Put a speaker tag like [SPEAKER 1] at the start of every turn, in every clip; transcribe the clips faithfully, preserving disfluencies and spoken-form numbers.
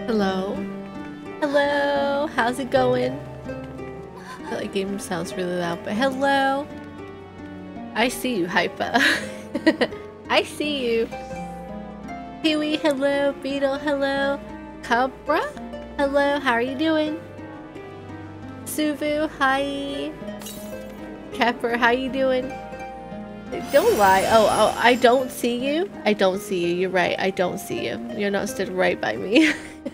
[SPEAKER 1] Hello? Hello? How's it going? I feel like game sounds really loud, but hello? I see you, Hyper. I see you. Kiwi, hello. Beetle, hello. Cobra, hello. How are you doing? Suvu, hi. Kepper, how you doing? Don't lie. Oh, oh, I don't see you. I don't see you. You're right. I don't see you. You're not stood right by me.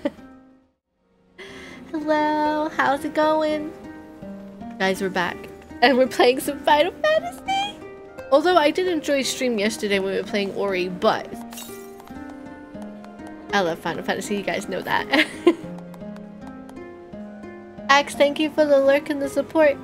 [SPEAKER 1] Hello. How's it going? Guys, we're back. And we're playing some Final Fantasy. Although I did enjoy stream yesterday when we were playing Ori, but I love Final Fantasy. You guys know that. Axe, thank you for the lurk and the support.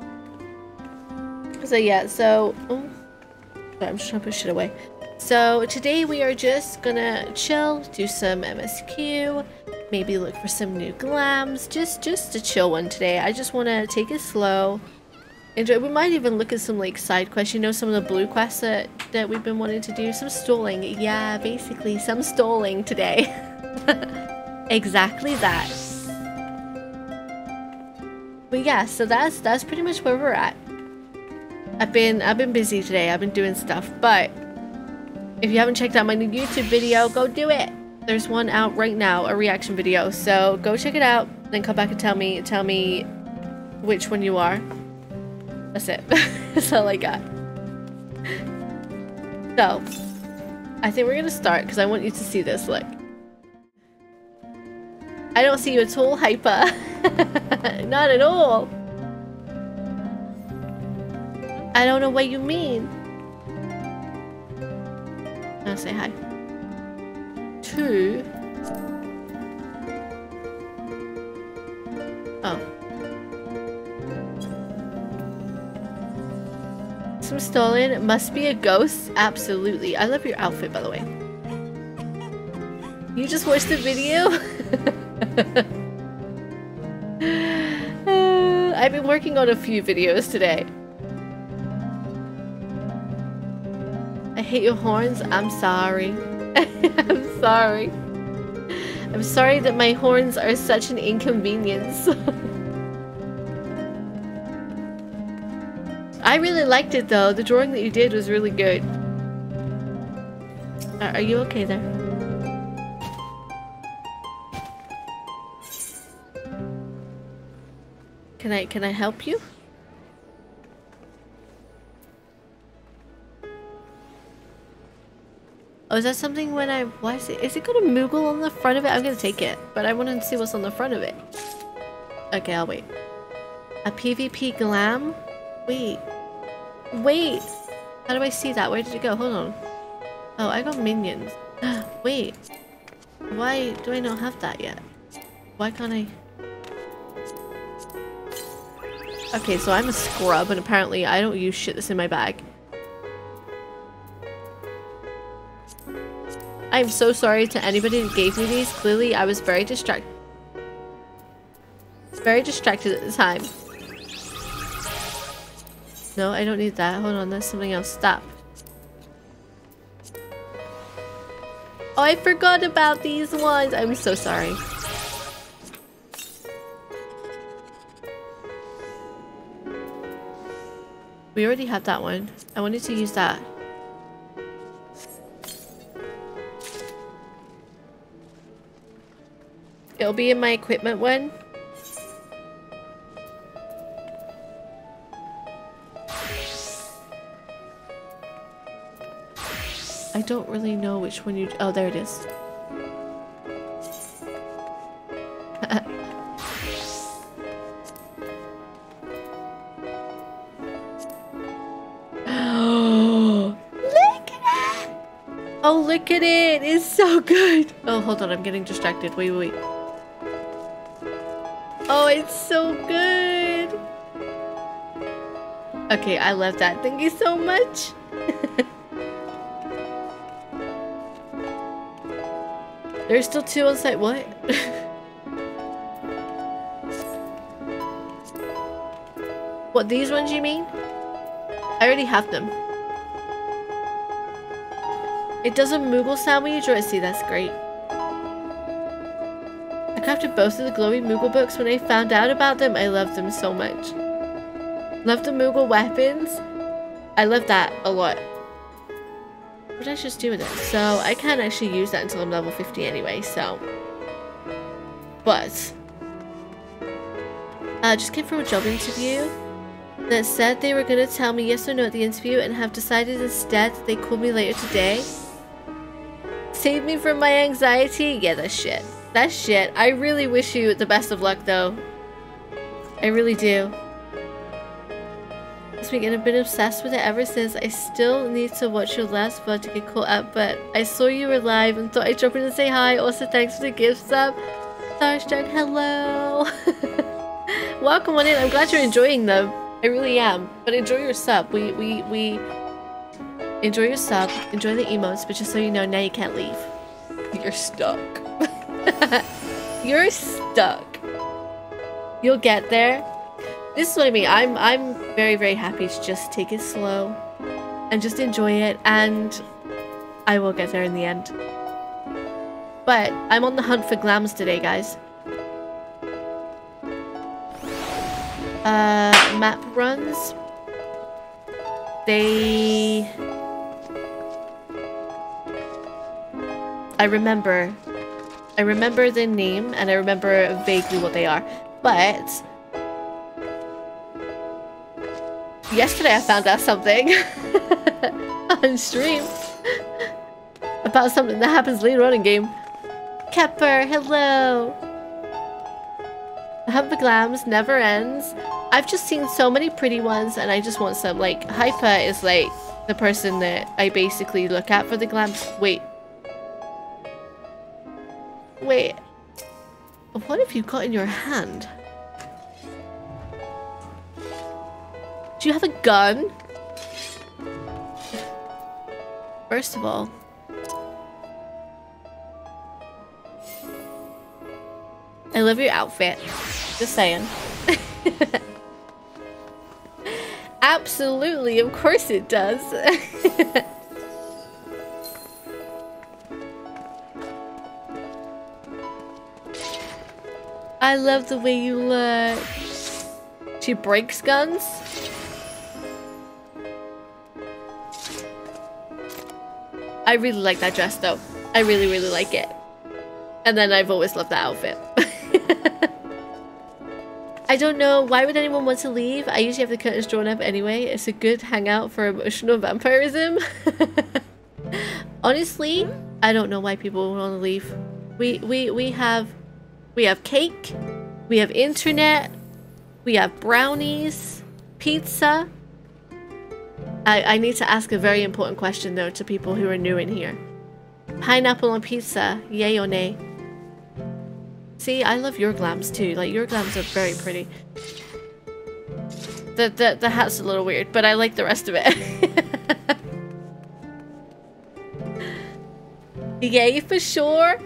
[SPEAKER 1] So yeah, so... Oh. I'm just trying to push it away. So today we are just gonna chill, do some M S Q, maybe look for some new glams. Just just a chill one today. I just want to take it slow. Enjoy. We might even look at some like side quests. You know, some of the blue quests that, that we've been wanting to do. Some stalling. Yeah, basically some stalling today. Exactly that. But yeah, so that's that's pretty much where we're at. I've been I've been busy today. I've been doing stuff, but if you haven't checked out my new YouTube video, go do it. There's one out right now, a reaction video. So go check it out, then come back and tell me tell me which one you are. That's it. That's all I got. So I think we're gonna start because I want you to see this. Look, I don't see you at all, Hyper. Not at all. I don't know what you mean. I'll say hi. Two. Oh. Some stolen. It must be a ghost. Absolutely. I love your outfit, by the way. You just watched the video? uh, I've been working on a few videos today. I hate your horns. I'm sorry. I'm sorry. I'm sorry that my horns are such an inconvenience. I really liked it though. The drawing that you did was really good. Are, are you okay there? Can I can I help you? Oh, is that something when I... Why is it... Is it got a Moogle on the front of it? I'm gonna take it, but I want to see what's on the front of it. Okay, I'll wait. A PvP glam? Wait. Wait! How do I see that? Where did it go? Hold on. Oh, I got minions. Wait. Why do I not have that yet? Why can't I... Okay, so I'm a scrub, and apparently I don't use shit that's in my bag. I'm so sorry to anybody that gave me these. Clearly, I was very distracted. Very distracted at the time. No, I don't need that. Hold on, there's something else. Stop. Oh, I forgot about these ones. I'm so sorry. We already have that one. I wanted to use that. It'll be in my equipment one. I don't really know which one you... Oh, there it is. Look at it! Oh, look at it! It's so good! Oh, hold on. I'm getting distracted. Wait, wait, wait. Oh, it's so good! Okay, I love that. Thank you so much! There's still two on site. What? What, these ones you mean? I already have them. It does a Moogle sound when you draw it. See, that's great. crafted both of the glowy Moogle books. When I found out about them, I loved them so much. Love the Moogle weapons. I love that a lot. What did I just do with it? So I can't actually use that until I'm level fifty anyway, so. But I uh, just came from a job interview that said they were going to tell me yes or no at the interview and have decided instead they call me later today. Save me from my anxiety? Yeah, that's shit. That's shit. I really wish you the best of luck though. I really do. This weekend I've been obsessed with it ever since. I still need to watch your last vlog to get caught up, but I saw you were live and thought I'd drop in and say hi. Also, thanks for the gift sub. Starstruck, hello. Welcome on in. I'm glad you're enjoying them. I really am. But enjoy your sub. We, we, we... Enjoy your sub. Enjoy the emotes, but just so you know, now you can't leave. You're stuck. You're stuck. You'll get there. This is what I mean. I'm I'm very, very happy to just take it slow and just enjoy it, and I will get there in the end. But I'm on the hunt for glams today, guys. Uh, map runs. They... I remember. I remember the name, and I remember vaguely what they are. But... yesterday I found out something on stream about something that happens later on in game. Kepper, hello! The hunt for glams never ends. I've just seen so many pretty ones and I just want some. Like, Hyper is like the person that I basically look at for the glams. Wait. Wait. What have you got in your hand? Do you have a gun? First of all, I love your outfit. Just saying. Absolutely, of course it does. I love the way you look. She breaks guns? I really like that dress though. I really, really like it. And then I've always loved that outfit. I don't know, why would anyone want to leave? I usually have the curtains drawn up anyway. It's a good hangout for emotional vampirism. Honestly, I don't know why people want to leave. We, we, we have, we have cake, we have internet, we have brownies, pizza. I, I need to ask a very important question though to people who are new in here. Pineapple on pizza, yay or nay? See, I love your glams too. Like, your glams are very pretty. The, the, the hat's a little weird, but I like the rest of it. Yay for sure.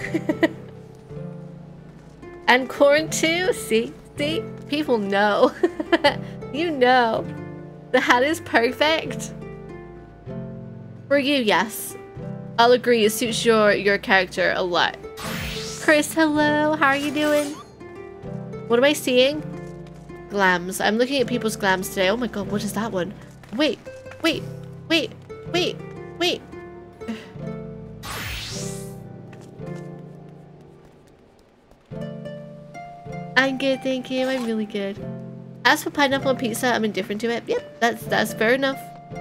[SPEAKER 1] And corn too. See, see, people know. You know. The hat is perfect. For you, yes. I'll agree, it suits your, your character a lot. Chris, hello. How are you doing? What am I seeing? Glams. I'm looking at people's glams today. Oh my god, what is that one? Wait, wait, wait, wait, wait. I'm good, thank you. I'm really good. As for pineapple on pizza, I'm indifferent to it. Yep, that's that's fair enough.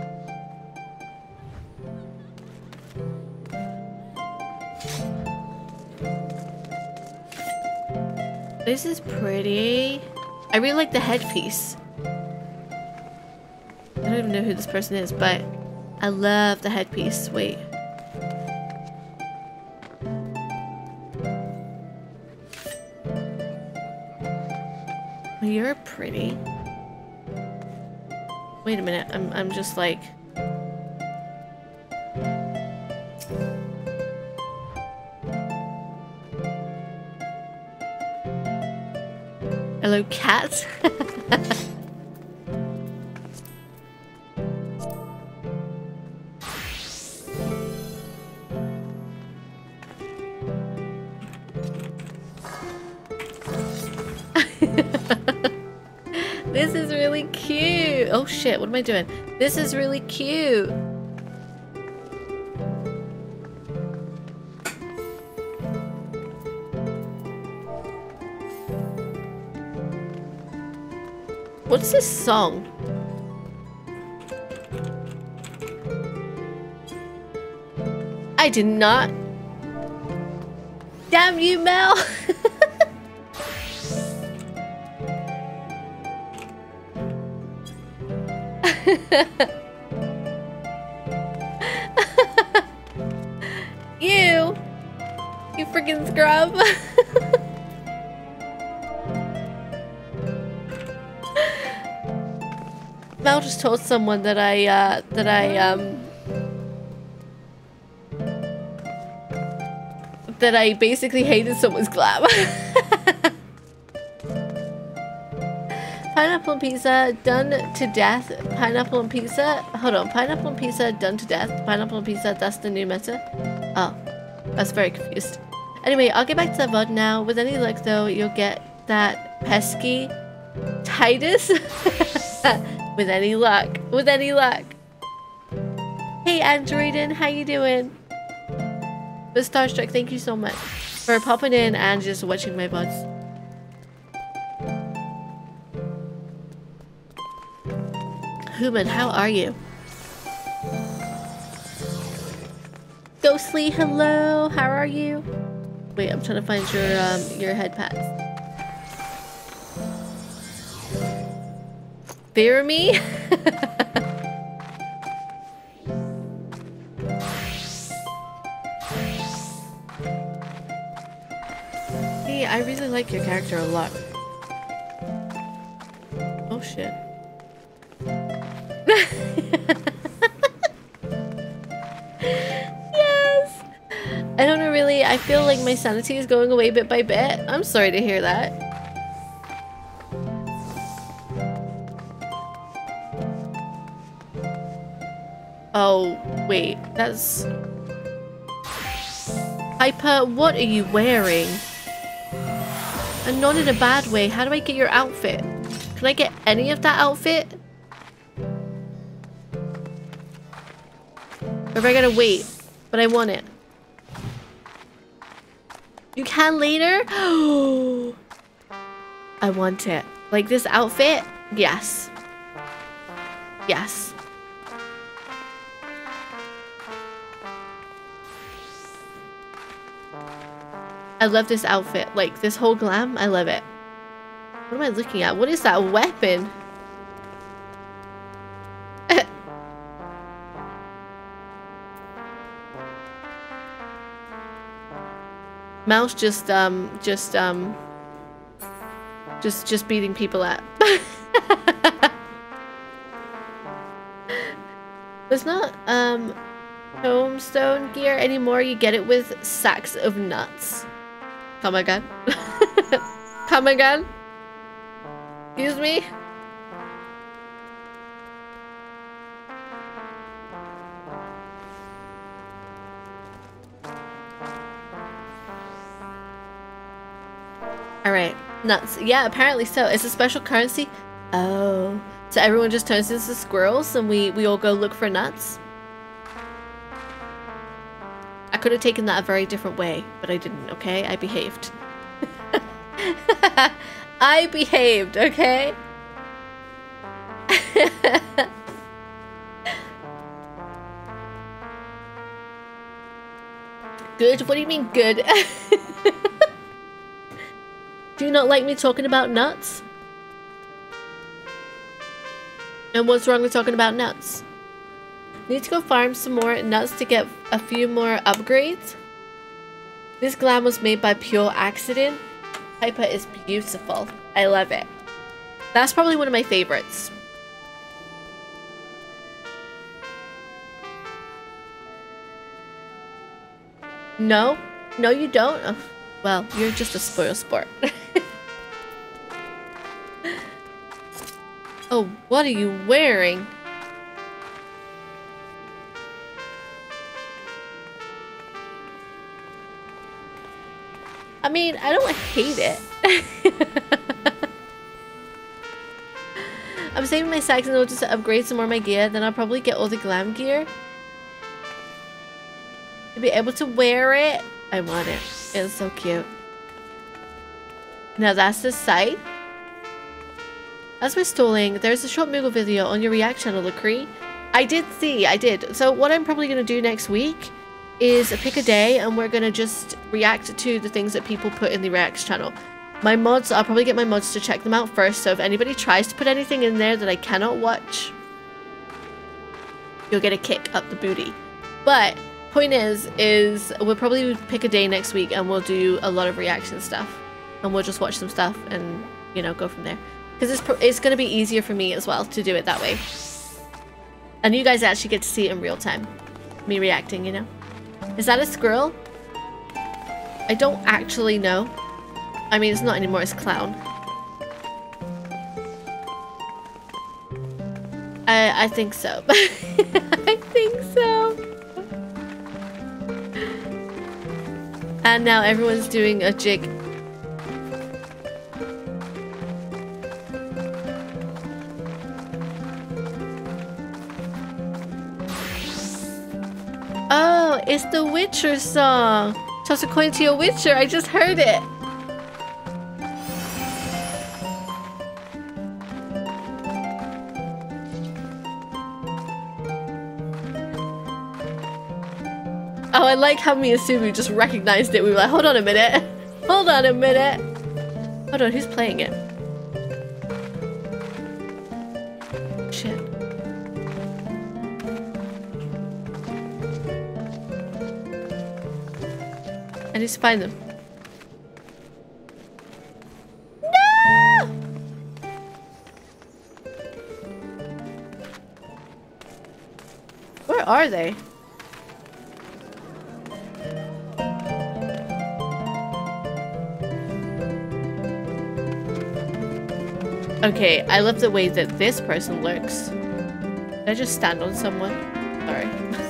[SPEAKER 1] This is pretty. I really like the headpiece. I don't even know who this person is, but I love the headpiece. Wait. You're pretty. Wait a minute, I'm I'm just like hello, cat. This is really cute. Oh shit, what am I doing? This is really cute. What's this song? I did not. Damn you, Mel. You. You freaking scrub. Mel just told someone that I, uh, that I, um... that I basically hated someone's glam. Pineapple and pizza done to death. Pineapple and pizza. Hold on. Pineapple and pizza done to death. Pineapple and pizza. That's the new meta. Oh, that's very confused. Anyway, I'll get back to that V O D now. With any luck, though, you'll get that pesky Titus. With any luck. With any luck. Hey, Androiden, how you doing? But Starstruck, thank you so much for popping in and just watching my V O Ds. Human, how are you? Ghostly, hello, how are you? Wait, I'm trying to find your um your head pads. Fear me? Hey, I really like your character a lot. Oh shit. Yes! I don't know, really. I feel like my sanity is going away bit by bit. I'm sorry to hear that. Oh, wait. That's... Hyper, what are you wearing? And not in a bad way. How do I get your outfit? Can I get any of that outfit? Or if I gotta wait, but I want it. You can later? Oh, I want it. Like this outfit? Yes. Yes. I love this outfit. Like this whole glam, I love it. What am I looking at? What is that weapon? Mouse just, um, just, um, just, just beating people up. There's not, um, tombstone gear anymore. You get it with sacks of nuts. Come again? Come again? Excuse me? Alright, nuts. Yeah, apparently so. It's a special currency. Oh. So everyone just turns into squirrels and we, we all go look for nuts? I could have taken that a very different way, but I didn't, okay? I behaved. I behaved, okay? Good? What do you mean good? Do you not like me talking about nuts? And what's wrong with talking about nuts? Need to go farm some more nuts to get a few more upgrades. This glam was made by pure accident. Hyper is beautiful. I love it. That's probably one of my favorites. No? No, you don't? Oh, well, you're just a spoil sport. Oh, what are you wearing? I mean, I don't hate it. saving my stacks in order to upgrade some more of my gear. Then I'll probably get all the glam gear. To be able to wear it. I want it. It's so cute. Now that's the site. As we're stalling, there's a short Moogle video on your React channel, Lacree. I did see, I did. So what I'm probably going to do next week is pick a day and we're going to just react to the things that people put in the React channel. My mods, I'll probably get my mods to check them out first. So if anybody tries to put anything in there that I cannot watch, you'll get a kick up the booty. But point is, is we'll probably pick a day next week and we'll do a lot of reaction stuff. And we'll just watch some stuff and, you know, go from there. Because it's, it's going to be easier for me as well to do it that way. And you guys actually get to see it in real time. Me reacting, you know? Is that a squirrel? I don't actually know. I mean, it's not anymore, it's clown. I, I think so. I think so. And now everyone's doing a jig. Oh, it's the Witcher song. Toss a coin to your Witcher. I just heard it. Oh, I like how me and Subu just recognized it. We were like, hold on a minute. Hold on a minute. Hold on, who's playing it? Shit. I need to find them. No! Where are they? Okay, I love the way that this person looks. Did I just stand on someone? Sorry.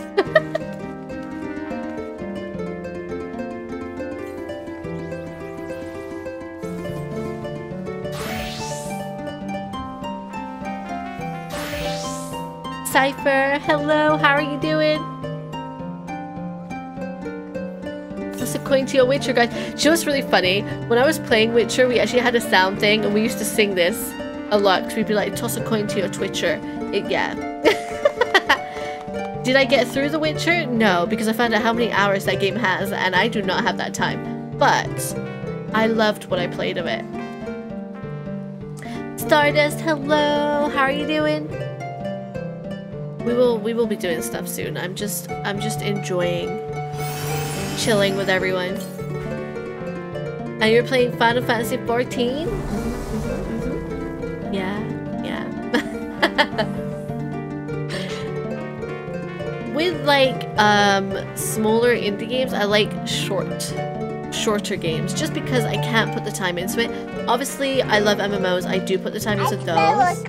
[SPEAKER 1] Cypher, hello, how are you doing? That's a coin to your Witcher, guys. You know what's really funny? When I was playing Witcher, we actually had a sound thing, and we used to sing this a lot, because we'd be like, toss a coin to your Twitcher. It, yeah. Did I get through The Witcher? No, because I found out how many hours that game has, and I do not have that time. But I loved what I played of it. Stardust, hello, how are you doing? We will we will be doing stuff soon. I'm just I'm just enjoying chilling with everyone. And you're playing Final Fantasy fourteen? Mm-hmm. Yeah, yeah. With like um smaller indie games, I like short shorter games just because I can't put the time into it. Obviously, I love M M Os. I do put the time into those.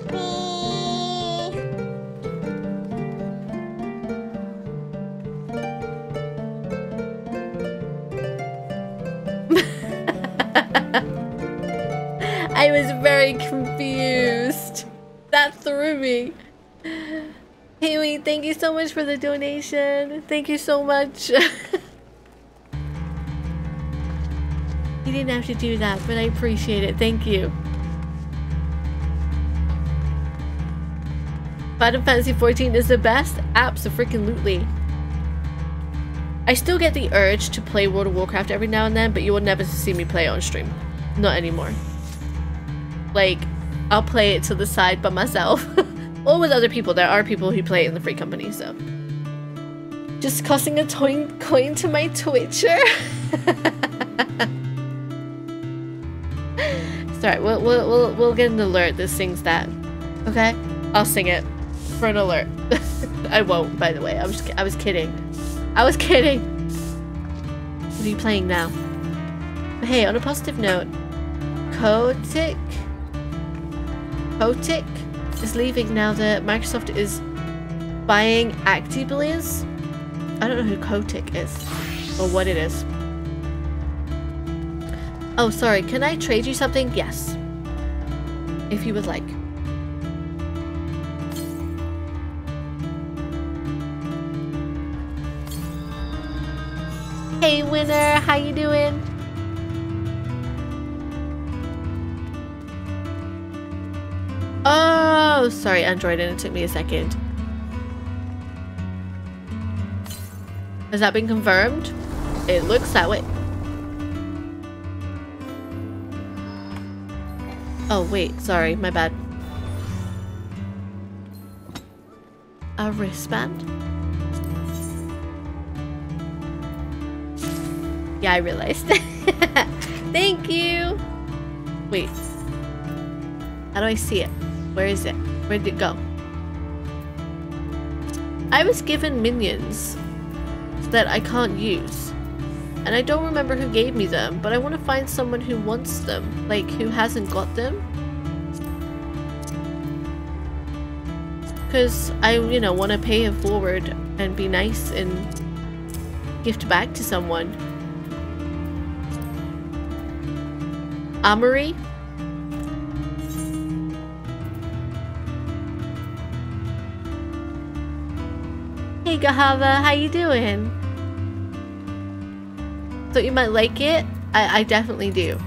[SPEAKER 1] I was very confused. That threw me. Haley, thank you so much for the donation. Thank you so much. You didn't have to do that, but I appreciate it. Thank you. Final Fantasy fourteen is the best? Abso-freaking-lutely. I still get the urge to play World of Warcraft every now and then, but you will never see me play it on stream. Not anymore. Like, I'll play it to the side by myself. Or with other people. There are people who play it in the free company, so. Just costing a coin coin to my Twitcher. Sorry, we'll, we'll, we'll, we'll get an alert that sings that. Okay? I'll sing it for an alert. I won't, by the way. I was, I was kidding. I was kidding. What are you playing now? But hey, on a positive note, Kotick Kotick is leaving now that Microsoft is buying ActiBliz. I don't know who Kotick is or what it is. Oh, sorry. Can I trade you something? Yes. If you would like. Hey winner, how you doing? Oh, sorry, Android, and it took me a second. Has that been confirmed? It looks that way. Oh, wait, sorry, my bad. A wristband? Yeah, I realized. Thank you! Wait. How do I see it? Where is it? Where did it go? I was given minions that I can't use. And I don't remember who gave me them, but I want to find someone who wants them. Like, who hasn't got them. Because I, you know, want to pay it forward and be nice and gift back to someone. Amory? Hey Gahava, how you doing? Thought you might like it? I, I definitely do.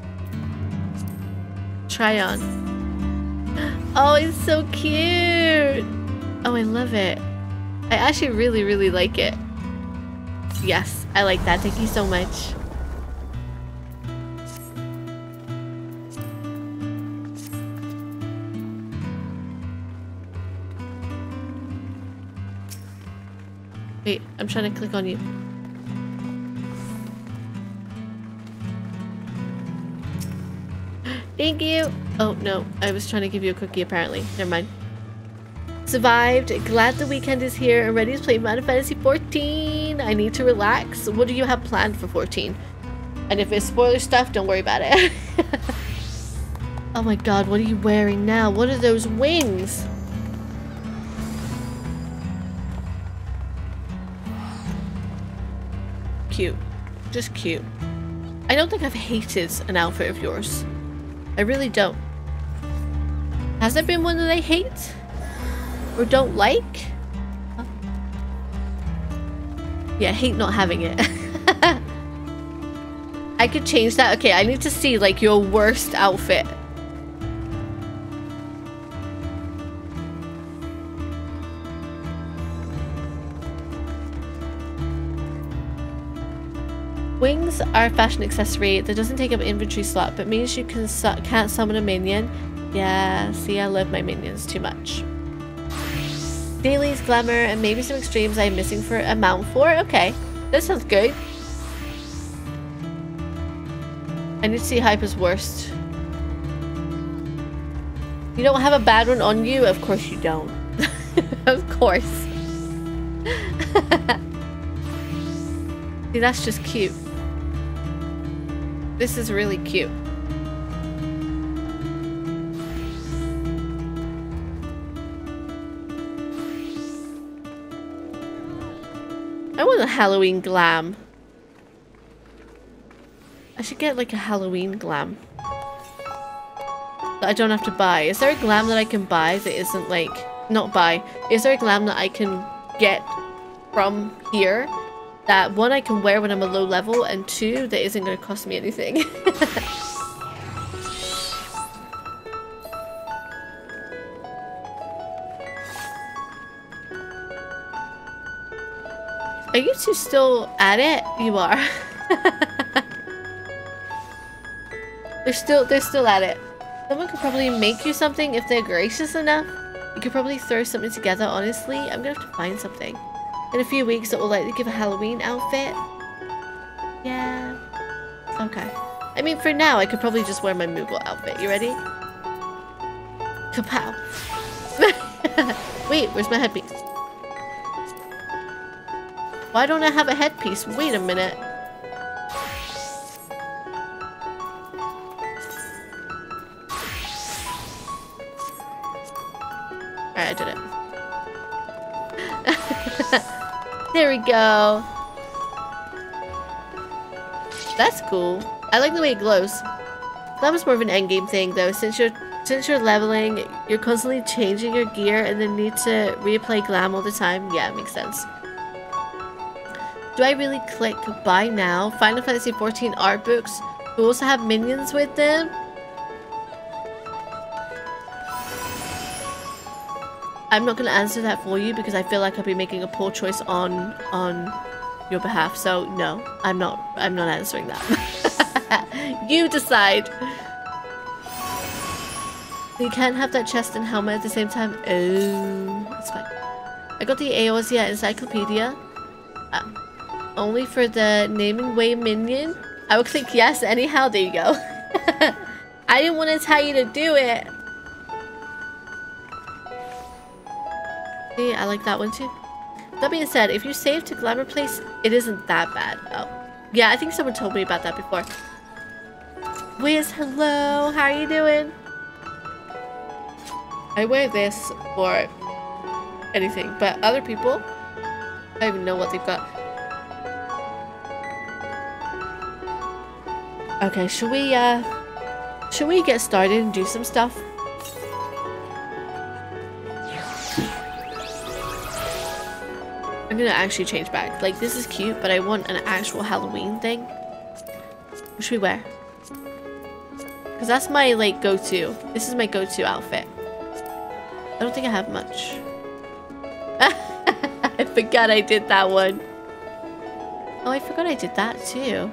[SPEAKER 1] Try on. Oh, it's so cute! Oh, I love it. I actually really, really like it. Yes, I like that. Thank you so much. Wait, I'm trying to click on you. Thank you! Oh, no. I was trying to give you a cookie, apparently. Never mind. Survived. Glad the weekend is here and ready to play Final Fantasy fourteen. I need to relax. What do you have planned for fourteen? And if it's spoiler stuff, don't worry about it. Oh my god, what are you wearing now? What are those wings? Cute. Just cute. I don't think I've hated an outfit of yours. I really don't. Has there been one that I hate? Or don't like? Huh? Yeah, I hate not having it. I could change that. Okay, I need to see like your worst outfit. Wings are a fashion accessory that doesn't take up inventory slot, but means you can su can't summon a minion. Yeah, see, I love my minions too much. Dailies, glamour, and maybe some extremes I'm missing for a mount for. Okay, that sounds good. I need to see Hyper's worst. You don't have a bad one on you? Of course you don't. Of course. See, that's just cute. This is really cute. I want a Halloween glam. I should get like a Halloween glam that I don't have to buy. Is there a glam that I can buy that isn't like, not buy, is there a glam that I can get from here that one I can wear when I'm a low level and two that isn't going to cost me anything? Are you two still at it? You are. They're still they're still at it. Someone could probably make you something if they're gracious enough. You could probably throw something together, honestly. I'm gonna have to find something. In a few weeks it will likely give a Halloween outfit. Yeah. Okay. I mean, for now I could probably just wear my Moogle outfit. You ready? Kapow. Wait, where's my headpiece? Why don't I have a headpiece? Wait a minute. Alright, I did it. There we go. That's cool. I like the way it glows. That was more of an endgame thing though. Since you're since you're leveling, you're constantly changing your gear and then need to reapply glam all the time. Yeah, it makes sense. Do I really click buy now? Final Fantasy fourteen art books who also have minions with them? I'm not gonna answer that for you because I feel like I'll be making a poor choice on on your behalf. So no, I'm not I'm not answering that. You decide. You can't have that chest and helmet at the same time. Oh, that's fine. I got the Eorzea Encyclopedia. Uh, only for the naming way minion. I will click yes anyhow. There you go. I didn't want to tell you to do it. See, I like that one too. That being said, if you save to Glamour Place, it isn't that bad. Oh, yeah, I think someone told me about that before. Wiz, hello. How are you doing? I wear this for anything, but other people, I don't even know what they've got. Okay, should we, uh, should we get started and do some stuff? I'm gonna actually change back. Like, this is cute, but I want an actual Halloween thing. What should we wear? Because that's my, like, go-to. This is my go-to outfit. I don't think I have much. I forgot I did that one. Oh, I forgot I did that too.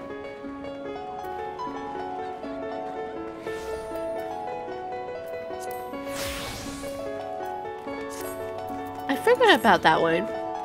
[SPEAKER 1] I forgot about that one.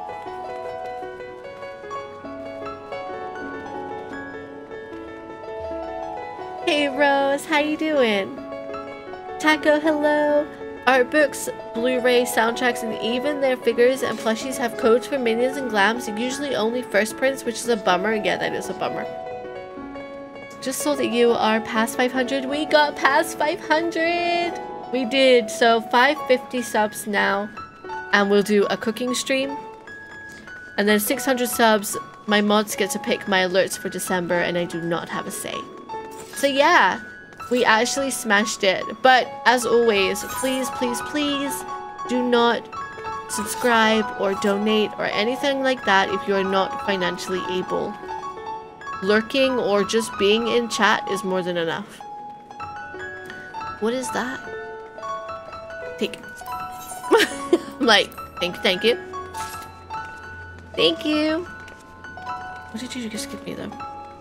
[SPEAKER 1] Hey Rose, how you doing? Taco, hello. Art books, Blu-ray, soundtracks, and even their figures and plushies have codes for minions and glams, usually only first prints, which is a bummer. Yeah, that is a bummer. Just so that you are past five hundred. We got past five hundred! We did. So five fifty subs now, and we'll do a cooking stream. And then six hundred subs, my mods get to pick my alerts for December, and I do not have a say. So yeah. We actually smashed it. But as always, please, please, please do not subscribe or donate or anything like that if you are not financially able. Lurking or just being in chat is more than enough. What is that? Take it. I'm like, thank you, thank you. Thank you. What did you just give me though?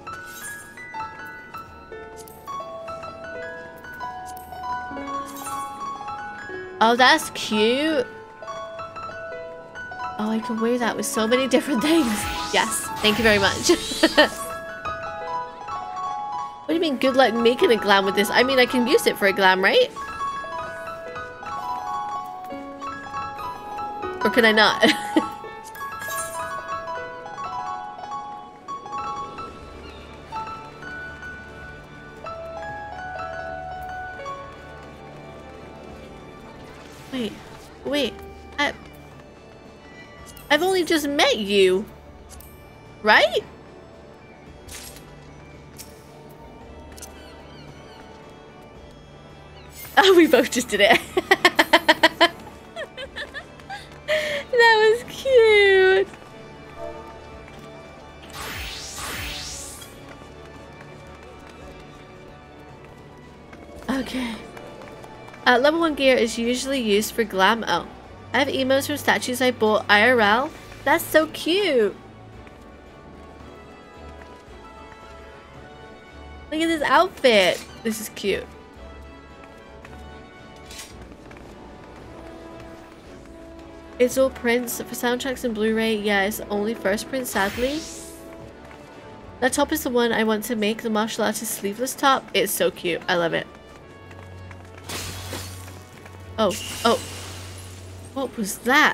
[SPEAKER 1] Oh, that's cute. Oh, I can wear that with so many different things. Yes, thank you very much. What do you mean good luck making a glam with this? I mean, I can use it for a glam, right? Or can I not? Wait, wait, I, I've only just met you, right? Oh, we both just did it. That was cute. Okay. Uh, level one gear is usually used for glam. Oh, I have emotes from statues I bought I R L. That's so cute. Look at this outfit. This is cute. It's all prints for soundtracks and Blu-ray. Yeah, it's only first print, sadly. That top is the one I want to make. The martial artist sleeveless top. It's so cute. I love it. Oh, oh. What was that?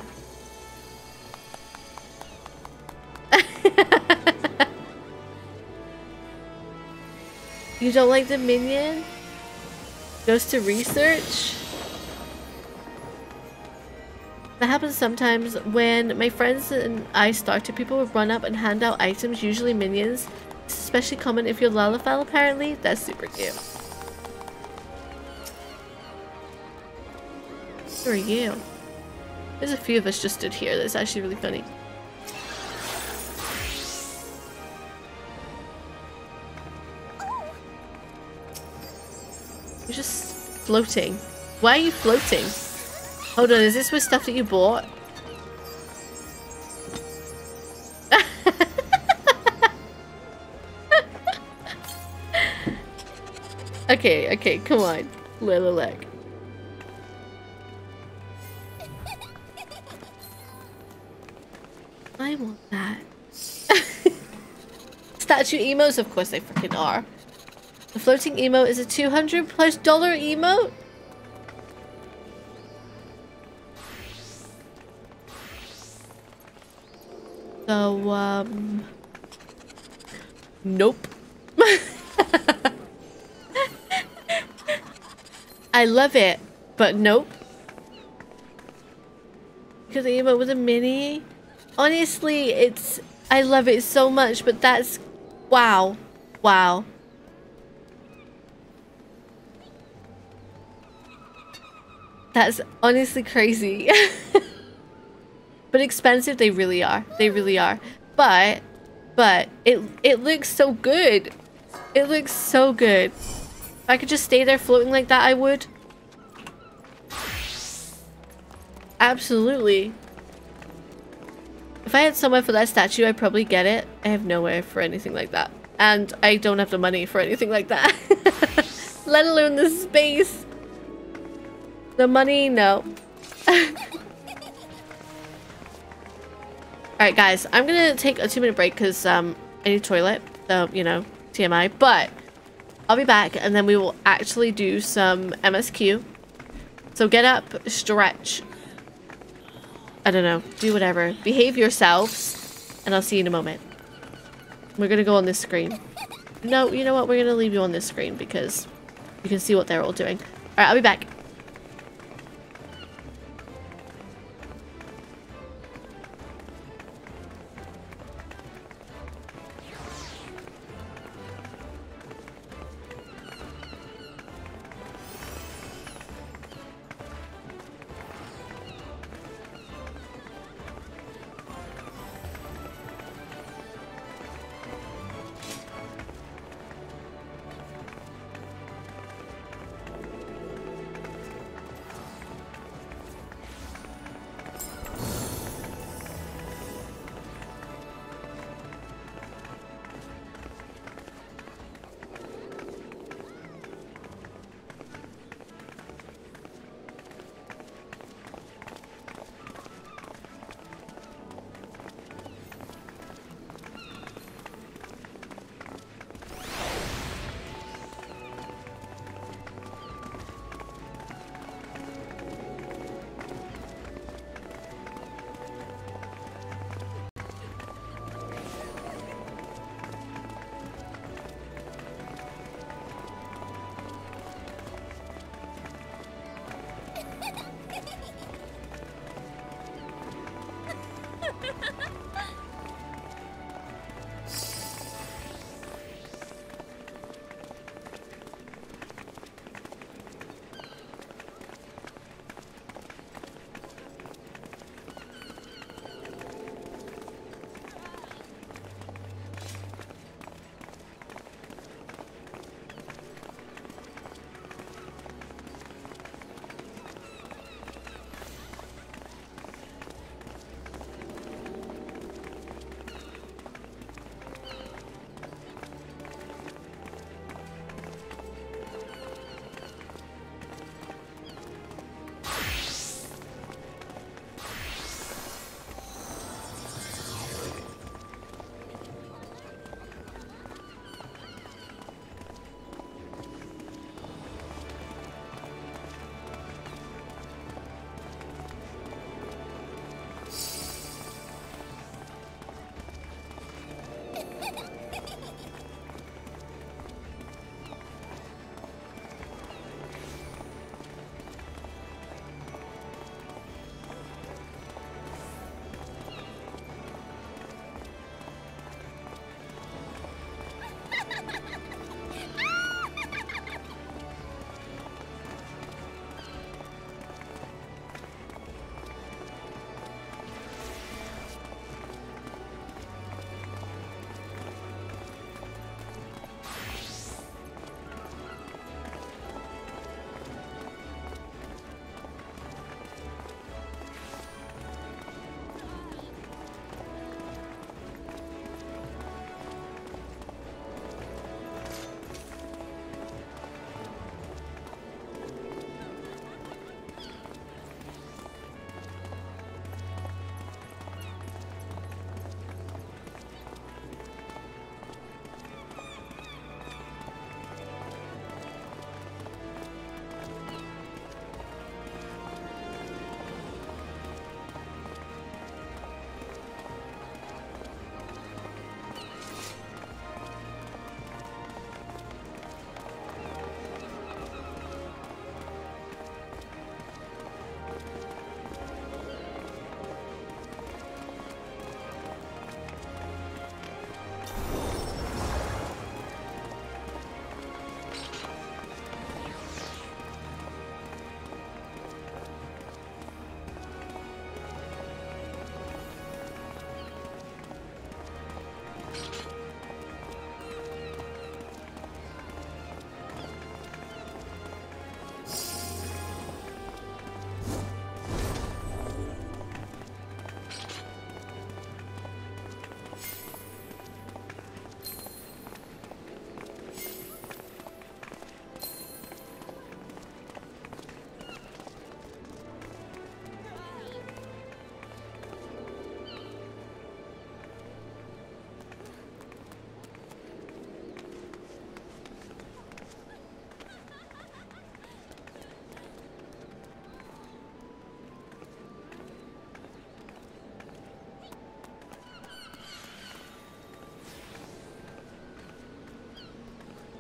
[SPEAKER 1] You don't like the minion? Goes to research? That happens sometimes when my friends and I start to people would run up and hand out items, usually minions. It's especially common if you're Lalafell, apparently. That's super cute. Who are you? There's a few of us just stood here. That's actually really funny. You're just floating. Why are you floating? Hold on, is this with stuff that you bought? Okay, okay, come on. Little leg. I want that. Statue emotes? Of course they freaking are. The floating emote is a two hundred plus dollar emote? So, um... Nope. I love it, but nope. Because the emote with a mini? Honestly, it's... I love it so much, but that's... Wow. Wow. That's honestly crazy. But expensive, they really are. They really are. But... But, it, it looks so good. It looks so good. If I could just stay there floating like that, I would. Absolutely. If I had somewhere for that statue, I'd probably get it. I have nowhere for anything like that. And I don't have the money for anything like that. Let alone the space. The money, no. Alright guys, I'm gonna take a two minute break because um, I need a toilet. So, you know, T M I. But I'll be back and then we will actually do some M S Q. So get up, stretch. I don't know, do whatever. Behave yourselves and I'll see you in a moment. We're gonna go on this screen. No, you know what? We're gonna leave you on this screen because you can see what they're all doing. Alright, I'll be back.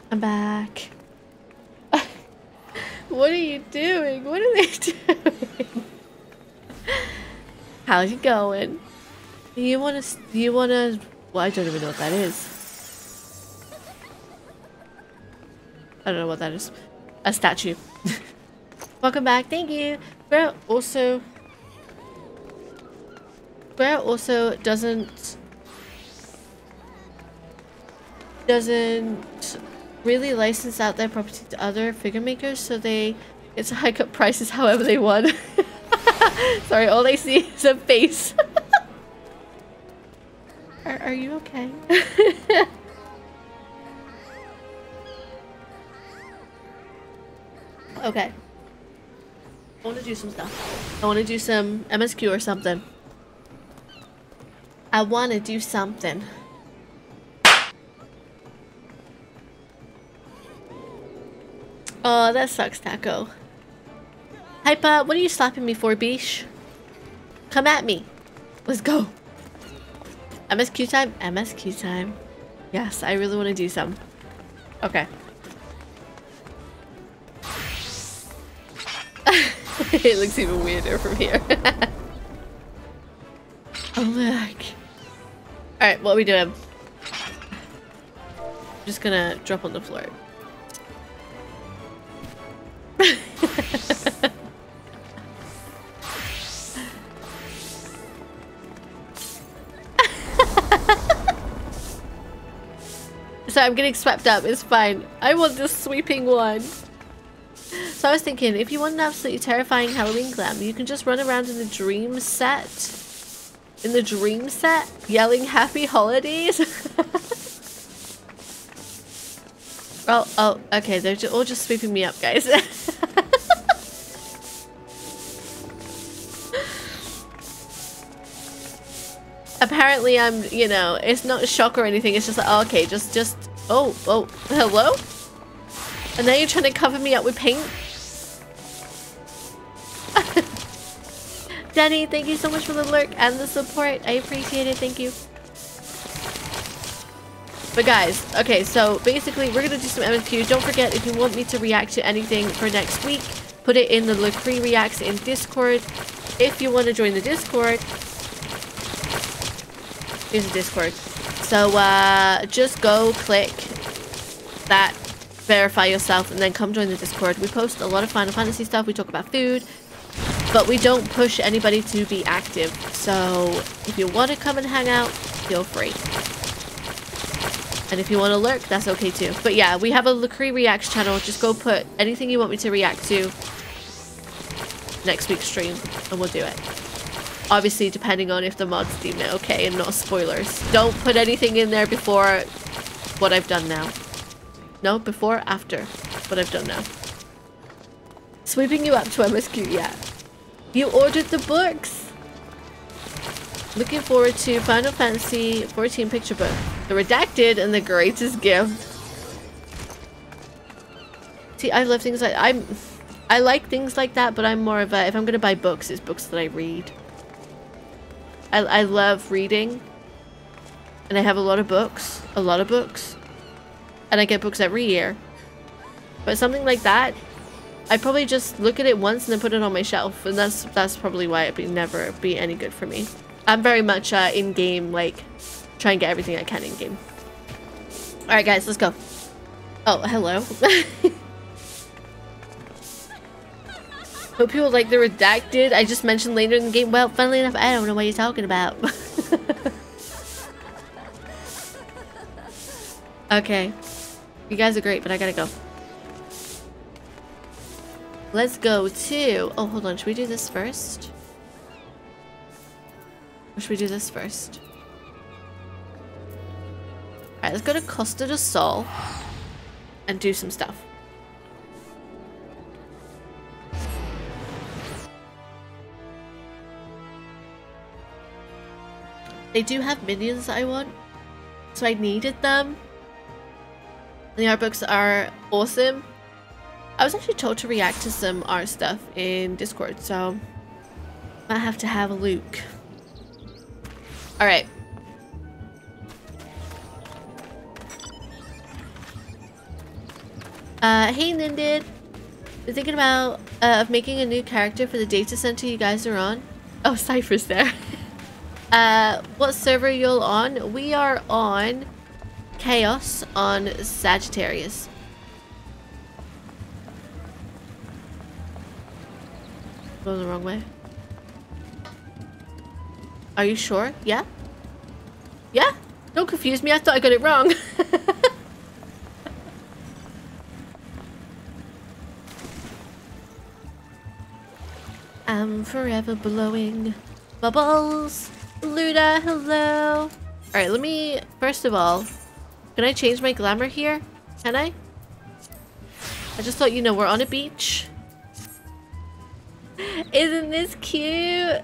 [SPEAKER 1] I'm back. What are you doing? What are they doing? How's it going? You wanna, you wanna, well, I don't even know what that is. I don't know what that is. A statue. Welcome back, thank you. Square also, Square also doesn't, doesn't really license out their property to other figure makers, so they get to hike up prices however they want. Sorry, all I see is a face. are, are you okay? Okay. I want to do some stuff. I want to do some M S Q or something. I want to do something. Oh, that sucks, Taco. Hypa, what are you slapping me for, Beesh? Come at me. Let's go. M S Q time? M S Q time. Yes, I really want to do some. Okay. It looks even weirder from here. Oh, look. Alright, what are we doing? I'm just gonna drop on the floor. So I'm getting swept up, it's fine. I want this sweeping one. So I was thinking, if you want an absolutely terrifying Halloween glam, you can just run around in the dream set. In the dream set, yelling happy holidays. Oh, oh, okay, they're all just sweeping me up, guys. Apparently I'm, you know, it's not a shock or anything, it's just like, oh, okay, just, just, oh, oh, hello? And now you're trying to cover me up with paint? Danny, thank you so much for the lurk and the support. I appreciate it, thank you. But guys, okay, so basically we're gonna do some M S Q. Don't forget, if you want me to react to anything for next week, put it in the Lucree Reacts in Discord. If you want to join the Discord, here's the Discord. So uh, just go click that, verify yourself, and then come join the Discord. We post a lot of Final Fantasy stuff, we talk about food, but we don't push anybody to be active. So if you want to come and hang out, feel free. And if you want to lurk, that's okay too. But yeah, we have a Lucree Reacts channel. Just go put anything you want me to react to next week's stream, and we'll do it. Obviously, depending on if the mods deem it okay and not spoilers. Don't put anything in there before what I've done now. No, before, after what I've done now. Sweeping you up to M S Q, yeah. You ordered the books! Looking forward to Final Fantasy fourteen picture book. The Redacted and the Greatest Gift. See, I love things like I'm I like things like that, but I'm more of a, if I'm gonna buy books, it's books that I read. I I love reading. And I have a lot of books. A lot of books. And I get books every year. But something like that, I probably just look at it once and then put it on my shelf, and that's that's probably why it'd be never be any good for me. I'm very much uh, in-game, like, try and get everything I can in-game. Alright guys, let's go. Oh, hello. Hope people like the Redacted. I just mentioned later in the game. Well, funnily enough, I don't know what you're talking about. Okay. You guys are great, but I gotta go. Let's go to... Oh, hold on. Should we do this first? Or should we do this first? Alright, let's go to Costa del Sol and do some stuff. They do have minions that I want, so I needed them. And the art books are awesome. I was actually told to react to some art stuff in Discord, so might have to have a look. Alright. Uh, hey Nindid. We're thinking about uh, of making a new character for the data center you guys are on. Oh, Cypher's there. uh, what server are you all on? We are on Chaos on Sagittarius. Going the wrong way. Are you sure? Yeah? Yeah? Don't confuse me. I thought I got it wrong. I'm forever blowing bubbles. Luda, hello. Alright, let me... First of all, can I change my glamour here? Can I? I just thought, you know, we're on a beach. Isn't this cute?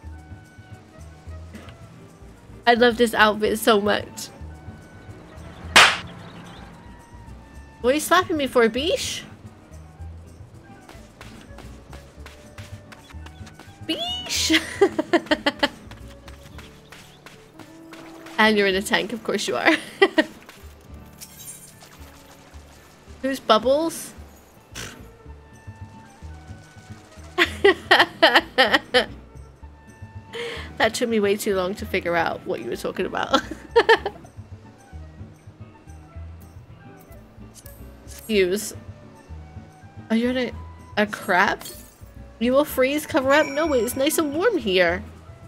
[SPEAKER 1] I love this outfit so much. What are you slapping me for, Beesh? Beesh! And you're in a tank, of course you are. Who's Bubbles? That took me way too long to figure out what you were talking about. Excuse. Are you in a, a crab? You will freeze, cover up? No, it's nice and warm here.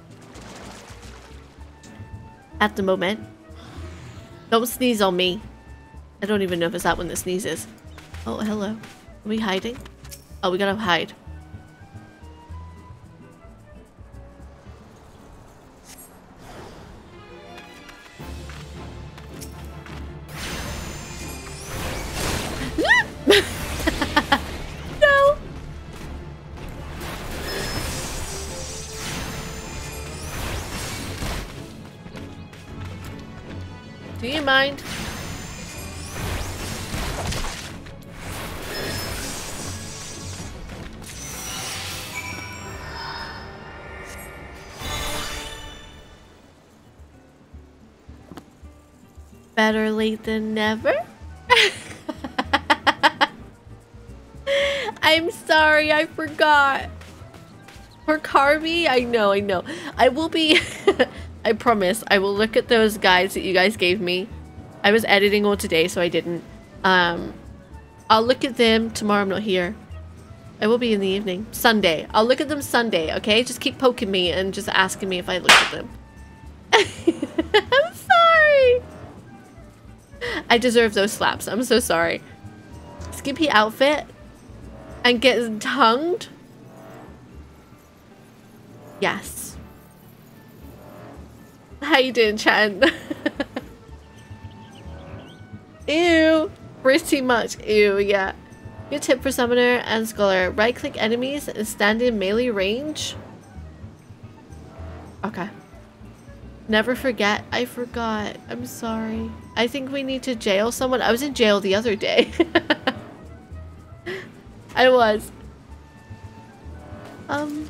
[SPEAKER 1] At the moment. Don't sneeze on me. I don't even know if it's that one that sneezes. Oh, hello. Are we hiding? Oh, we gotta hide. No! Do you mind? Better late than never? I'm sorry, I forgot. For Carby? I know, I know. I will be... I promise, I will look at those guides that you guys gave me. I was editing all today, so I didn't. Um, I'll look at them tomorrow. I'm not here. I will be in the evening. Sunday. I'll look at them Sunday, okay? Just keep poking me and just asking me if I looked at them. I'm sorry. I deserve those slaps. I'm so sorry. Skimpy outfit and get tongued? Yes. How you doing, Chan? Ew. Pretty much. Ew, yeah. Good tip for summoner and scholar. Right click enemies and stand in melee range. Okay. Never forget. I forgot. I'm sorry. I think we need to jail someone. I was in jail the other day. I was. Um.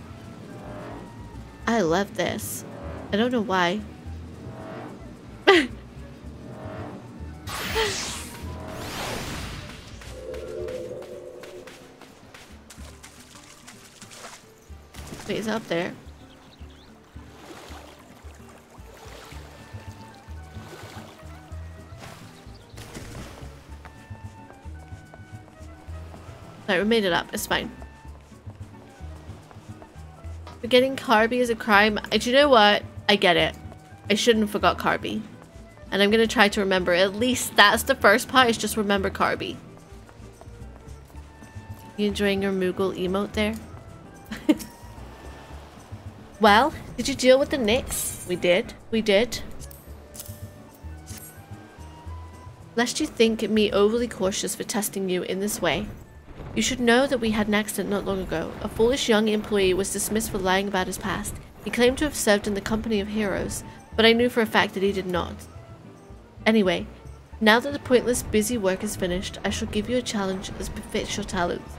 [SPEAKER 1] I love this. I don't know why. Wait, is it up there? Sorry, we made it up. It's fine. Forgetting Carby is a crime. Do you know what? I get it. I shouldn't have forgot Carby. And I'm gonna try to remember. At least that's the first part, is just remember Carby. You enjoying your Moogle emote there? Well, did you deal with the Knicks? We did. We did. Lest you think me overly cautious for testing you in this way. You should know that we had an accident not long ago. A foolish young employee was dismissed for lying about his past. He claimed to have served in the company of heroes, but I knew for a fact that he did not. Anyway, now that the pointless busy work is finished, I shall give you a challenge as befits your talents.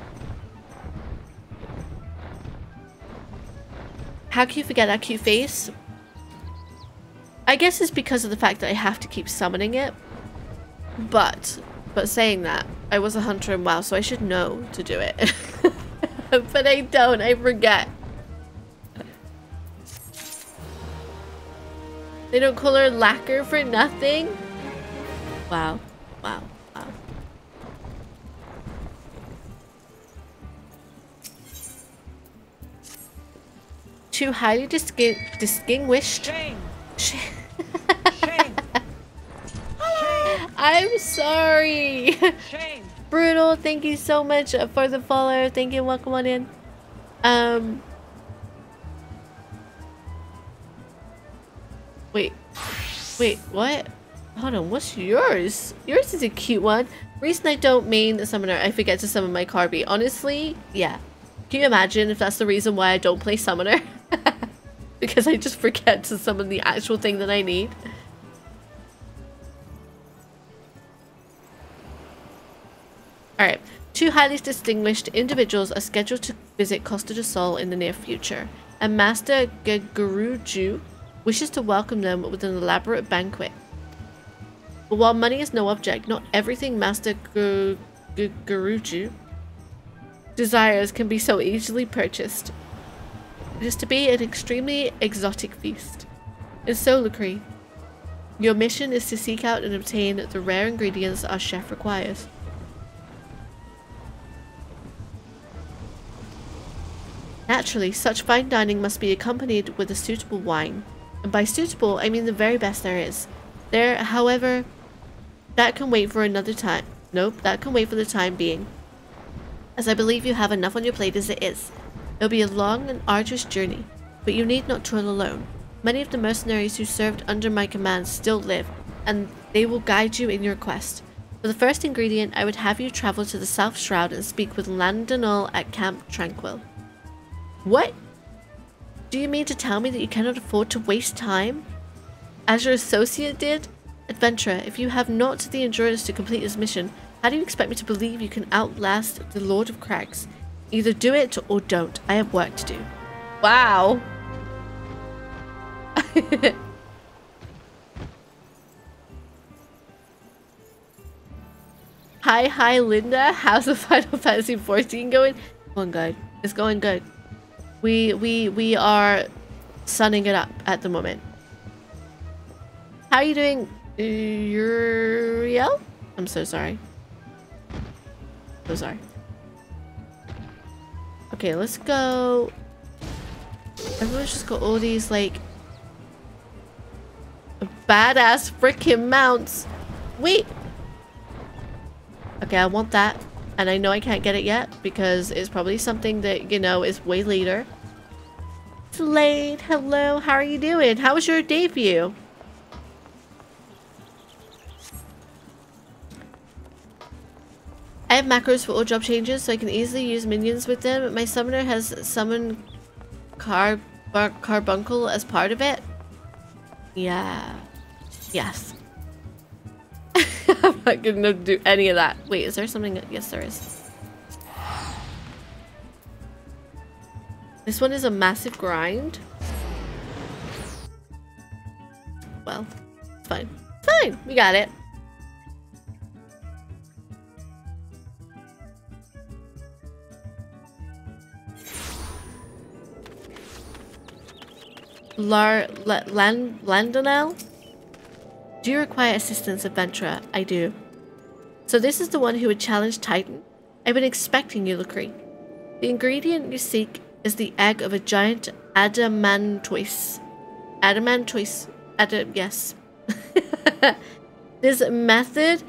[SPEAKER 1] How can you forget that cute face? I guess it's because of the fact that I have to keep summoning it. But, but saying that, I was a hunter in WoW, so I should know to do it. But I don't, I forget. They don't call her lacquer for nothing? Wow, wow, wow. Too highly disgu distinguished.
[SPEAKER 2] Shame.
[SPEAKER 1] Shame.
[SPEAKER 2] Shame.
[SPEAKER 1] I'm sorry.
[SPEAKER 2] Shame.
[SPEAKER 1] Brutal, thank you so much for the follow. Thank you, welcome on in. Um. Wait. Wait, what? Hold on, what's yours? Yours is a cute one. Reason I don't main the summoner, I forget to summon my Carby. Honestly, yeah. Can you imagine if that's the reason why I don't play summoner? Because I just forget to summon the actual thing that I need. Alright. Two highly distinguished individuals are scheduled to visit Costa del Sol in the near future. And Master gooooooo wishes to welcome them with an elaborate banquet. But while money is no object, not everything Master gooooooo desires can be so easily purchased. It is to be an extremely exotic feast. And so, Lucree, your mission is to seek out and obtain the rare ingredients our chef requires. Naturally, such fine dining must be accompanied with a suitable wine. And by suitable, I mean the very best there is. There, however, that can wait for another time. Nope, that can wait for the time being. As I believe you have enough on your plate as it is. It'll be a long and arduous journey, but you need not toil alone. Many of the mercenaries who served under my command still live, and they will guide you in your quest. For the first ingredient, I would have you travel to the South Shroud and speak with Landonal at Camp Tranquil. What? Do you mean to tell me that you cannot afford to waste time? As your associate did? Adventurer, if you have not the endurance to complete this mission, how do you expect me to believe you can outlast the Lord of Crags? Either do it or don't. I have work to do. Wow. Hi, hi, Linda. How's the Final Fantasy fourteen going? Going good. It's going good. We we we are sunning it up at the moment. How are you doing, Uriel? I'm so sorry. So sorry. Okay, let's go. Everyone's just got all these like badass freaking mounts. Wait. Okay, I want that. And I know I can't get it yet because it's probably something that, you know, is way later. Slade, hello, how are you doing? How was your debut? I have macros for all job changes, so I can easily use minions with them. My summoner has summoned Car Bar Carbuncle as part of it. Yeah. Yes. I'm not gonna do any of that. Wait, is there something? Yes, there is. This one is a massive grind. Well, it's fine. It's fine. We got it. Lar La Land Landonel? Do you require assistance, adventurer? I do. So this is the one who would challenge Titan? I've been expecting you, Lucree. The ingredient you seek is the egg of a giant adamantoise. Adamantoise. Adam, yes. This method...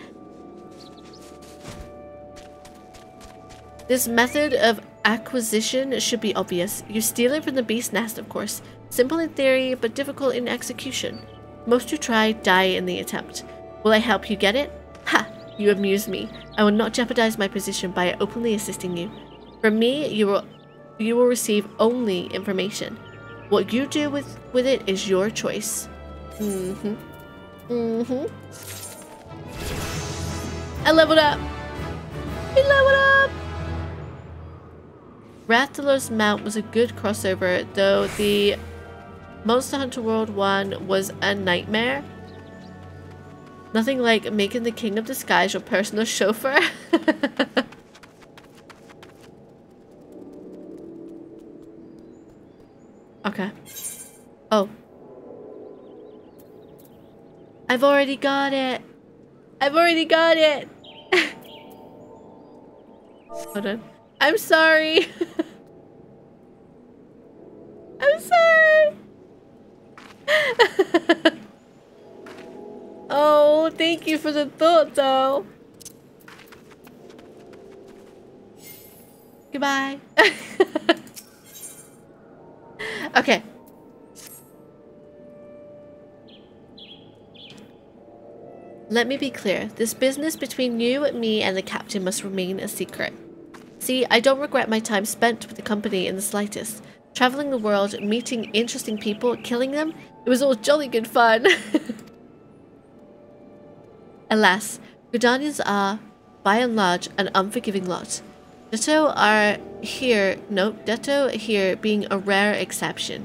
[SPEAKER 1] This method of acquisition should be obvious. You steal it from the beast's nest, of course. Simple in theory, but difficult in execution. Most who try die in the attempt. Will I help you get it? Ha! You amuse me. I will not jeopardize my position by openly assisting you. From me, you will you will receive only information. What you do with, with it is your choice. Mm-hmm. Mm-hmm. I leveled up! I leveled up! Rathalos mount was a good crossover, though the Monster Hunter World one was a nightmare. Nothing like making the king of the skies your personal chauffeur. Okay. Oh. I've already got it. I've already got it. Hold on. I'm sorry. I'm sorry. Oh, thank you for the thought, though. Goodbye. Okay. Let me be clear. This business between you, me, and the captain must remain a secret. See, I don't regret my time spent with the company in the slightest. Traveling the world, meeting interesting people, killing them, it was all jolly good fun. Alas, Gridanians are, by and large, an unforgiving lot. Ditto are here, nope, Ditto here being a rare exception.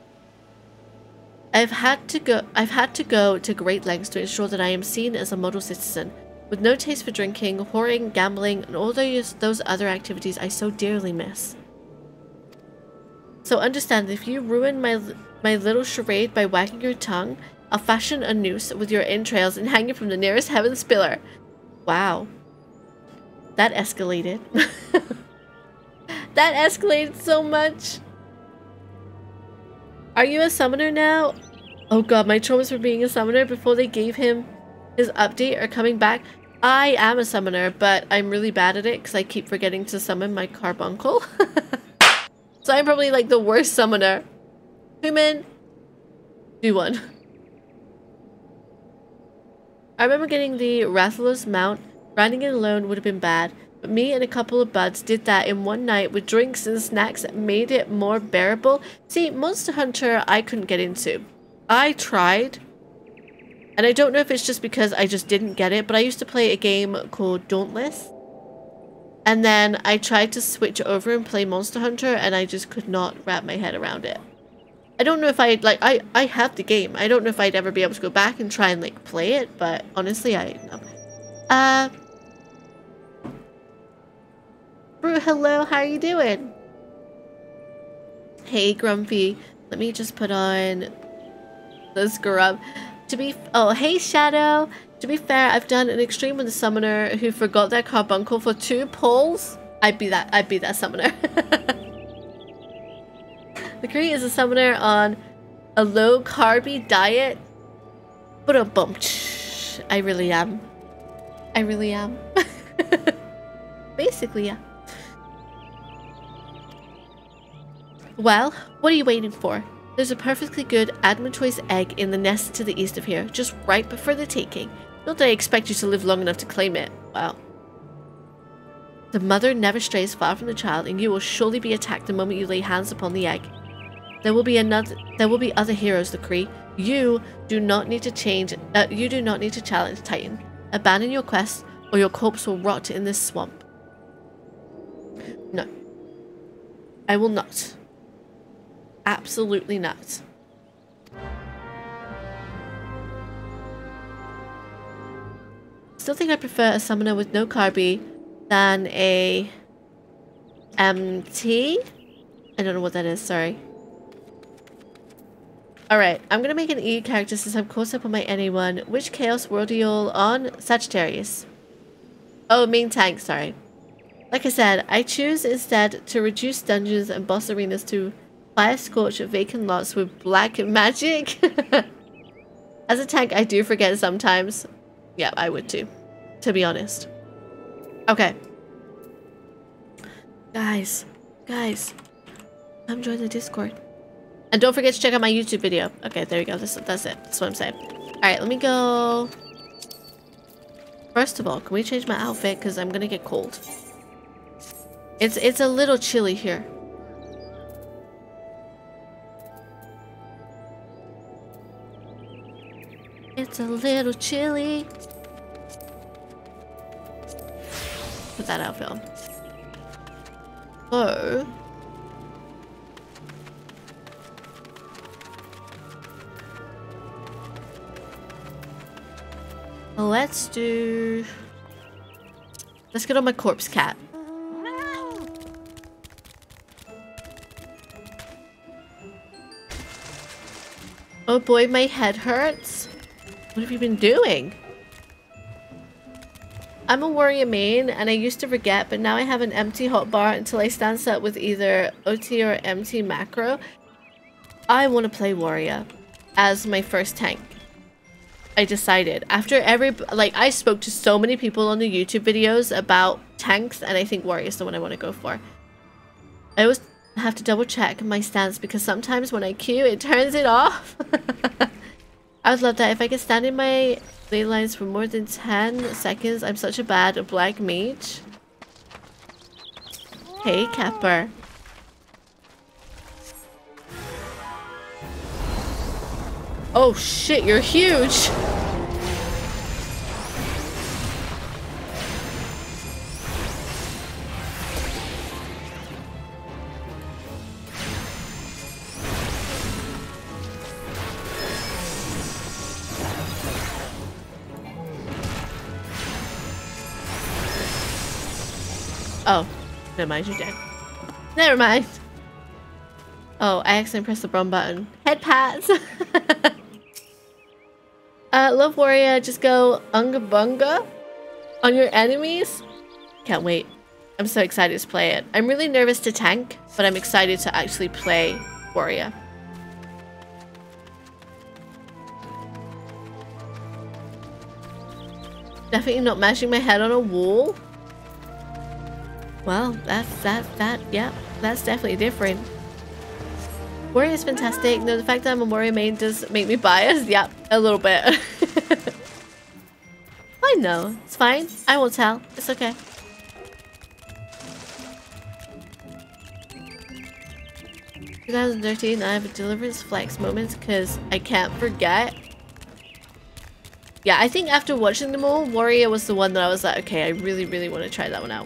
[SPEAKER 1] I've had to go I've had to go to great lengths to ensure that I am seen as a model citizen, with no taste for drinking, whoring, gambling, and all those those other activities I so dearly miss. So understand that if you ruin my my little charade by wagging your tongue, I'll fashion a noose with your entrails and hang you from the nearest heaven's pillar. Wow. That escalated. That escalated so much. Are you a summoner now? Oh god, my traumas for being a summoner before they gave him his update are coming back. I am a summoner, but I'm really bad at it because I keep forgetting to summon my carbuncle. So I'm probably like the worst summoner. Human, do one. I remember getting the Rathalos mount. Riding it alone would have been bad, but me and a couple of buds did that in one night with drinks and snacks that made it more bearable. See, Monster Hunter I couldn't get into. I tried, and I don't know if it's just because I just didn't get it, but I used to play a game called Dauntless, and then I tried to switch over and play Monster Hunter, and I just could not wrap my head around it. I don't know if I'd like, I, I have the game. I don't know if I'd ever be able to go back and try and like play it, but honestly, I know. Uh, Brew, hello, how are you doing? Hey, Grumpy. Let me just put on the scrub. To be, oh, hey, Shadow. To be fair, I've done an extreme with a summoner who forgot their carbuncle for two pulls. I'd be that, I'd be that summoner. McCree is a summoner on a low carby diet. But a bump. I really am. I really am. Basically, yeah. Well, what are you waiting for? There's a perfectly good Admin Choice egg in the nest to the east of here, just ripe for the taking. Not that I expect you to live long enough to claim it. Wow. The mother never strays far from the child, and you will surely be attacked the moment you lay hands upon the egg. There will be another. There will be other heroes, Decree. You do not need to change. Uh, you do not need to challenge Titan. Abandon your quest, or your corpse will rot in this swamp. No, I will not. Absolutely not. Still think I prefer a summoner with no carby than a M T. I don't know what that is, sorry. Alright, I'm gonna make an E character since I'm close up on my anyone. Which Chaos World are you all on? Sagittarius. Oh, main tank, sorry. Like I said, I choose instead to reduce dungeons and boss arenas to fire scorch vacant lots with black magic. As a tank, I do forget sometimes. Yeah, I would too, to be honest. Okay. Guys, guys, come join the Discord. And don't forget to check out my YouTube video. Okay, there you go. That's, that's it. That's what I'm saying. Alright, let me go. First of all, can we change my outfit? Because I'm going to get cold. It's, it's a little chilly here. It's a little chilly. Put that outfit on. So... Let's do... Let's get on my corpse cat. Oh boy, my head hurts. What have you been doing? I'm a warrior main and I used to forget, but now I have an empty hotbar until I stance up with either O T or empty macro. I want to play warrior as my first tank. I decided after every, like, I spoke to so many people on the YouTube videos about tanks and I think warrior is the one I want to go for. I always have to double check my stance because sometimes when I queue it turns it off. I would love that if I could stand in my ley lines for more than ten seconds. I'm such a bad black mage. Hey, Capper. Oh shit, you're huge! Oh, never mind, you're dead. Never mind. Oh, I accidentally pressed the wrong button. Head pats! uh, Love Warrior, just go unga bunga on your enemies. Can't wait. I'm so excited to play it. I'm really nervous to tank, but I'm excited to actually play Warrior. Definitely not mashing my head on a wall. Well, that's that that yeah, that's definitely different. Warrior is fantastic. No, the fact that I'm a warrior main does make me biased. Yep, a little bit. I know, it's fine. I won't tell. It's okay. twenty thirteen, I have a deliverance flex moments because I can't forget. Yeah, I think after watching them all, Warrior was the one that I was like, okay, I really, really want to try that one out.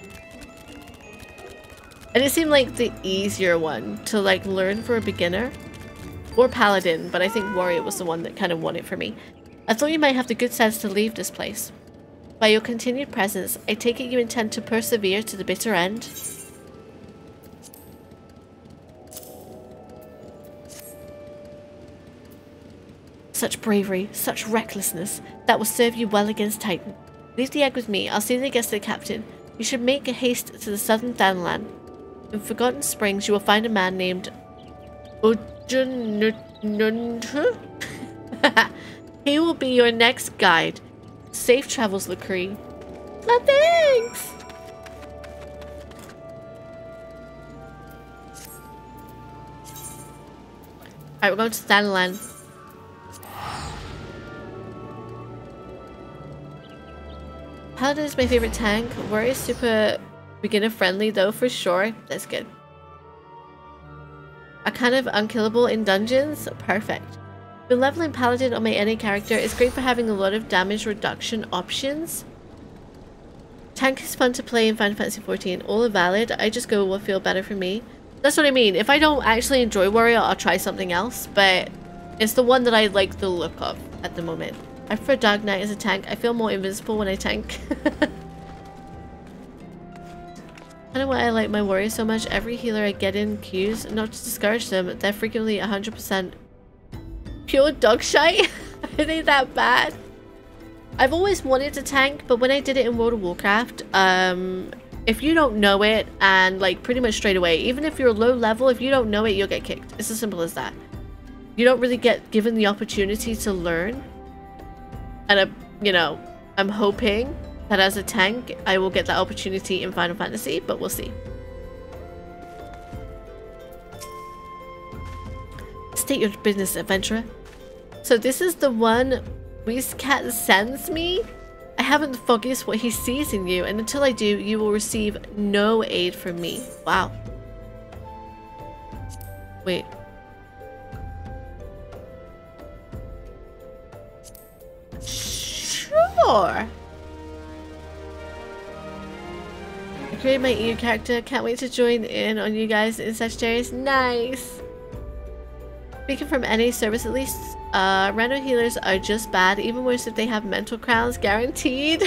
[SPEAKER 1] And it seemed like the easier one to like learn for a beginner. Or Paladin, but I think Warrior was the one that kind of won it for me. I thought you might have the good sense to leave this place. By your continued presence, I take it you intend to persevere to the bitter end. Such bravery, such recklessness. That will serve you well against Titan. Leave the egg with me. I'll see the guest of the captain. You should make a haste to the southern Danland. In Forgotten Springs, you will find a man named Unedited. He will be your next guide. Safe travels, Lacree. Oh, thanks! Alright, we're going to Danland. Paladin is my favorite tank. Warrior is super beginner friendly though, for sure. That's good. A kind of unkillable in dungeons? Perfect. Been leveling Paladin on my any character is great for having a lot of damage reduction options. Tank is fun to play in Final Fantasy fourteen. All are valid. I just go what feel better for me. That's what I mean. If I don't actually enjoy Warrior, I'll try something else. But it's the one that I like the look of at the moment. I prefer Dark Knight as a tank. I feel more invincible when I tank. I don't know why I like my warrior so much. Every healer I get in queues, not to discourage them, they're frequently one hundred percent pure dog shite. Are they that bad? I've always wanted to tank, but when I did it in World of Warcraft, um, if you don't know it, and like pretty much straight away, even if you're low level, if you don't know it, you'll get kicked. It's as simple as that. You don't really get given the opportunity to learn. And, I, you know, I'm hoping that as a tank, I will get that opportunity in Final Fantasy, but we'll see. State your business, adventurer. So this is the one Cat sends me. I haven't the foggiest what he sees in you, and until I do, you will receive no aid from me. Wow. Wait. Sure. I created my E U character. Can't wait to join in on you guys in Sagittarius. Nice. Speaking from N A service, at least Uh, random healers are just bad. Even worse if they have mental crowns, guaranteed.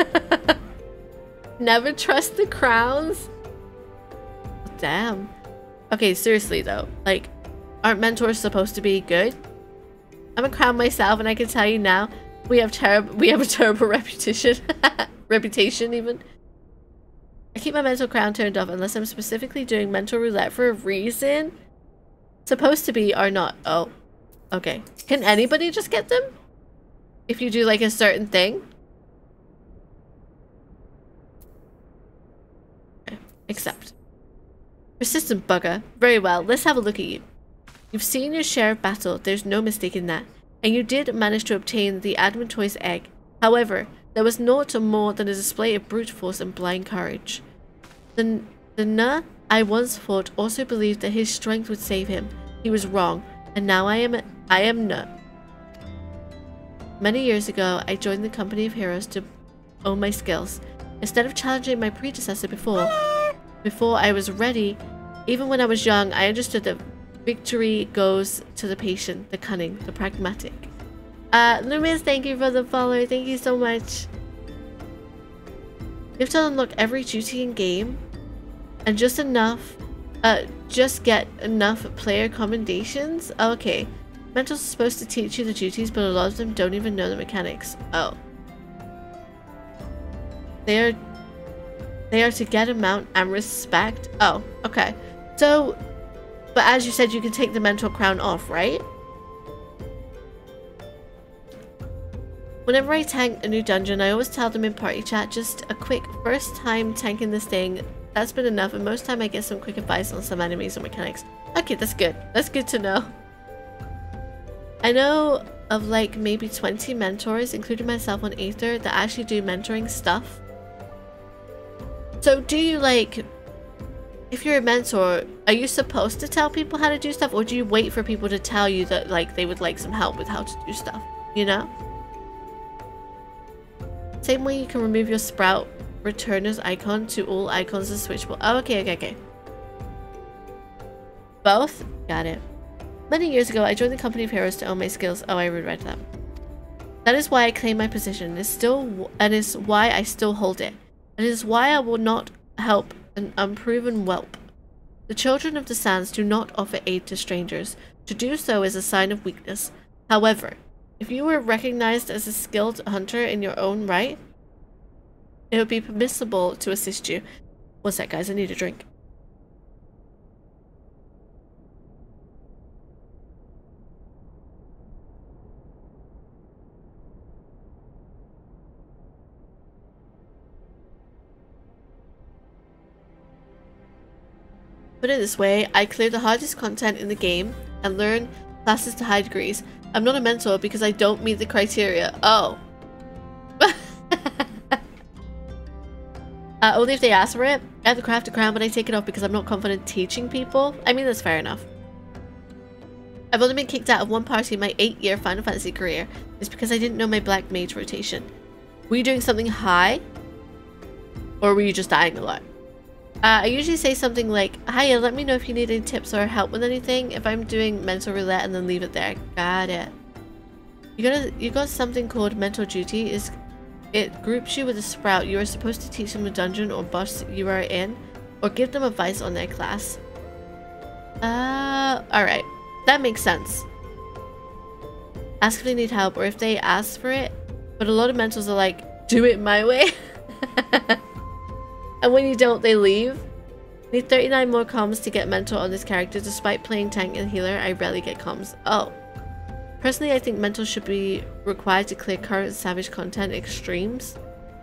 [SPEAKER 1] Never trust the crowns. Damn. Okay, seriously though. Like, aren't mentors supposed to be good? I'm a crown myself, and I can tell you now, we have terrible. We have a terrible reputation. Reputation, even. I keep my mental crown turned off unless I'm specifically doing mental roulette for a reason. Supposed to be or not. Oh, okay. Can anybody just get them? If you do like a certain thing? Okay. Accept. Persistent bugger. Very well, let's have a look at you. You've seen your share of battle, there's no mistaking that. And you did manage to obtain the Admin Toy's egg. However, there was naught more than a display of brute force and blind courage. The, the Na I once fought also believed that his strength would save him. He was wrong, and now I am I am Na. Many years ago, I joined the company of heroes to own my skills. Instead of challenging my predecessor before, before I was ready, even when I was young, I understood that victory goes to the patient, the cunning, the pragmatic. Uh, Loomis, thank you for the follow. Thank you so much. You have to unlock every duty in game, and just enough, uh, just get enough player commendations. Oh, okay, Mental's supposed to teach you the duties, but a lot of them don't even know the mechanics. Oh, they are, they are to get amount and respect. Oh, okay. So, but as you said, you can take the mental crown off, right? Whenever I tank a new dungeon, I always tell them in party chat, just a quick first time tanking this thing, that's been enough, and most time I get some quick advice on some enemies or mechanics. Okay, that's good. That's good to know. I know of like maybe twenty mentors, including myself on Aether, that actually do mentoring stuff. So do you like, if you're a mentor, are you supposed to tell people how to do stuff, or do you wait for people to tell you that like they would like some help with how to do stuff, you know? Same way you can remove your sprout returner's icon to all icons as switchable. Oh, okay, okay, okay. Both? Got it. Many years ago, I joined the company of heroes to own my skills. Oh, I reread that. That is why I claim my position, and is still, and is why I still hold it. And it is why I will not help an unproven whelp. The children of the sands do not offer aid to strangers. To do so is a sign of weakness. However, if you were recognized as a skilled hunter in your own right, it would be permissible to assist you. What's that, guys? I need a drink. Put it this way, I clear the hardest content in the game and learn classes to high degrees. I'm not a mentor because I don't meet the criteria. Oh. uh, only if they ask for it. I have to craft a crown, but I take it off because I'm not confident teaching people. I mean, that's fair enough. I've only been kicked out of one party in my eight-year Final Fantasy career. It's because I didn't know my black mage rotation. Were you doing something high? Or were you just dying a lot? Uh, I usually say something like, hiya, let me know if you need any tips or help with anything. If I'm doing mental roulette, and then leave it there. Got it. You got a, you got something called mental duty. Is It groups you with a sprout. You are supposed to teach them a dungeon or boss you are in, or give them advice on their class. Uh, alright. That makes sense. Ask if they need help, or if they ask for it. But a lot of mentors are like, do it my way. And when you don't, they leave. Need thirty-nine more comms to get mentor on this character. Despite playing tank and healer, I rarely get comms. Oh. Personally, I think mentor should be required to clear current savage content extremes.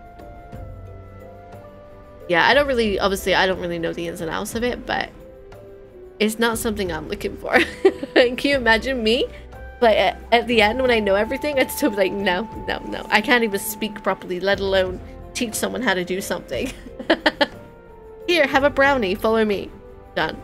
[SPEAKER 1] Yeah, I don't really, obviously, I don't really know the ins and outs of it, but it's not something I'm looking for. Can you imagine me? But at, at the end, when I know everything, I'd still be like, no, no, no. I can't even speak properly, let alone teach someone how to do something. Here, have a brownie. Follow me. Done.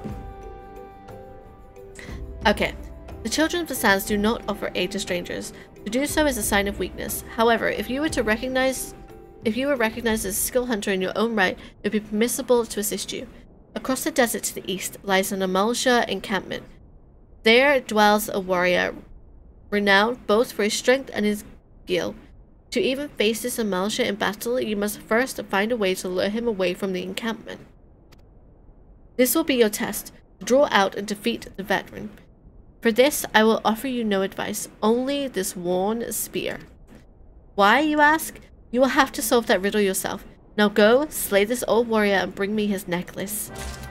[SPEAKER 1] Okay. The children of the sands do not offer aid to strangers. To do so is a sign of weakness. However, if you were to recognize, if you were recognized as a skill hunter in your own right, it would be permissible to assist you. Across the desert to the east lies an Amalsha encampment. There dwells a warrior renowned both for his strength and his skill. To even face this Amalsha in battle, you must first find a way to lure him away from the encampment. This will be your test. Draw out and defeat the veteran. For this, I will offer you no advice, only this worn spear. Why, you ask? You will have to solve that riddle yourself. Now go, slay this old warrior and bring me his necklace.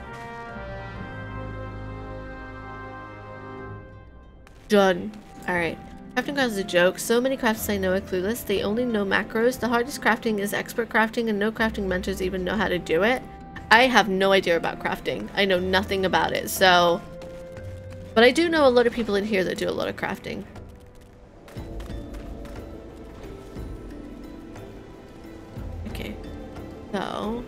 [SPEAKER 1] Done. Alright. Crafting craft is a joke. So many crafts I know are clueless. They only know macros. The hardest crafting is expert crafting, and no crafting mentors even know how to do it. I have no idea about crafting. I know nothing about it, so... But I do know a lot of people in here that do a lot of crafting. Okay. So...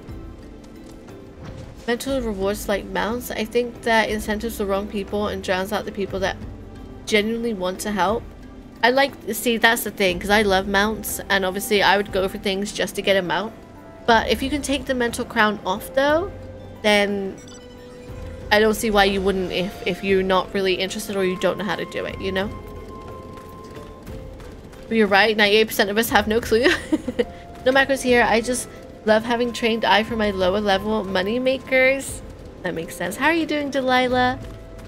[SPEAKER 1] Mental rewards like mounts. I think that incentives the wrong people and drowns out the people that genuinely want to help. I like, see, that's the thing, because I love mounts, and obviously I would go for things just to get a mount. But if you can take the mental crown off though, then I don't see why you wouldn't if, if you're not really interested or you don't know how to do it, you know? But you're right, ninety-eight percent of us have no clue. No macros here, I just love having trained eye for my lower level money makers. That makes sense. How are you doing, Delilah?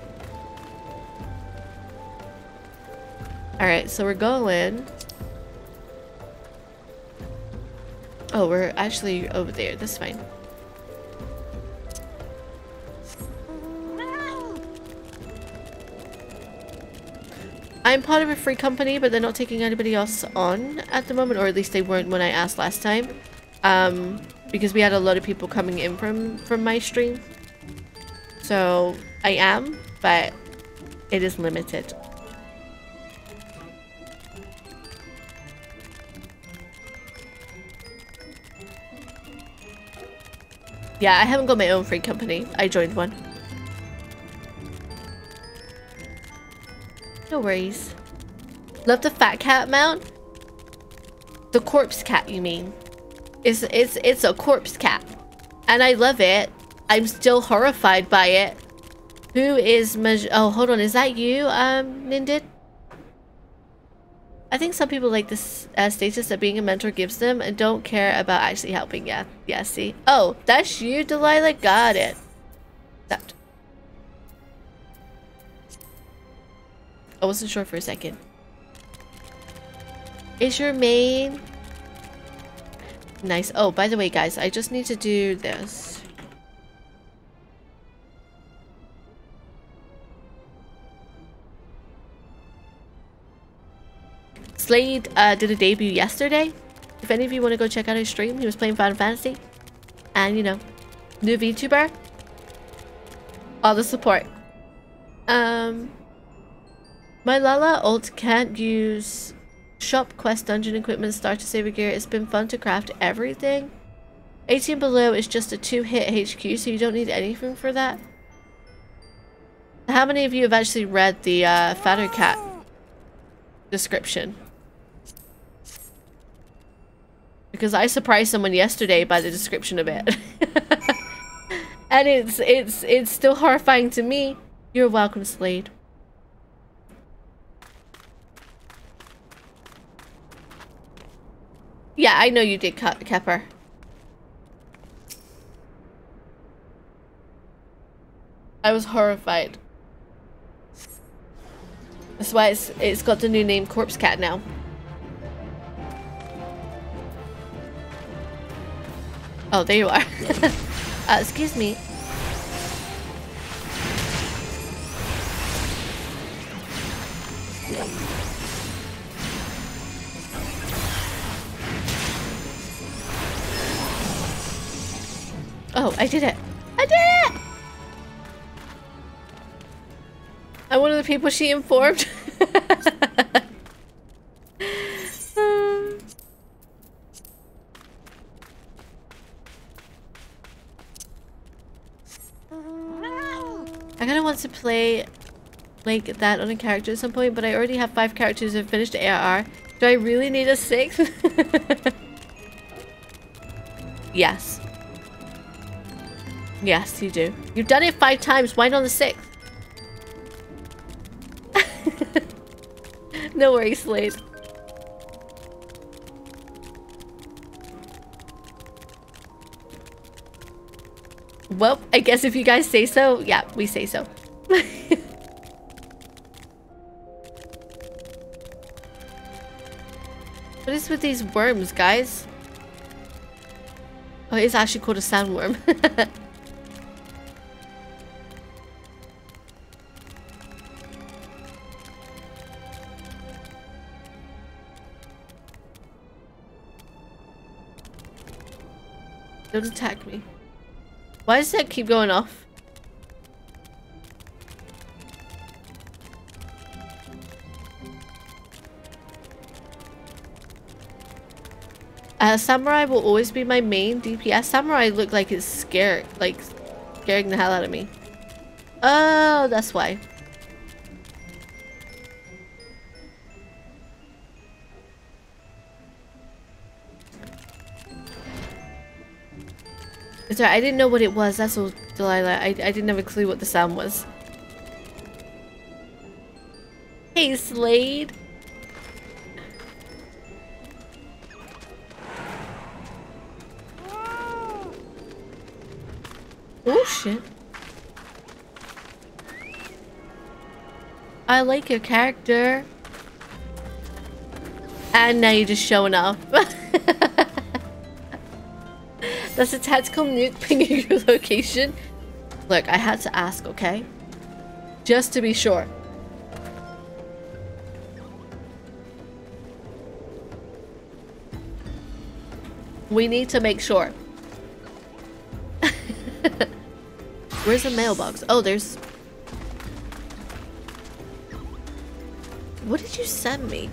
[SPEAKER 1] Alright, so we're going... Oh, we're actually over there. That's fine. I'm part of a free company, but they're not taking anybody else on at the moment, or at least they weren't when I asked last time. Um, because we had a lot of people coming in from, from my stream. So, I am, but it is limited. Yeah, I haven't got my own free company. I joined one. No worries. Love the fat cat mount? The corpse cat, you mean? It's, it's, it's a corpse cat. And I love it. I'm still horrified by it. Who is Maj- Oh, hold on. Is that you, um, Nindid? I think some people like this uh, status that being a mentor gives them and don't care about actually helping. Yeah, yeah, see? Oh, that's you, Delilah? Got it. That. I wasn't sure for a second. Is your main... Nice. Oh, by the way, guys, I just need to do this. Slade uh, did a debut yesterday. If any of you want to go check out his stream, he was playing Final Fantasy. And, you know, new VTuber. All the support. Um, my Lala ult can't use shop, quest, dungeon equipment, starter saver gear. It's been fun to craft everything. eighteen below is just a two-hit H Q, so you don't need anything for that. How many of you have actually read the uh, Fatter Cat description? Because I surprised someone yesterday by the description of it. And it's it's it's still horrifying to me. You're welcome, Slade. Yeah, I know you did, Kepper. I was horrified. That's why it's it's got the new name Corpse Cat now. Oh, there you are. uh, excuse me. Oh, I did it. I did it! I'm one of the people she informed. I kind of want to play like that on a character at some point, but I already have five characters and finished A R R. Do I really need a sixth? Yes. Yes, you do. You've done it five times. Why not the sixth? No worries, Slade. Well, I guess if you guys say so, yeah, we say so. What is with these worms, guys? Oh, it's actually called a sandworm. Don't attack me. Why does that keep going off? Uh, Samurai will always be my main D P S. Samurai look like it's scared, like scaring the hell out of me. Oh, that's why. Sorry, I didn't know what it was. That's all, Delilah. I, I didn't have a clue what the sound was. Hey, Slade. Oh, shit. I like your character. And now you're just showing off. That's a tactical nuke pinging your location. Look, I had to ask, okay? Just to be sure. We need to make sure. Where's the mailbox? Oh, there's... What did you send me?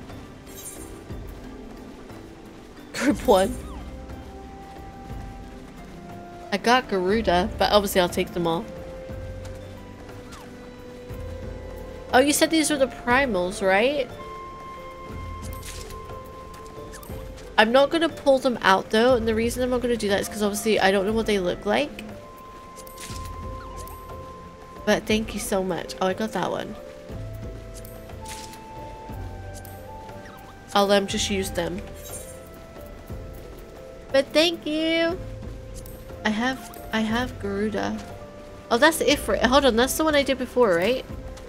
[SPEAKER 1] Group one. I got Garuda, but obviously I'll take them all. Oh, you said these were the primals, right? I'm not going to pull them out though, and the reason I'm not going to do that is because obviously I don't know what they look like. But thank you so much. Oh, I got that one. I'll um, just use them. But thank you! I have, I have Garuda. Oh, that's the Ifrit. Hold on, that's the one I did before, right?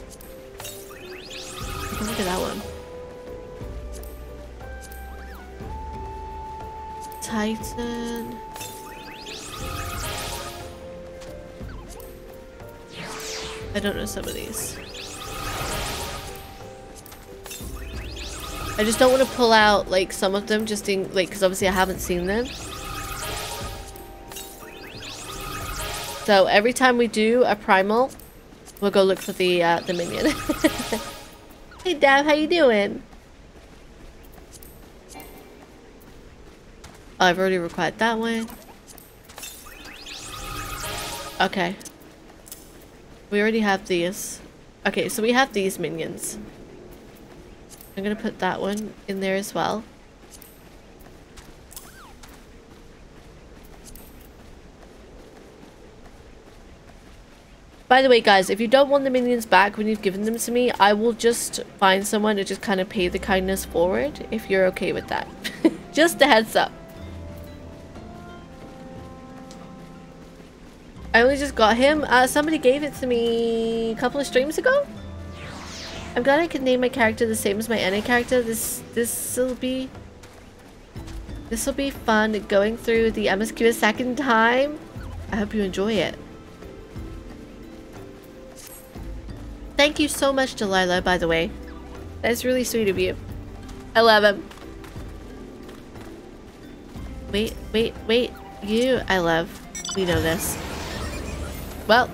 [SPEAKER 1] Look at that one. Titan. I don't know some of these. I just don't want to pull out like some of them just in like because obviously I haven't seen them. So every time we do a primal, we'll go look for the uh, the minion. Hey Dab, how you doing? Oh, I've already required that one. Okay. We already have these. Okay, so we have these minions. I'm gonna put that one in there as well. By the way, guys, if you don't want the minions back when you've given them to me, I will just find someone to just kind of pay the kindness forward if you're okay with that. Just a heads up. I only just got him. Uh, somebody gave it to me a couple of streams ago. I'm glad I could name my character the same as my N A character. This this will be this will be fun going through the M S Q a second time. I hope you enjoy it. Thank you so much, Delilah, by the way. That's really sweet of you. I love him. Wait, wait, wait. You, I love. We know this. Well.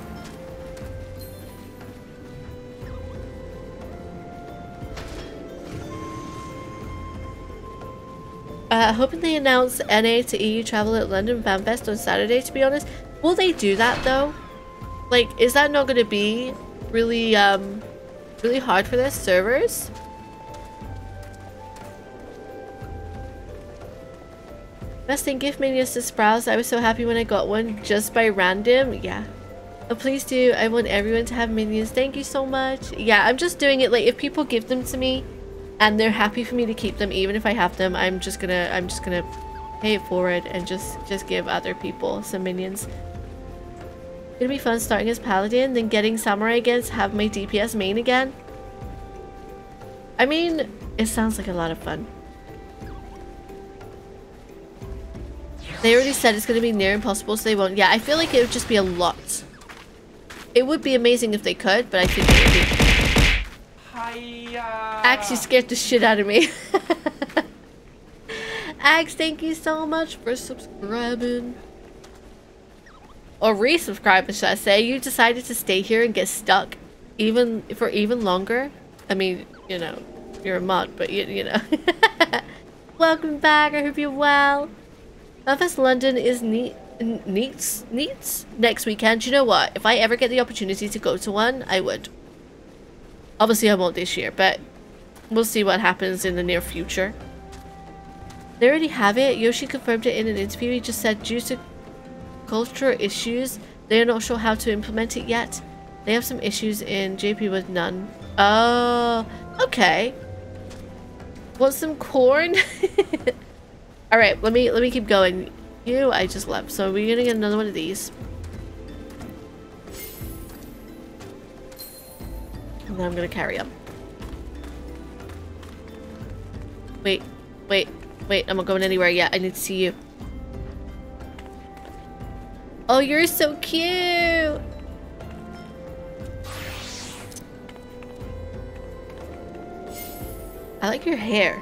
[SPEAKER 1] Uh, hoping they announce N A to E U travel at London Fan Fest on Saturday, to be honest. Will they do that, though? Like, is that not going to be really, um, really hard for their servers? Best thing, gift minions to Sprouse. I was so happy when I got one just by random. Yeah. Oh, please do. I want everyone to have minions. Thank you so much. Yeah, I'm just doing it like if people give them to me, and they're happy for me to keep them. Even if I have them, I'm just gonna I'm just gonna pay it forward and just just give other people some minions. It'll be fun starting as paladin, then getting samurai again to have my D P S main again. I mean, it sounds like a lot of fun. They already said it's gonna be near impossible, so they won't. Yeah, I feel like it would just be a lot. It would be amazing if they could, but I think it would be. Hiya. Axe, you scared the shit out of me. Axe, thank you so much for subscribing. Or resubscribing, should I say. You decided to stay here and get stuck even for even longer. I mean, you know, you're a mod, but you, you know. Welcome back, I hope you're well. Manifest London is neat, neats, neats next weekend. You know what? If I ever get the opportunity to go to one, I would. Obviously, I won't this year, but we'll see what happens in the near future. They already have it. Yoshi confirmed it in an interview. He just said due to cultural issues, they are not sure how to implement it yet. They have some issues in J P with none. Oh, okay. Want some corn? All right, let me let me keep going. You, I just left, so we're gonna get another one of these. And then I'm gonna carry them. Wait, wait, wait! I'm not going anywhere yet. I need to see you. Oh, you're so cute. I like your hair.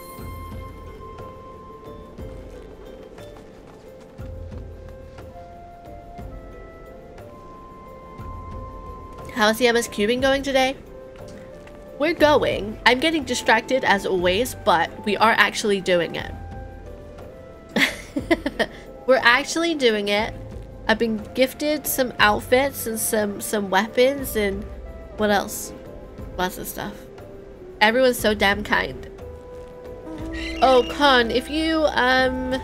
[SPEAKER 1] How's the M S cubing going today? We're going. I'm getting distracted as always, but we are actually doing it. We're actually doing it. I've been gifted some outfits and some some weapons and what else? Lots of stuff. Everyone's so damn kind. Oh, Con, if you um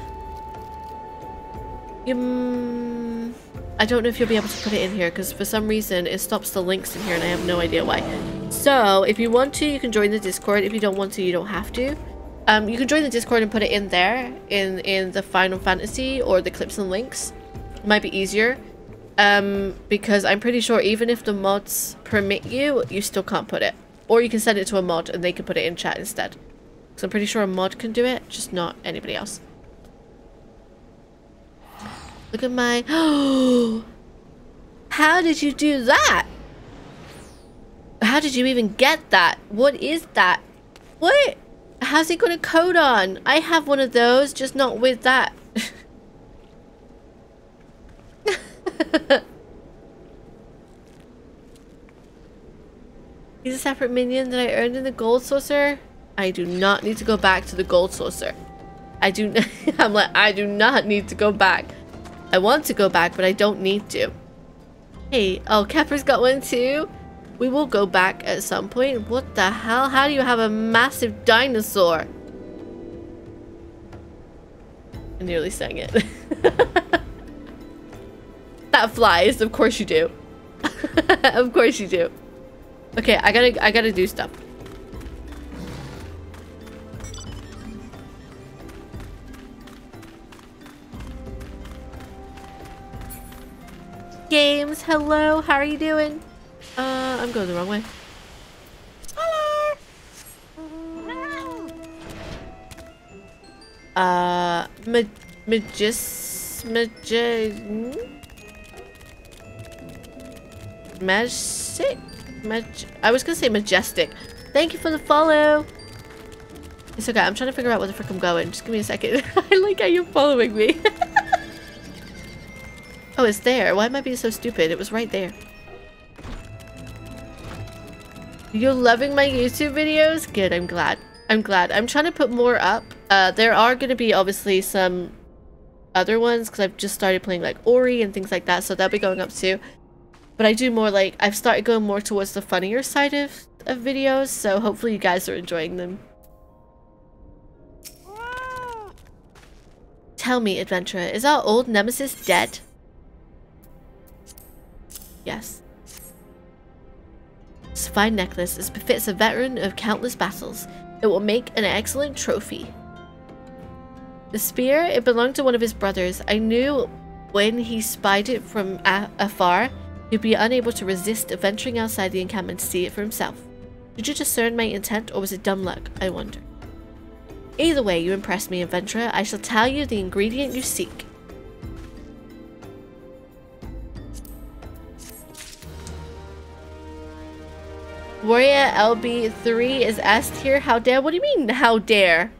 [SPEAKER 1] you um, I don't know if you'll be able to put it in here because for some reason it stops the links in here and I have no idea why. So if you want to, you can join the Discord. If you don't want to, you don't have to. Um, you can join the Discord and put it in there in in the Final Fantasy or the clips and links. It might be easier um, because I'm pretty sure even if the mods permit you, you still can't put it. Or you can send it to a mod and they can put it in chat instead. So I'm pretty sure a mod can do it, just not anybody else. Look at my... Oh! How did you do that? How did you even get that? What is that? What? How's it got a code on? I have one of those, just not with that. He's a separate minion that I earned in the gold saucer. I do not need to go back to the gold saucer. I do. I'm like, I do not need to go back. I want to go back, but I don't need to. Hey, oh, Kepper's got one too. We will go back at some point. What the hell? How do you have a massive dinosaur? I nearly sang it. That flies. Of course you do. Of course you do. Okay, I gotta, I gotta do stuff. Games, hello, how are you doing? Uh, I'm going the wrong way. Hello. Uh, ma magis, magis, magic, mag. I was gonna say majestic. Thank you for the follow. It's okay. I'm trying to figure out where the frick I'm going. Just give me a second. I like how you're following me. Oh, it's there. Why am I being so stupid? It was right there. You're loving my YouTube videos? Good, I'm glad. I'm glad. I'm trying to put more up. Uh, there are going to be obviously some other ones because I've just started playing like Ori and things like that, so that'll be going up too. But I do more like, I've started going more towards the funnier side of, of videos, so hopefully you guys are enjoying them. Tell me, adventurer, is our old nemesis dead? Yes. This fine necklace is befits a veteran of countless battles. It will make an excellent trophy. The spear, it belonged to one of his brothers. I knew when he spied it from afar, he'd be unable to resist venturing outside the encampment to see it for himself. Did you discern my intent, or was it dumb luck, I wonder? Either way, you impressed me, adventurer. I shall tell you the ingredient you seek. Warrior L B three is asked here, how dare? What do you mean, how dare?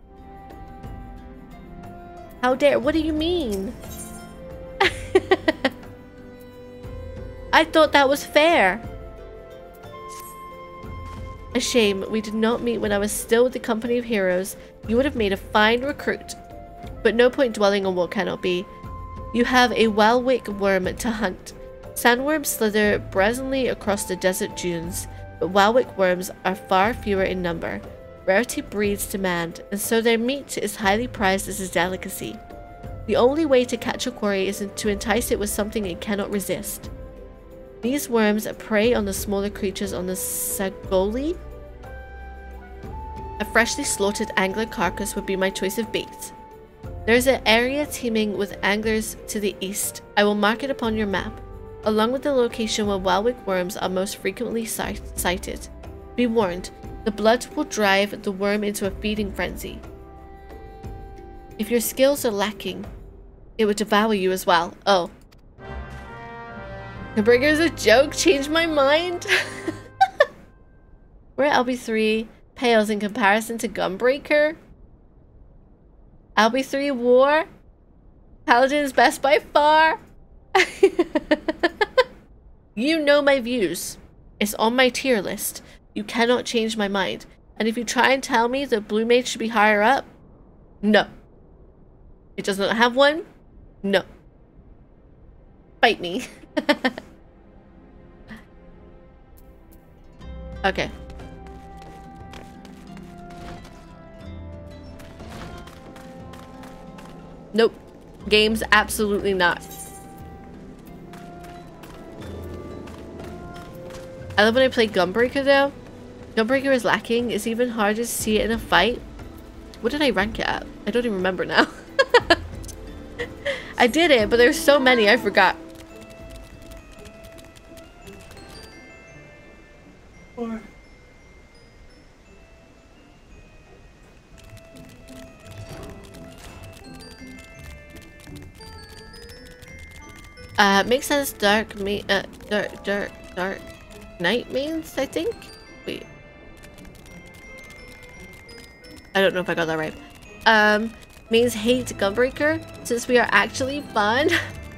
[SPEAKER 1] How dare? What do you mean? I thought that was fair. A shame we did not meet when I was still with the company of heroes. You would have made a fine recruit. But no point dwelling on what cannot be. You have a Welwick worm to hunt. Sandworms slither brazenly across the desert dunes, but Welwick worms are far fewer in number. Rarity breeds demand, and so their meat is highly prized as a delicacy. The only way to catch a quarry is to entice it with something it cannot resist. These worms prey on the smaller creatures on the Sagoli. A freshly slaughtered angler carcass would be my choice of bait. There is an area teeming with anglers to the east. I will mark it upon your map, along with the location where Welwick worms are most frequently sight sighted. Be warned, the blood will drive the worm into a feeding frenzy. If your skills are lacking, it would devour you as well. Oh. The burger is a joke? Changed my mind? We're at L B three pales in comparison to Gunbreaker. L B three War. Paladin is best by far. You know my views. It's on my tier list. You cannot change my mind. And if you try and tell me that Blue Mage should be higher up, no. It does not have one? No. Fight me. Okay. Nope. Games, absolutely not. I love when I play Gunbreaker though. Gunbreaker is lacking. It's even harder to see it in a fight. What did I rank it at? I don't even remember now. I did it, but there's so many I forgot. Four. Uh, makes sense. Dark me. Uh, dark, dark, dark night means. I think. Wait. I don't know if I got that right. Um, means hate Gunbreaker since we are actually fun.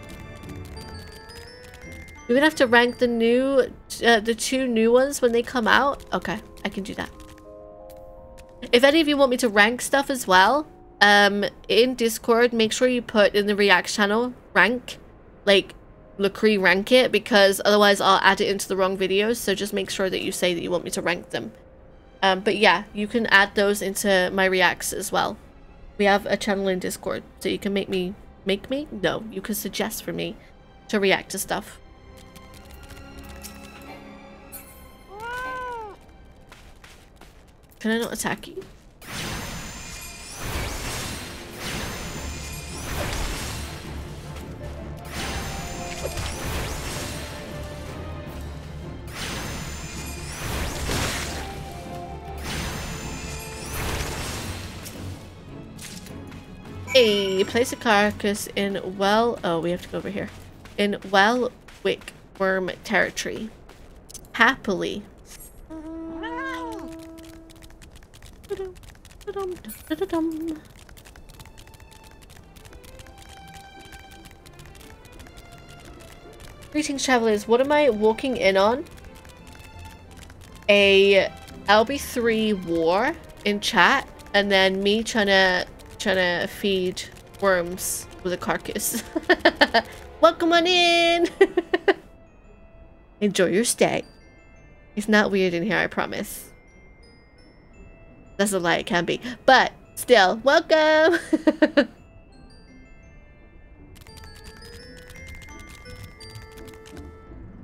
[SPEAKER 1] We're gonna have to rank the new, uh, the two new ones when they come out. Okay, I can do that. If any of you want me to rank stuff as well, um, in Discord, make sure you put in the React channel rank, like Lacree rank it, because otherwise I'll add it into the wrong videos. So just make sure that you say that you want me to rank them. Um, but yeah, you can add those into my reacts as well. We have a channel in Discord, so you can make me, make me? No, you can suggest for me to react to stuff. Can I not attack you? Hey, place a carcass in well... Oh, we have to go over here. In Welwick worm territory. Happily. Greetings, travelers. What am I walking in on? A L B three war in chat, and then me trying to trying to feed worms with a carcass. Welcome on in. Enjoy your stay. It's not weird in here, I promise. That's a lie, it can be. But still, welcome.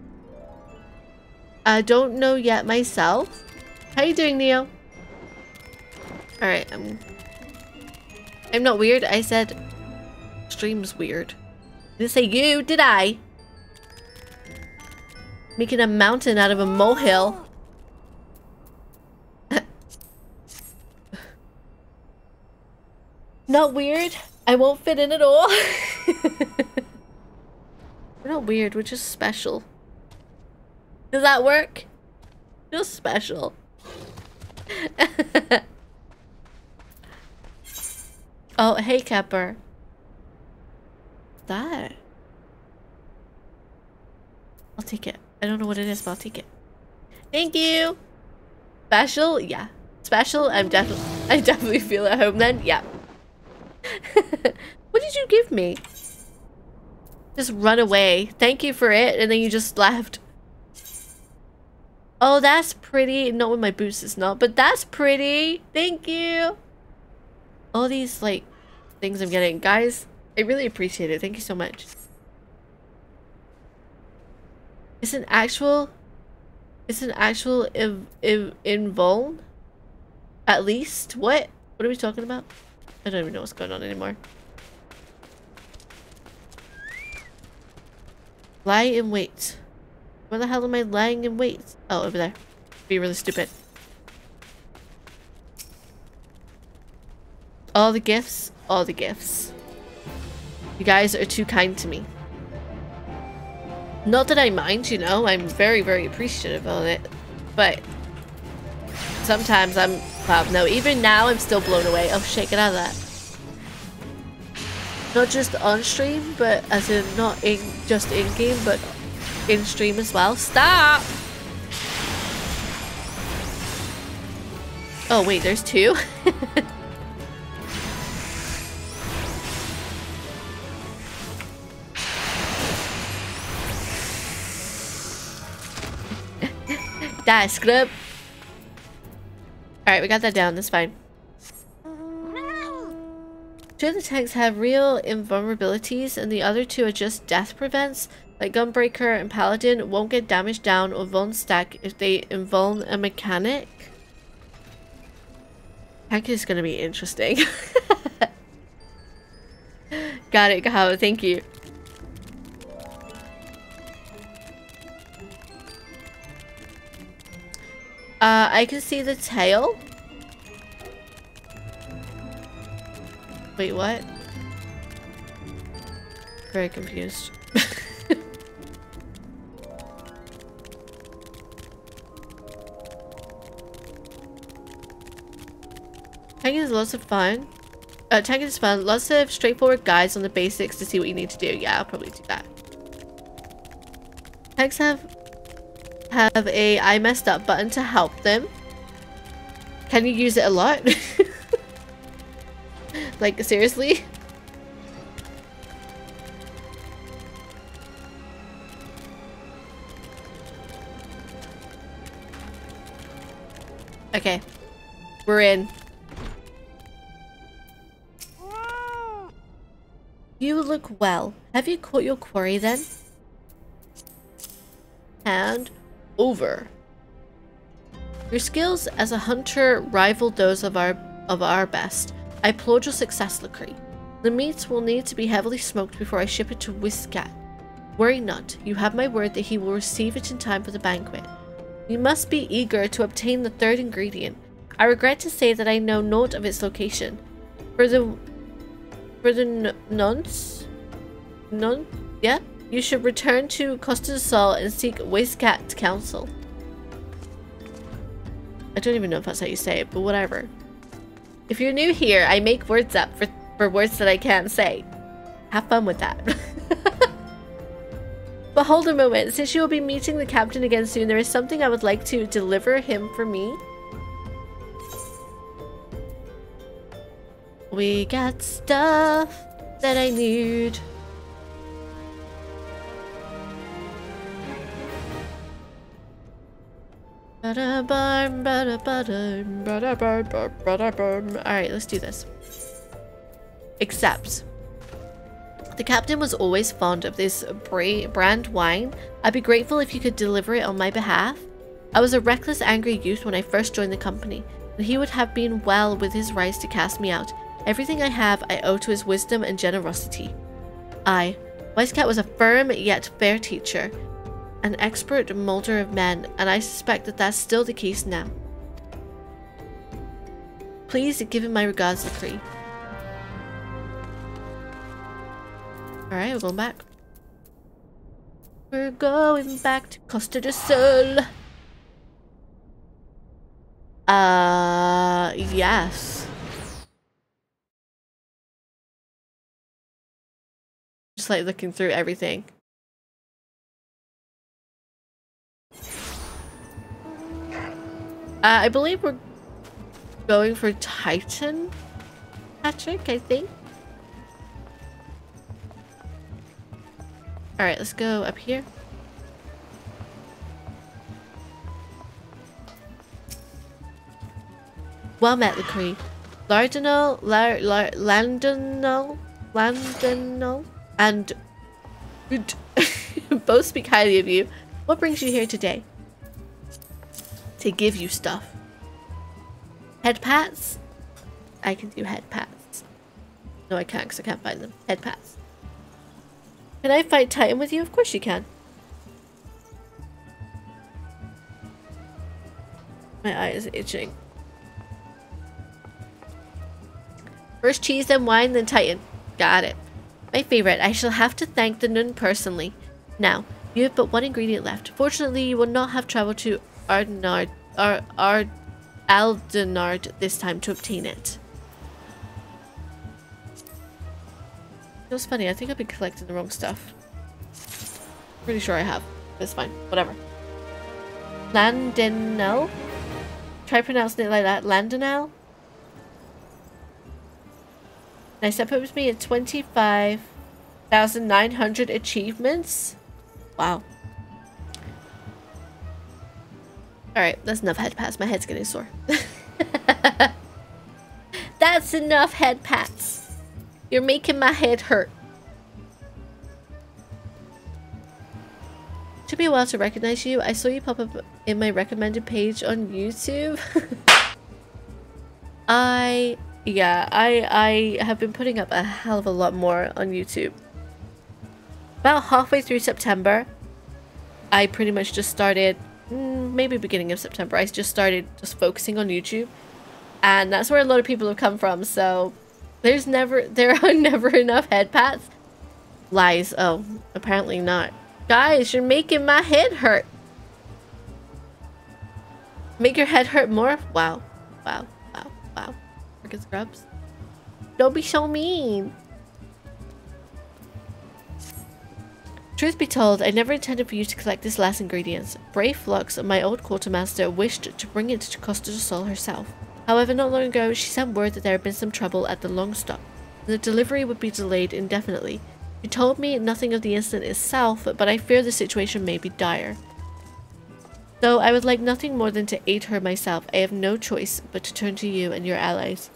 [SPEAKER 1] I don't know yet myself. How you doing, Neo? Alright, I'm... I'm not weird. I said stream's weird. I didn't say you, did I? Making a mountain out of a molehill. Not weird. I won't fit in at all. We're not weird, we're just special. Does that work? Just special. Oh, hey, Kepper. That. I'll take it. I don't know what it is, but I'll take it. Thank you. Special? Yeah. Special? I'm definitely I definitely feel at home then. Yeah. What did you give me? Just run away. Thank you for it, and then you just left. Oh, that's pretty. Not with my boots, it's not, but that's pretty. Thank you. All these, like, things I'm getting. Guys, I really appreciate it. Thank you so much. It's an actual... It's an actual iv iv invuln? At least? What? What are we talking about? I don't even know what's going on anymore. Lie in wait. Where the hell am I lying in wait? Oh, over there. Be really stupid. All the gifts. All the gifts. You guys are too kind to me. Not that I mind, you know. I'm very, very appreciative of it. But sometimes I'm... Wow, no. Even now, I'm still blown away. Oh, shit. Get out of that. Not just on stream, but as in not in just in game, but in stream as well. Stop! Oh wait, there's two? Die, scrub! Alright, we got that down, that's fine. Two of the tanks have real invulnerabilities, and the other two are just death prevents. Like Gunbreaker and Paladin won't get damaged down or vuln stack if they invuln a mechanic. Tank is gonna be interesting. Got it, Kahava, thank you. Uh, I can see the tail. Wait, what? Very confused. Tanking is lots of fun. Uh, tanking is fun. Lots of straightforward guides on the basics to see what you need to do. Yeah, I'll probably do that. Tanks have have a I messed up button to help them. Can you use it a lot? Like, seriously? Okay. We're in. You look well. Have you caught your quarry then? And over. Your skills as a hunter rival those of our of our best. I applaud your success, Lacree. The meat will need to be heavily smoked before I ship it to Whiskat. Worry not, you have my word that he will receive it in time for the banquet. You must be eager to obtain the third ingredient. I regret to say that I know naught of its location. For the... For the nuns? Nun? Yeah? You should return to Costa del Sol and seek Whiskat counsel. I don't even know if that's how you say it, but whatever. If you're new here, I make words up for, for words that I can't say. Have fun with that. But hold a moment. Since you will be meeting the captain again soon, there is something I would like to deliver him for me. We got stuff that I need. Alright, let's do this. Except, the captain was always fond of this brand wine. I'd be grateful if you could deliver it on my behalf. I was a reckless, angry youth when I first joined the company. and he would have been well with his rights to cast me out. Everything I have I owe to his wisdom and generosity. I, Wisecat, was a firm yet fair teacher, an expert molder of men, and I suspect that that's still the case now. Please give him my regards, Lecree. Alright, we're going back. We're going back to Costa del Sol. Uh, yes. Just like looking through everything. Uh, I believe we're going for Titan, Patrick, I think. Alright, let's go up here. Well met, Lecree. Lardino, Lar, Lar, Landino, Landino, and both speak highly of you. What brings you here today? To give you stuff. Head pats? I can do head pats. No, I can't because I can't find them. Head pats. Can I fight Titan with you? Of course you can. My eye is itching. First cheese, then wine, then Titan. Got it. My favorite. I shall have to thank the nun personally. Now, you have but one ingredient left. Fortunately, you will not have traveled to Ardenard, Ar, Ar, Aldenard this time to obtain it. It was funny. I think I've been collecting the wrong stuff. Pretty sure I have. It's fine. Whatever. Landinel? Try pronouncing it like that. Landinel? Now step up with me at twenty-five thousand nine hundred achievements. Wow. Alright, that's enough head pats. My head's getting sore. That's enough head pats. You're making my head hurt. Took me a while to recognize you. I saw you pop up in my recommended page on YouTube. I... Yeah, I, I have been putting up a hell of a lot more on YouTube. About halfway through September, I pretty much just started, maybe beginning of September, I just started just focusing on YouTube. And that's where a lot of people have come from, so there's never, there are never enough head pats. Lies. Oh, apparently not. Guys, you're making my head hurt. Make your head hurt more? Wow. Wow. Wow. Wow. Freaking scrubs. Don't be so mean. Truth be told, I never intended for you to collect this last ingredient. Brave Flux, my old quartermaster, wished to bring it to Costa del Sol herself. However, not long ago, she sent word that there had been some trouble at the long stop, and the delivery would be delayed indefinitely. She told me nothing of the incident itself, but I fear the situation may be dire. Though I would like nothing more than to aid her myself, I have no choice but to turn to you and your allies.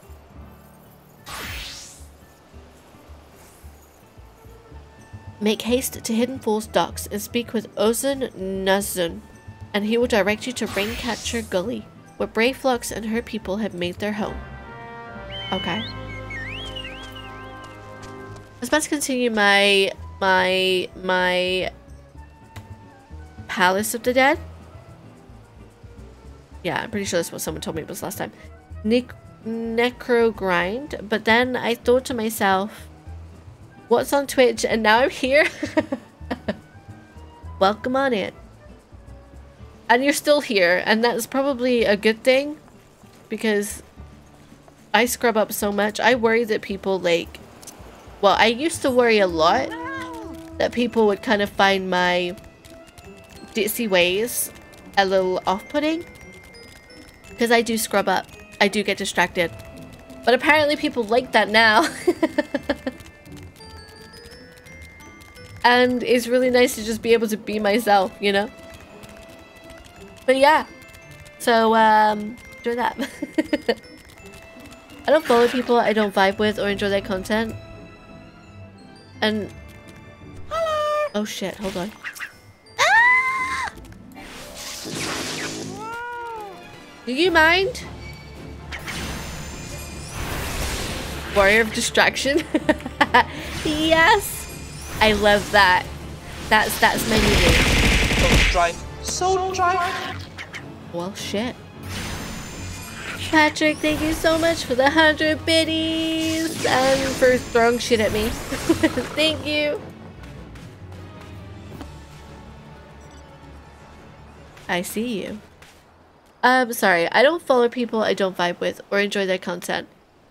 [SPEAKER 1] Make haste to Hidden Falls Docks and speak with Ozun Nazun, and he will direct you to Raincatcher Gully, where Brave Flux and her people have made their home. Okay. I was about to continue my my my Palace of the Dead. Yeah, I'm pretty sure that's what someone told me it was last time. Ne Necro Grind, but then I thought to myself, what's on Twitch? And now I'm here. Welcome on in. And you're still here, and that's probably a good thing, because I scrub up so much. I worry that people like, well, I used to worry a lot that people would kind of find my ditzy ways a little off-putting, because I do scrub up. I do get distracted. But apparently people like that now. And it's really nice to just be able to be myself, you know? But yeah. So, um, enjoy that. I don't follow people I don't vibe with or enjoy their content. And... Hello! Oh shit, hold on. Ah! Do you mind? Warrior of distraction. Yes, I love that. That's that's my new name.
[SPEAKER 2] So dry. So dry.
[SPEAKER 1] Well, shit. Patrick, thank you so much for the hundred biddies and for throwing shit at me. Thank you. I see you. Um, sorry, I don't follow people I don't vibe with or enjoy their content.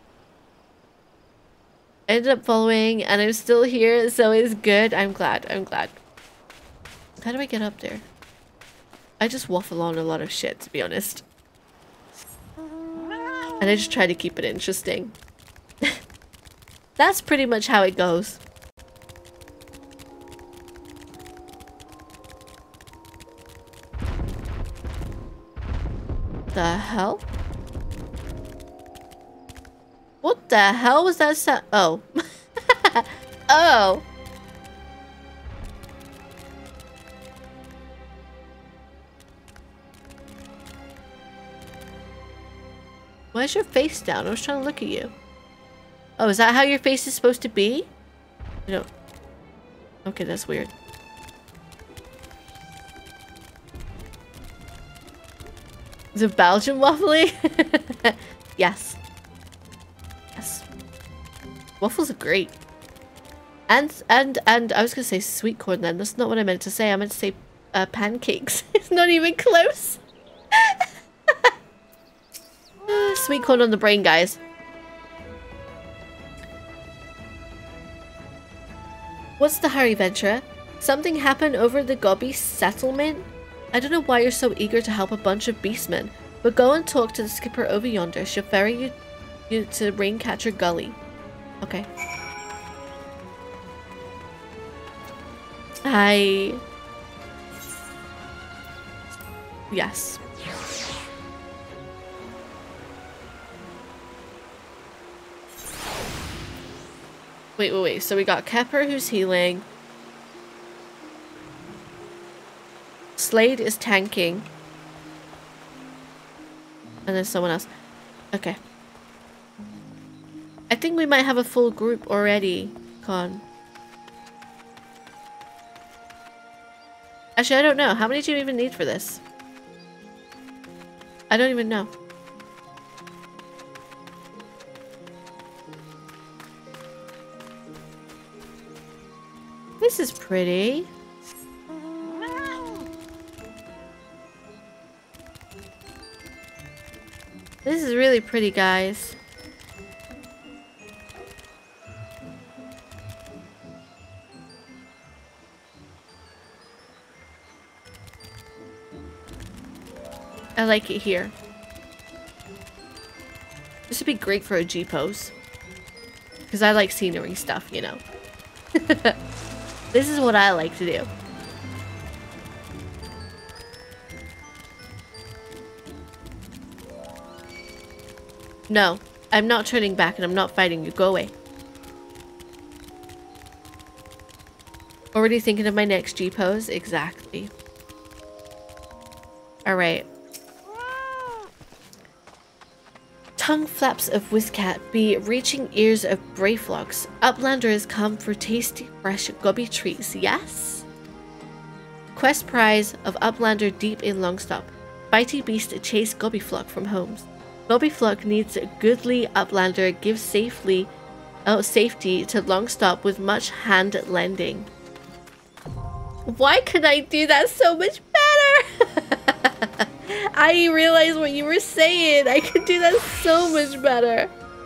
[SPEAKER 1] I ended up following and I'm still here, so it's good. I'm glad, I'm glad. How do I get up there? I just waffle on a lot of shit, to be honest. And I just try to keep it interesting. That's pretty much how it goes. The hell? What the hell was that sound? Oh. Oh. Why's your face down? I was trying to look at you. Oh, is that how your face is supposed to be? You know. Okay, that's weird. Is it Belgian waffly? Yes. Yes. Waffles are great. And, and, and, I was gonna say sweet corn then. That's not what I meant to say. I meant to say uh, pancakes. It's not even close. Sweet corn on the brain, guys. What's the hurry, Ventura? Something happened over the Gobby settlement? I don't know why you're so eager to help a bunch of beastmen, but go and talk to the skipper over yonder. She'll ferry you, you to Raincatcher Gully. Okay. I... Yes. Wait, wait, wait. So we got Kepper who's healing. Slade is tanking. And then someone else. Okay. I think we might have a full group already, Con. Actually, I don't know. How many do you even need for this? I don't even know. This is pretty. This is really pretty, guys. I like it here. This would be great for a G pose. Because I like scenery stuff, you know. This is what I like to do. No, I'm not turning back and I'm not fighting you. Go away. Already thinking of my next G pose? Exactly. Alright. Tongue flaps of Wizcat be reaching ears of Brayflox. Uplanders come for tasty, fresh gobby treats, yes? Quest prize of Uplander deep in Longstop. Bitey beast chase Gobbyflock from homes. Gobbyflock needs a goodly Uplander gives safely, oh, safety to Longstop with much hand lending. Why could I do that so much better? I realized what you were saying. I could do that so much better.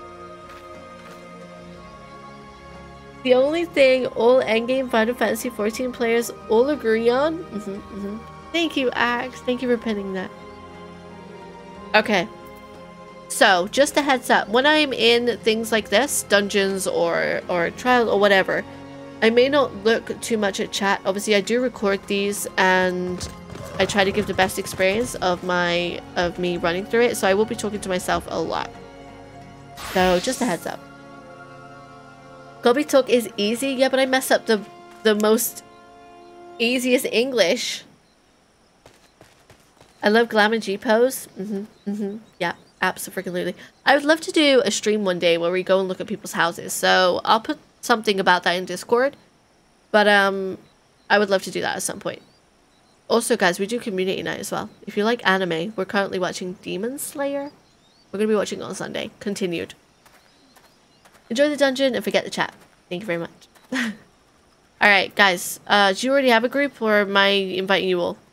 [SPEAKER 1] The only thing all endgame Final Fantasy fourteen players all agree on? Mm-hmm, mm-hmm. Thank you, Axe. Thank you for pinning that. Okay. So, just a heads up. When I'm in things like this, dungeons or, or trial or whatever, I may not look too much at chat. Obviously, I do record these and I try to give the best experience of my of me running through it, so I will be talking to myself a lot. So just a heads up. Gobby talk is easy, yeah, but I mess up the the most easiest English. I love glam and G pose. Mm-hmm. Mm-hmm. Yeah. Absolutely. I would love to do a stream one day where we go and look at people's houses. So I'll put something about that in Discord. But um, I would love to do that at some point. Also, guys, we do community night as well. If you like anime, we're currently watching Demon Slayer. We're going to be watching it on Sunday. Continued. Enjoy the dungeon and forget the chat. Thank you very much. Alright, guys. Uh, do you already have a group or am I inviting you all?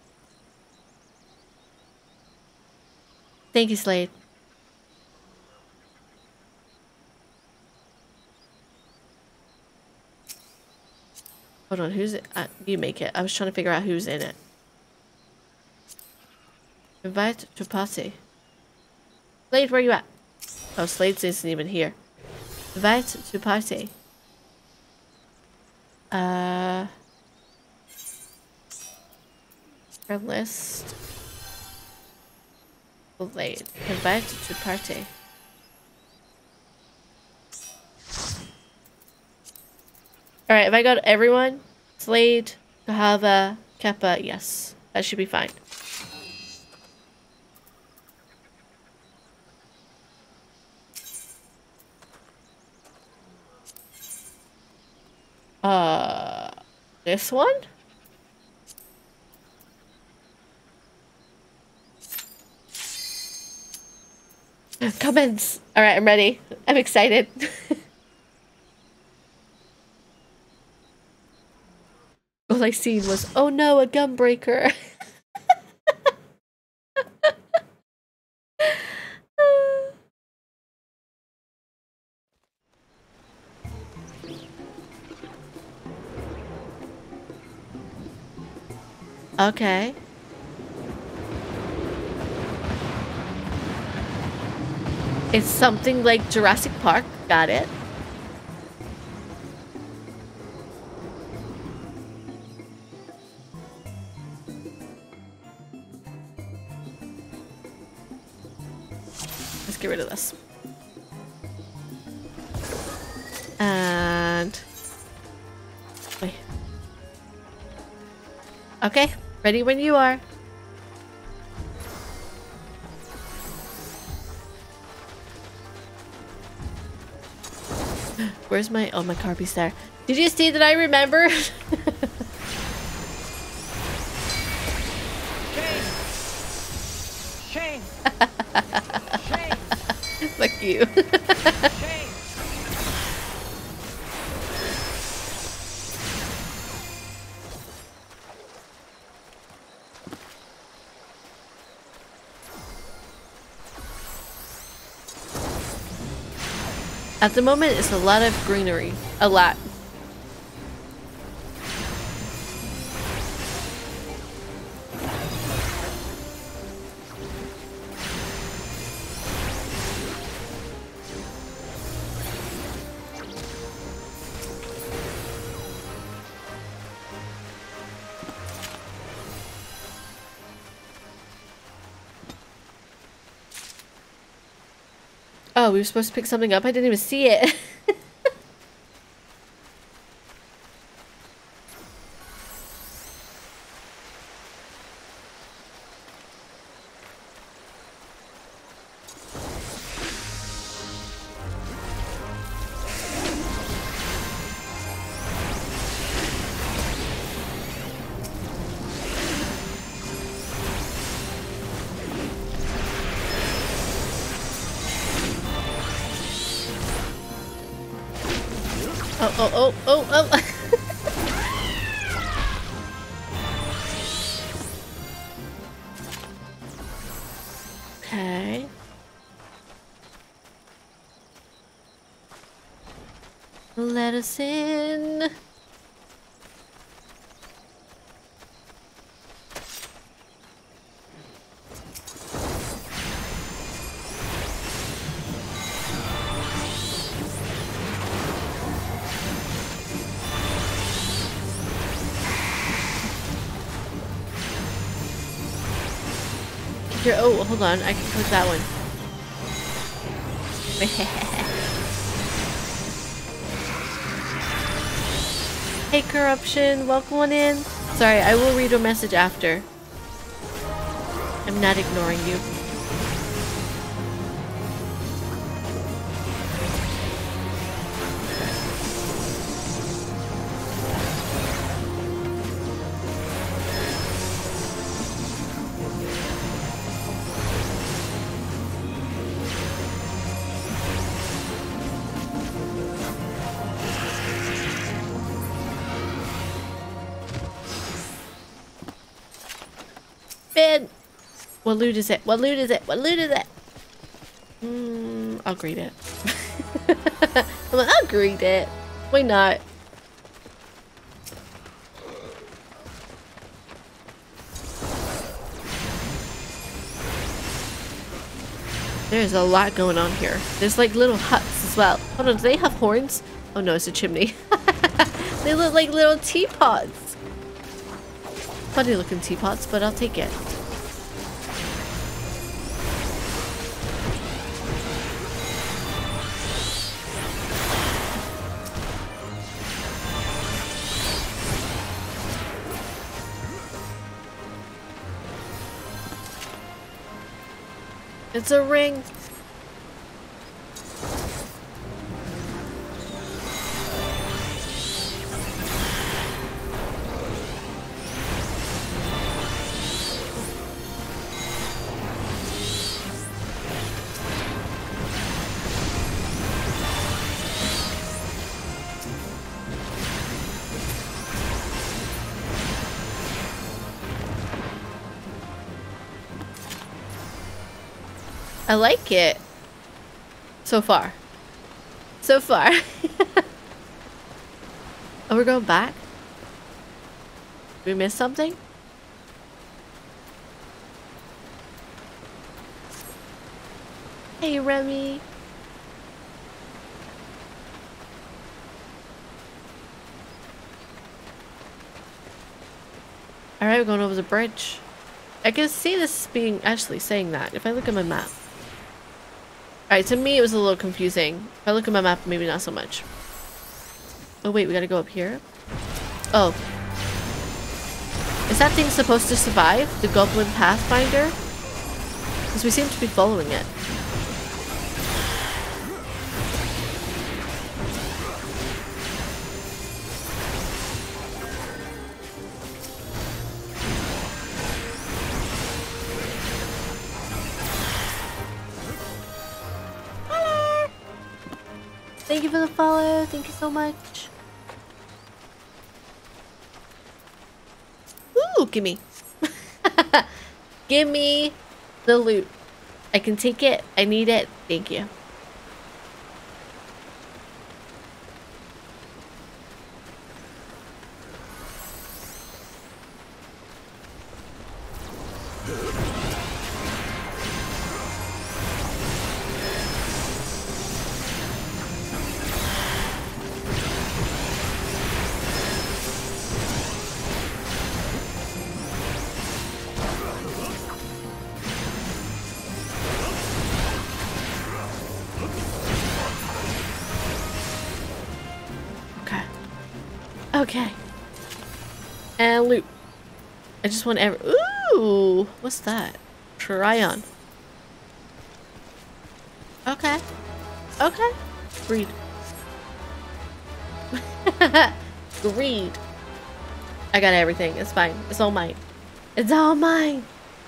[SPEAKER 1] Thank you, Slade. Hold on, who's it? Uh, you make it. I was trying to figure out who's in it. Invite to party. Slade, where are you at? Oh, Slade isn't even here. Invite to party. Uh... Friend list. Slade. Invite to party. Alright, if I got everyone, Slade, Kahava, Keppa, yes. That should be fine. Uh, this one? Comments! Alright, I'm ready. I'm excited. All I seen was, oh no, a gum breaker. Okay. It's something like Jurassic Park. Got it. Let's get rid of this. And... wait. Okay. Ready when you are. Where's my... oh, my Carby's there. Did you see that I remember?
[SPEAKER 2] Shame! Shame!
[SPEAKER 1] Fuck you.
[SPEAKER 2] Shame!
[SPEAKER 1] At the moment, it's a lot of greenery. A lot. Oh, we were supposed to pick something up? I didn't even see it. Oh, oh, oh, oh, oh. Okay. Let us in. Here, oh, hold on. I can click that one. Hey, Corruption. Welcome on in. Sorry, I will read your message after. I'm not ignoring you. in. What loot is it? What loot is it? What loot is it? Hmm, I'll greet it. I'm like, I'll greet it. Why not? There's a lot going on here. There's like little huts as well. Hold on, do they have horns? Oh no, it's a chimney. They look like little teapots. Funny looking teapots, but I'll take it. It's a ring. I like it. So far. So far. Oh, we're going back? Did we miss something? Hey, Remy. Alright, we're going over the bridge. I can see this being actually saying that if I look at my map. Alright, to me it was a little confusing. If I look at my map, maybe not so much. Oh wait, we gotta go up here? Oh. Is that thing supposed to survive? The Goblin Pathfinder? Because we seem to be following it. Thank you for the follow. Thank you so much. Ooh, gimme. Give me the loot. I can take it. I need it. Thank you. Okay. And loot. I just want every- Ooh! What's that? Try on. Okay. Okay. Greed. Greed. I got everything. It's fine. It's all mine. It's all mine.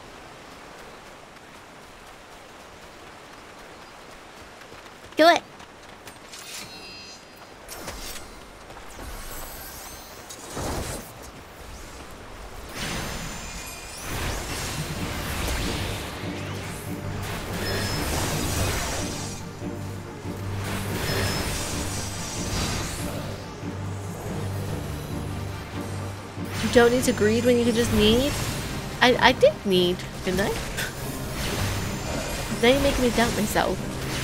[SPEAKER 1] Kill it. You don't need to greed when you can just need? I, I did need, didn't I? Now you make me doubt myself.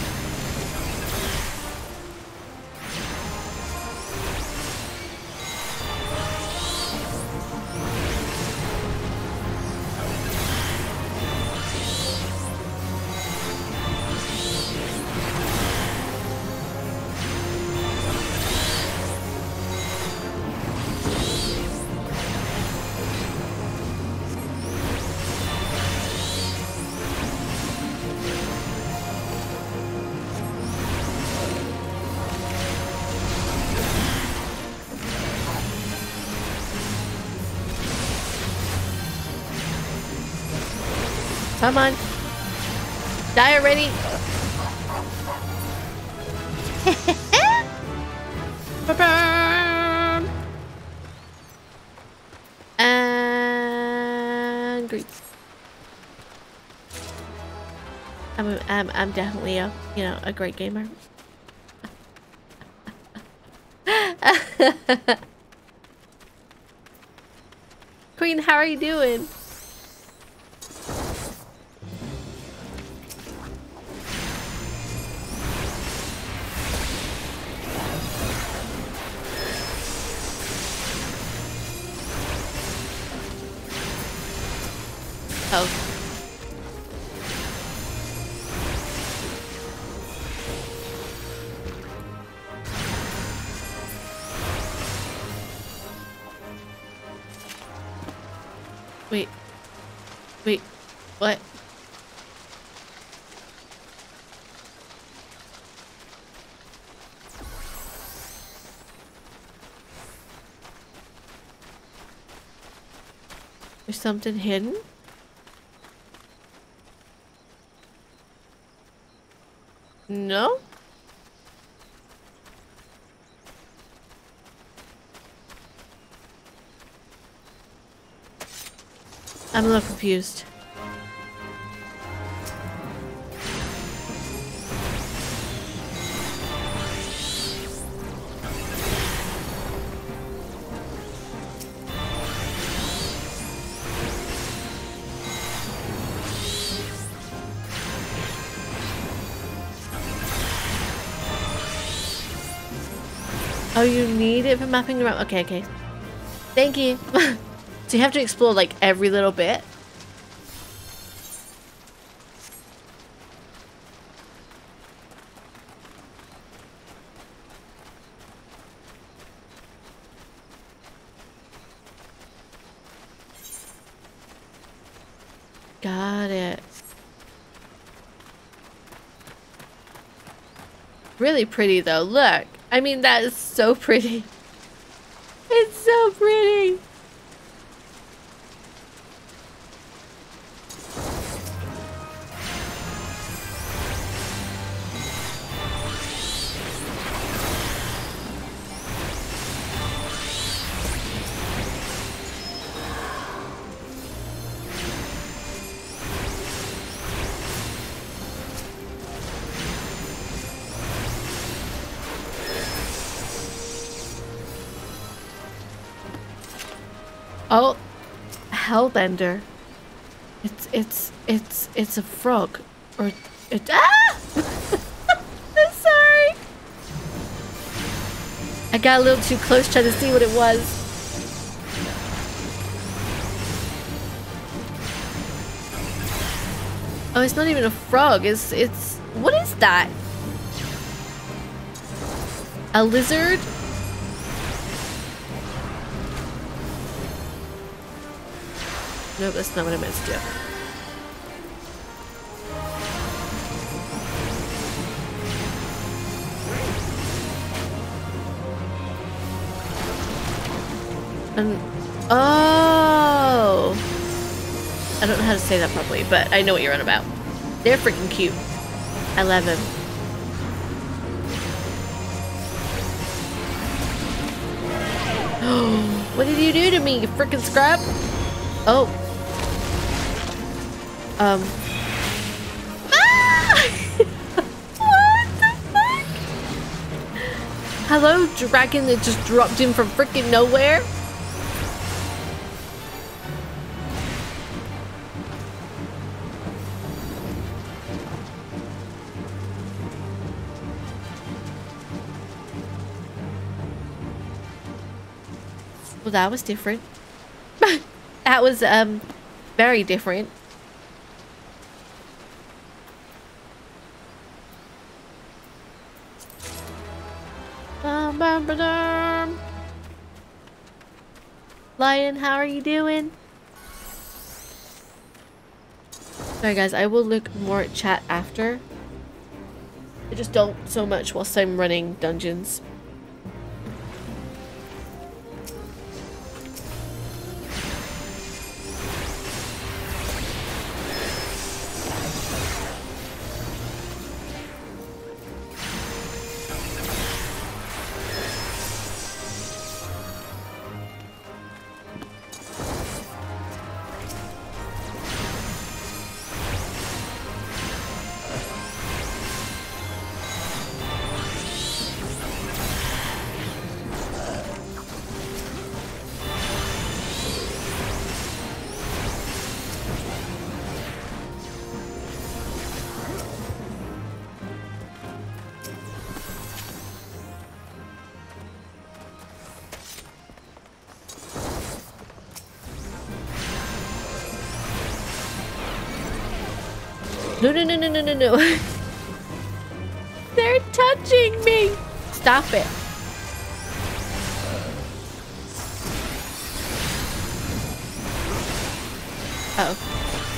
[SPEAKER 1] Come on. Die already. And great. I'm, a, I'm, I'm definitely a, you know, a great gamer. Queen, how are you doing? Oh. Wait. Wait. What? There's something hidden? No? I'm a little confused. Oh, you need it for mapping around? Okay, okay. Thank you. So you have to explore like every little bit? Got it. Really pretty though, look. I mean, that is so pretty. It's so pretty. Oh, Hellbender. It's it's it's it's a frog, or it. Ah! I'm sorry. I got a little too close trying to see what it was. Oh, it's not even a frog. It's it's what is that? A lizard? Nope, that's not what I meant to do. Um, oh! I don't know how to say that properly, but I know what you're on about. They're freaking cute. I love them. What did you do to me, you freaking scrub? Oh. Um. Ah! What the fuck? Hello, dragon that just dropped in from freaking nowhere? Well, that was different. That was, um, very different. Lion, how are you doing? Sorry guys, I will look more at chat after. I just don't so much whilst I'm running dungeons. No, no, no, no, no, no, no. They're touching me. Stop it. Uh oh.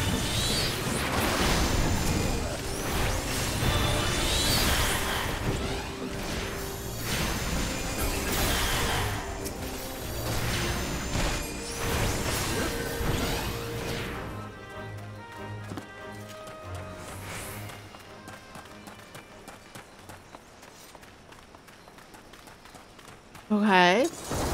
[SPEAKER 1] Okay.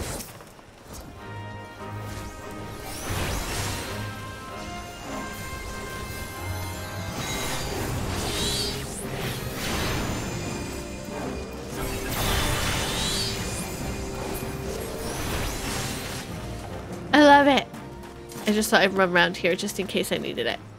[SPEAKER 1] I love it. I just thought I'd run around here just in case I needed it.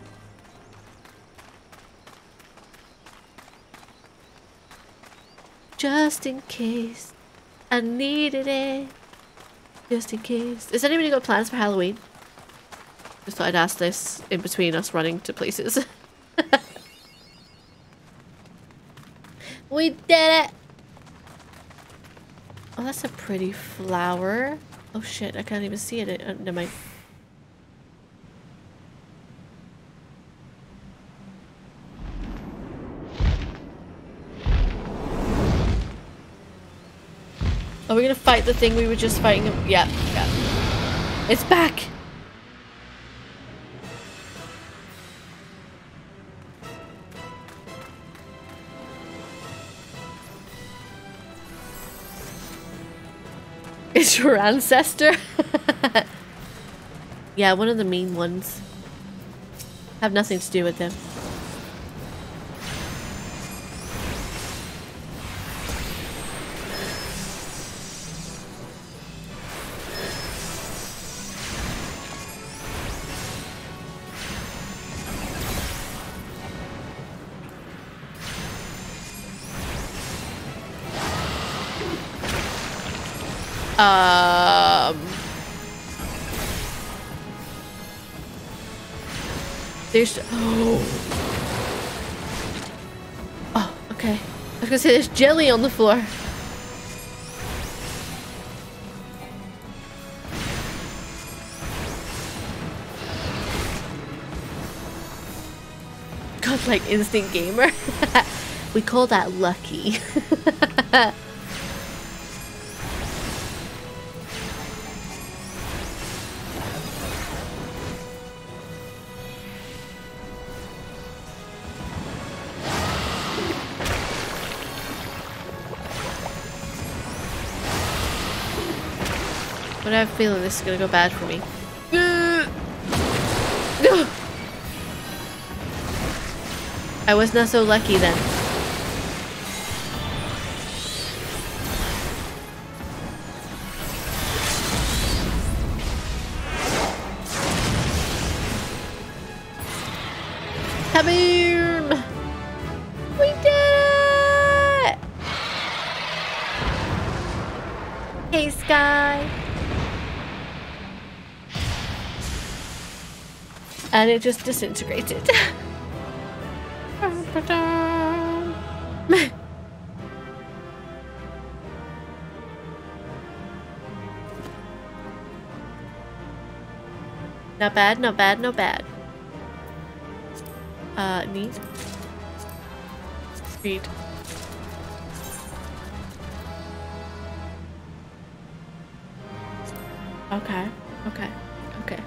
[SPEAKER 1] Just in case I needed it. Just in case. Does anybody got plans for Halloween? Just thought I'd ask this in between us running to places. We did it! Oh, that's a pretty flower. Oh shit, I can't even see it. Uh, never mind. Are we gonna fight the thing we were just fighting? Yeah, yeah. It's back! It's your ancestor? Yeah, one of the mean ones. Have nothing to do with them. Um, there's oh oh okay. I was gonna say there's jelly on the floor. God, like instant gamer. We call that lucky. But I have a feeling this is gonna go bad for me. I was not so lucky then. Kaboom! We did it! Hey, Sky. And it just disintegrated. Not bad, not bad, not bad. Uh, neat. Read. Okay, okay, okay.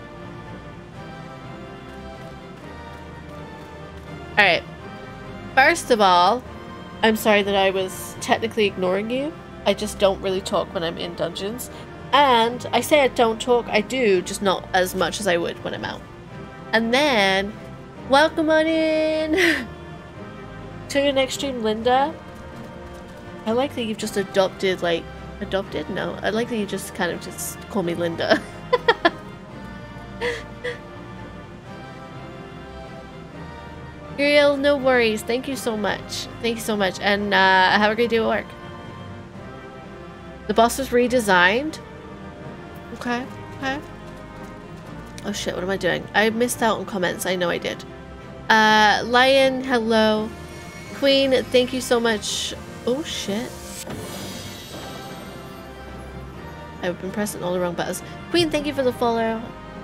[SPEAKER 1] Alright. First of all, I'm sorry that I was technically ignoring you. I just don't really talk when I'm in dungeons. And I say I don't talk, I do, just not as much as I would when I'm out. And then, welcome on in to your next stream, Linda. I like that you've just adopted, like, adopted? No, I like that you just kind of just call me Linda. Uriel, no worries. Thank you so much. Thank you so much. And uh, have a great day at work. The boss was redesigned. Okay, okay. Oh shit, what am I doing? I missed out on comments. I know I did. Uh, Lion, hello. Queen, thank you so much. Oh, shit. I've been pressing all the wrong buttons. Queen, thank you for the follow.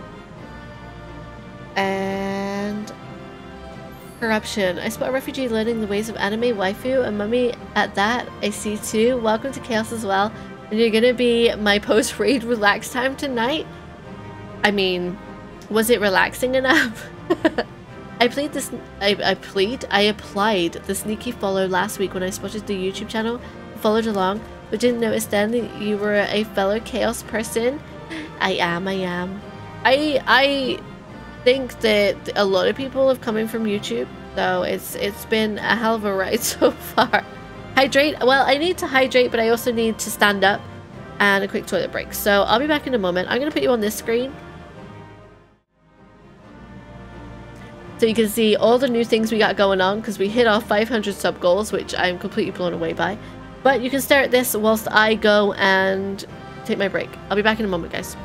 [SPEAKER 1] And... Corruption. I spot a refugee learning the ways of anime, waifu, and mummy at that. I see too. Welcome to Chaos as well. And you're gonna be my post-raid relax time tonight? I mean, was it relaxing enough? I played this- I, I played? I applied the sneaky follow last week when I spotted the YouTube channel, followed along, but didn't notice then that you were a fellow Chaos person. I am, I am. I, I think that a lot of people have come in from YouTube, so it's it's been a hell of a ride so far. Hydrate, well, I need to hydrate, but I also need to stand up and a quick toilet break. So I'll be back in a moment. I'm gonna put you on this screen so you can see all the new things we got going on, because we hit our five hundred sub goals, which I'm completely blown away by. But you can stare at this whilst I go and take my break. I'll be back in a moment, guys.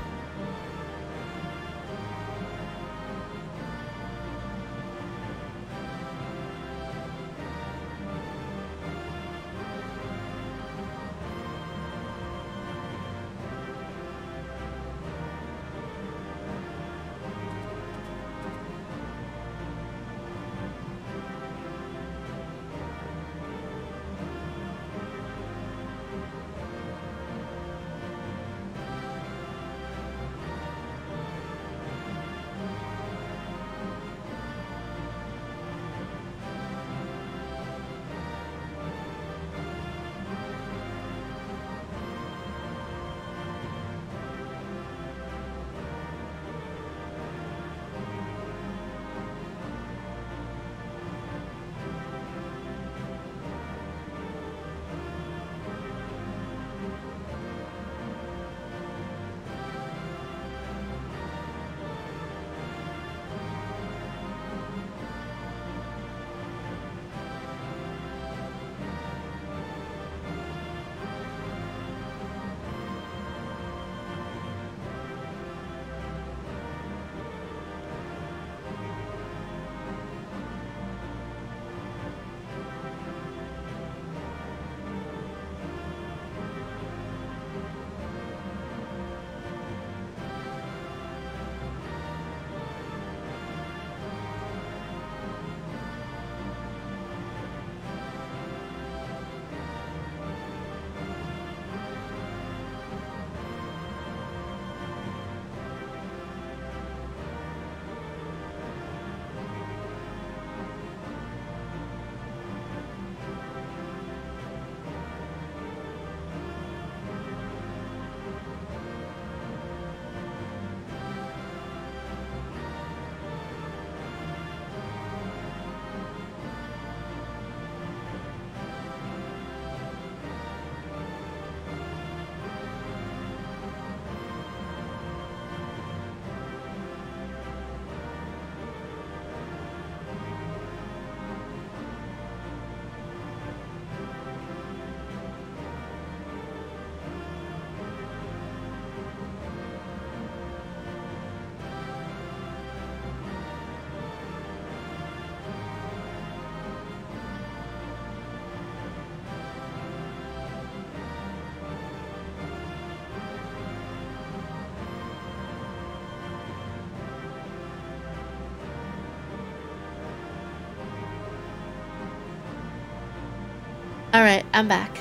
[SPEAKER 1] Alright, I'm back.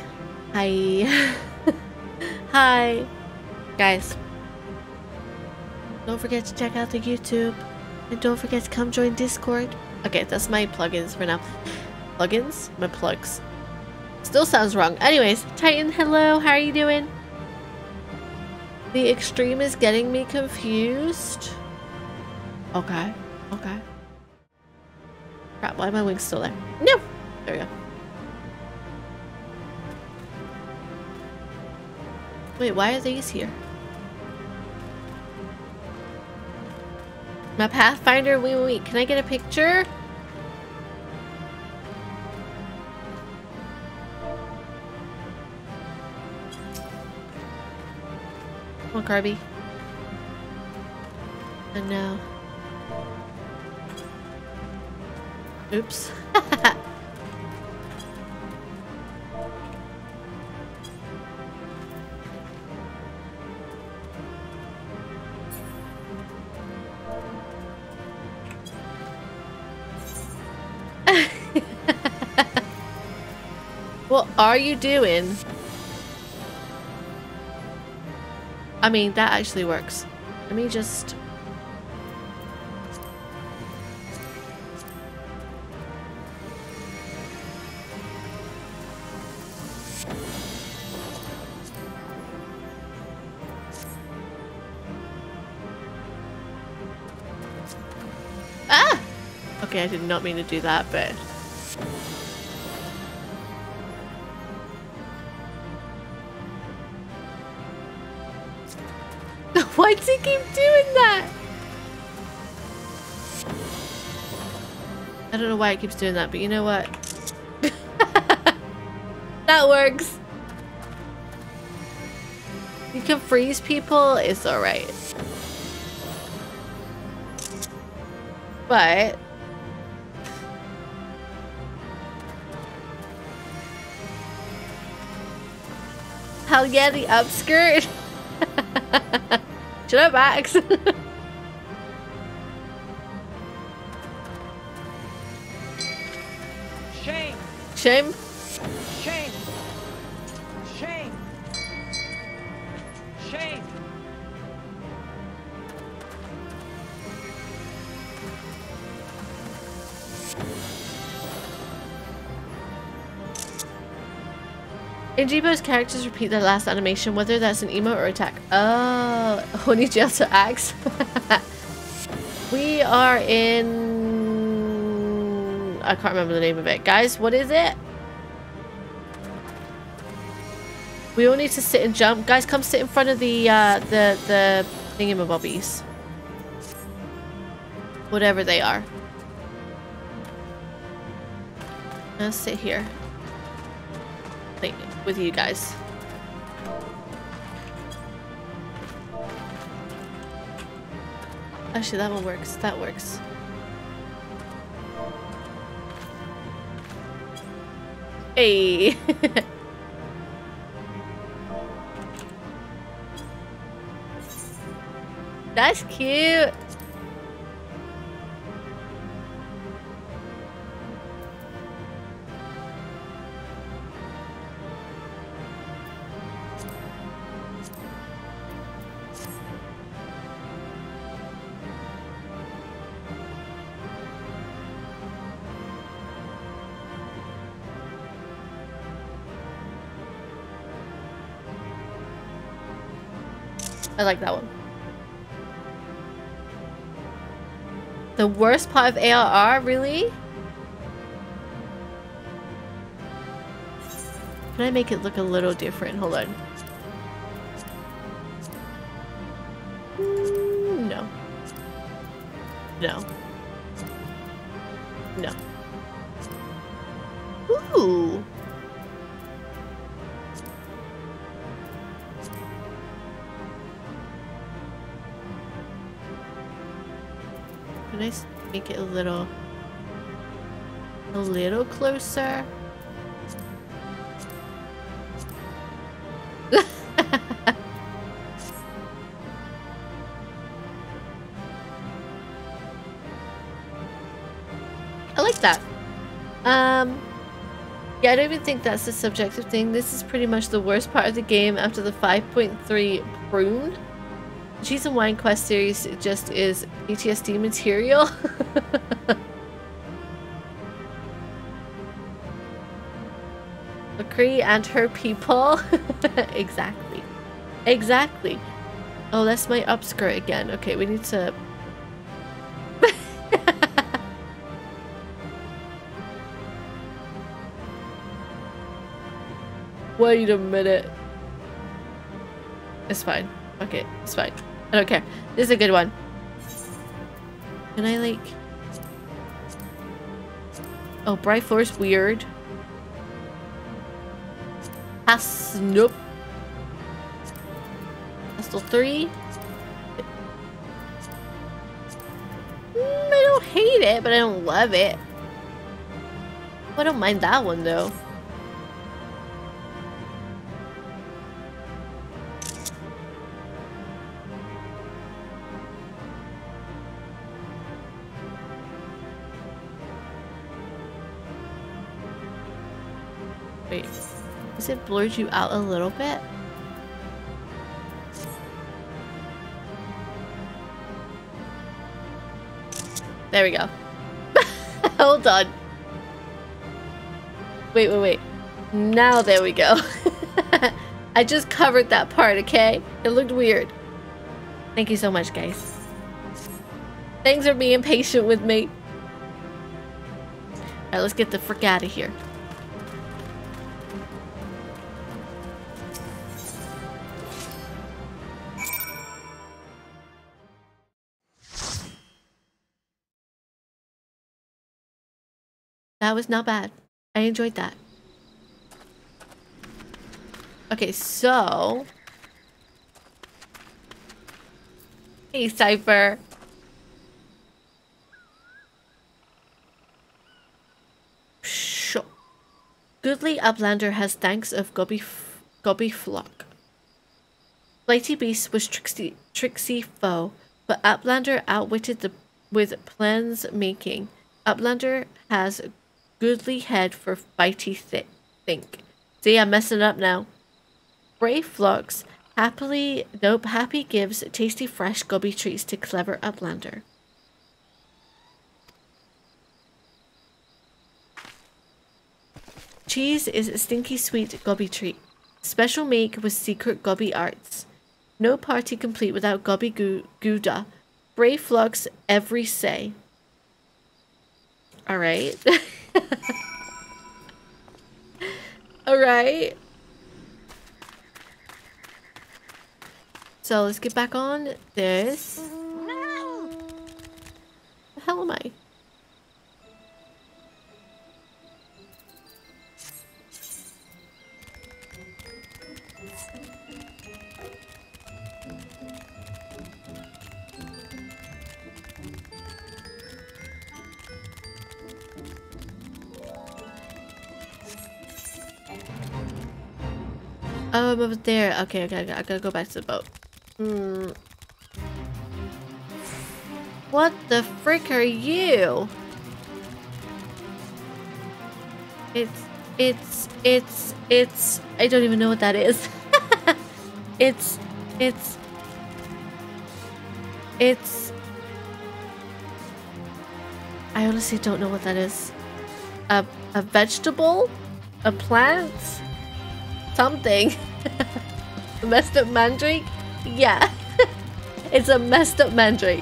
[SPEAKER 1] Hi. Hi. Guys. Don't forget to check out the YouTube. And don't forget to come join Discord. Okay, that's my plugins for now. Plugins? My plugs. Still sounds wrong. Anyways, Titan, hello. How are you doing? The extreme is getting me confused. Okay. Okay. Crap, why are my wings still there? No! There we go. Wait, why are these here? My Pathfinder? Wait, wait, wait. Can I get a picture? Come on, Carby. Oh no. Oops. What are you doing? I mean, that actually works. Let me just... Ah! Okay, I did not mean to do that, but... Why does he keep doing that? I don't know why it keeps doing that, but you know what? That works. You can freeze people, it's alright. But... hell yeah, the upskirt! Shut up, Max!
[SPEAKER 2] Shame!
[SPEAKER 1] Shame?
[SPEAKER 2] Shame! Shame! Shame!
[SPEAKER 1] In Jibo's characters repeat their last animation, whether that's an emote or attack. Oh, Honey Jail to Axe. We are in... I can't remember the name of it. Guys, what is it? We all need to sit and jump. Guys, come sit in front of the, uh, the, the thingamabobbies. Whatever they are. Let's sit here. Like, with you guys. Actually, that one works. That works. Hey. That's cute. I like that one. The worst part of A R R, really? Can I make it look a little different? Hold on. Mm, no. No. No. Ooh. Can I make it a little, a little closer? I like that. Um, yeah, I don't even think that's a subjective thing. This is pretty much the worst part of the game after the five point three prune. The Cheese and Wine Quest series just is P T S D material. McCree and her people. Exactly. Exactly. Oh, that's my upskirt again. Okay, we need to... Wait a minute. It's fine. Okay, it's fine. I don't care. This is a good one. Can I like... Oh, Bright Force weird. Pass nope. Pastel three. Mm, I don't hate it, but I don't love it. I don't mind that one though. Wait, has it blurred you out a little bit? There we go. Hold on. Wait, wait, wait. Now there we go. I just covered that part, okay? It looked weird. Thank you so much, guys. Thanks for being patient with me. Alright, let's get the frick out of here. That was not bad. I enjoyed that. Okay, so... Hey, Cypher. Sure. Goodly Uplander has thanks of Gobby, Gobby Flock. Flighty Beast was tricksy, tricksy foe, but Uplander outwitted the with plans making. Uplander has goodly head for fighty th think. See, I'm messing up now. Brave Flocks happily, nope, happy gives tasty fresh gobby treats to clever Uplander. Cheese is a stinky sweet gobby treat. Special make with secret gobby arts. No party complete without gobby goo gouda. Brave Flocks every say. Alright. Alright. So let's get back on this.
[SPEAKER 3] No.
[SPEAKER 1] The hell am I? Oh, I'm over there. Okay, okay, okay, I gotta go back to the boat. Hmm. What the frick are you? It's, it's, it's, it's, I don't even know what that is. it's, it's, it's, I honestly don't know what that is. A, a vegetable? A plant? Something. A messed up mandrake? Yeah. It's a messed up mandrake.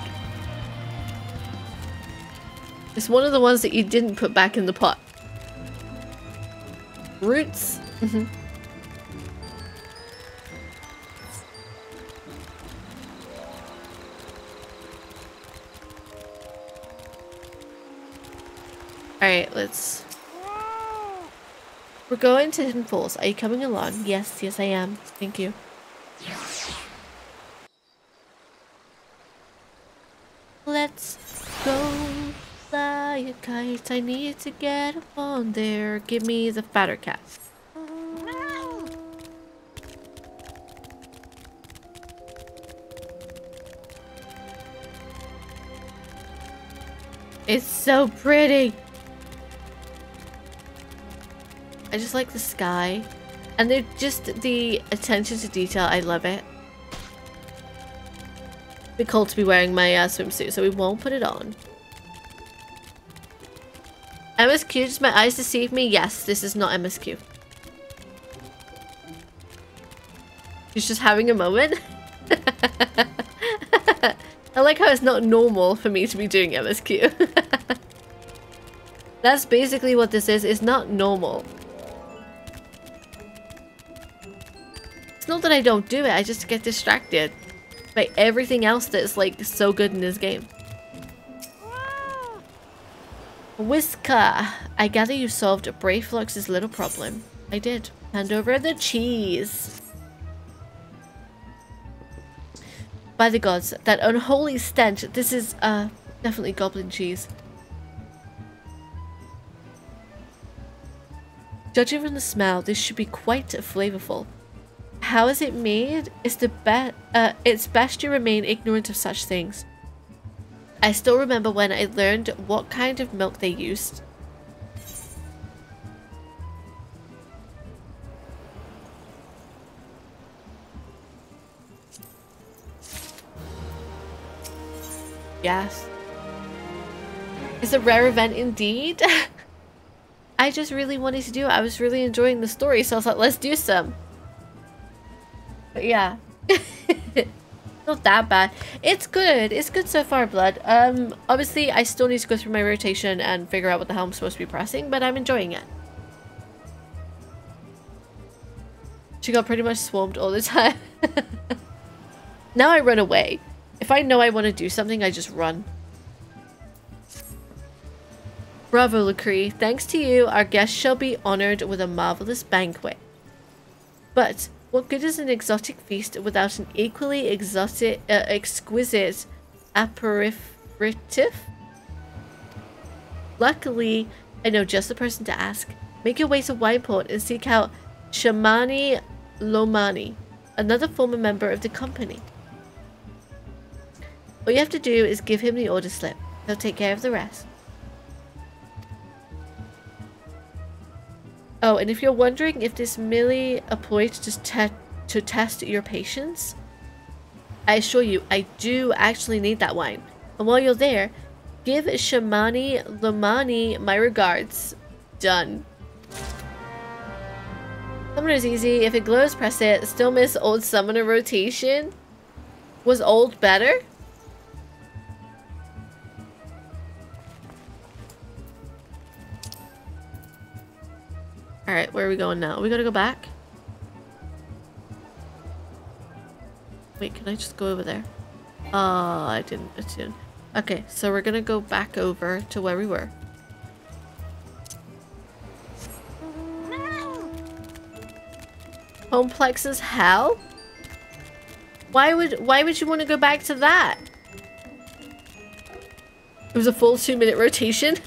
[SPEAKER 1] It's one of the ones that you didn't put back in the pot. Roots? Mm-hmm. Alright, let's... We're going to Hidden Falls. Are you coming along? Yes, yes I am. Thank you. Let's go fly a kite. I need to get up on there. Give me the fatter cat.
[SPEAKER 3] No.
[SPEAKER 1] It's so pretty. I just like the sky. And they're just the attention to detail. I love it. It'd be cold to be wearing my uh, swimsuit, so we won't put it on. M S Q, does my eyes deceive me? Yes, this is not M S Q. She's just having a moment. I like how it's not normal for me to be doing M S Q. That's basically what this is. It's not normal. It's not that I don't do it, I just get distracted by everything else that's like so good in this game. Whisker, I gather you solved Brave Flux's little problem. I did. Hand over the cheese. By the gods, that unholy stench. This is uh definitely goblin cheese. Judging from the smell, this should be quite flavorful. How is it made? It's the be uh, it's best you remain ignorant of such things. I still remember when I learned what kind of milk they used. Yes. It's a rare event indeed. I just really wanted to do it. I was really enjoying the story, so I was like, let's do some. But yeah. Not that bad. It's good. It's good so far, Blood. Um, obviously, I still need to go through my rotation and figure out what the hell I'm supposed to be pressing, but I'm enjoying it. She got pretty much swarmed all the time. Now I run away. If I know I want to do something, I just run. Bravo, Lacree. Thanks to you, our guests shall be honored with a marvelous banquet. But what good is an exotic feast without an equally exotic, uh, exquisite aperitif? Luckily, I know just the person to ask. Make your way to Wineport and seek out Shamani Lomani, another former member of the company. All you have to do is give him the order slip. He'll take care of the rest. Oh, and if you're wondering if this merely a ploy to just te to test your patience, I assure you, I do actually need that wine. And while you're there, give Shamani Lomani my regards. Done. Summoner's easy. If it glows, press it. Still miss old summoner rotation. Was old better? Alright, where are we going now? We gotta go back? Wait, can I just go over there? Oh, I didn't attune. Okay, so we're gonna go back over to where we were.
[SPEAKER 3] No!
[SPEAKER 1] Complex as hell? Why would why would you want to go back to that? It was a full two minute rotation.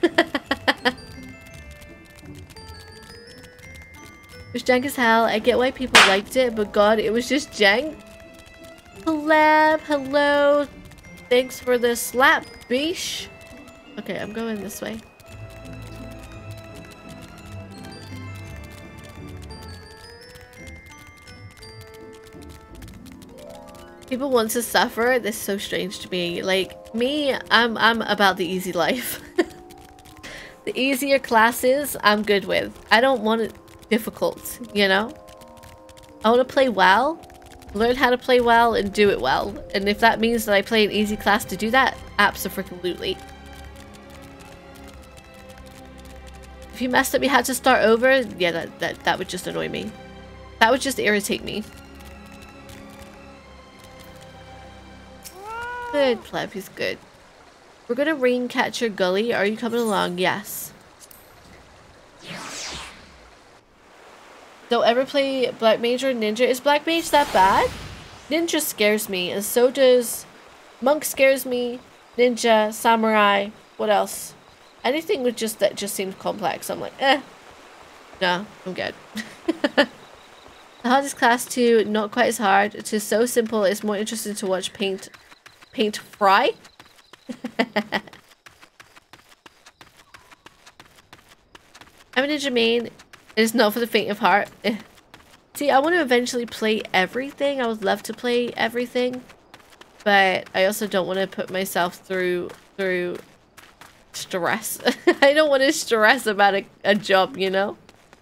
[SPEAKER 1] It was jank as hell. I get why people liked it, but god, it was just jank. Collab, hello. Thanks for the slap, bish. Okay, I'm going this way. People want to suffer. That's so strange to me. Like me, I'm I'm about the easy life. The easier classes, I'm good with. I don't want it difficult, you know? I want to play well, learn how to play well, and do it well. And if that means that I play an easy class to do that, abso-freaking-lutely. If you messed up, you had to start over, yeah, that, that, that would just annoy me. That would just irritate me. Good, pleb, he's good. We're gonna rain catch your gully. Are you coming along? Yes. Don't ever play Black Mage or Ninja. Is Black Mage that bad? Ninja scares me, and so does Monk scares me, Ninja, Samurai, what else? Anything with just that just seems complex. I'm like, eh. No, I'm good. The hardest class to not quite as hard to so simple it's more interesting to watch paint paint fry. I'm a Ninja main. It is not for the faint of heart. See, I want to eventually play everything. I would love to play everything, but I also don't want to put myself through through stress. I don't want to stress about a, a job, you know?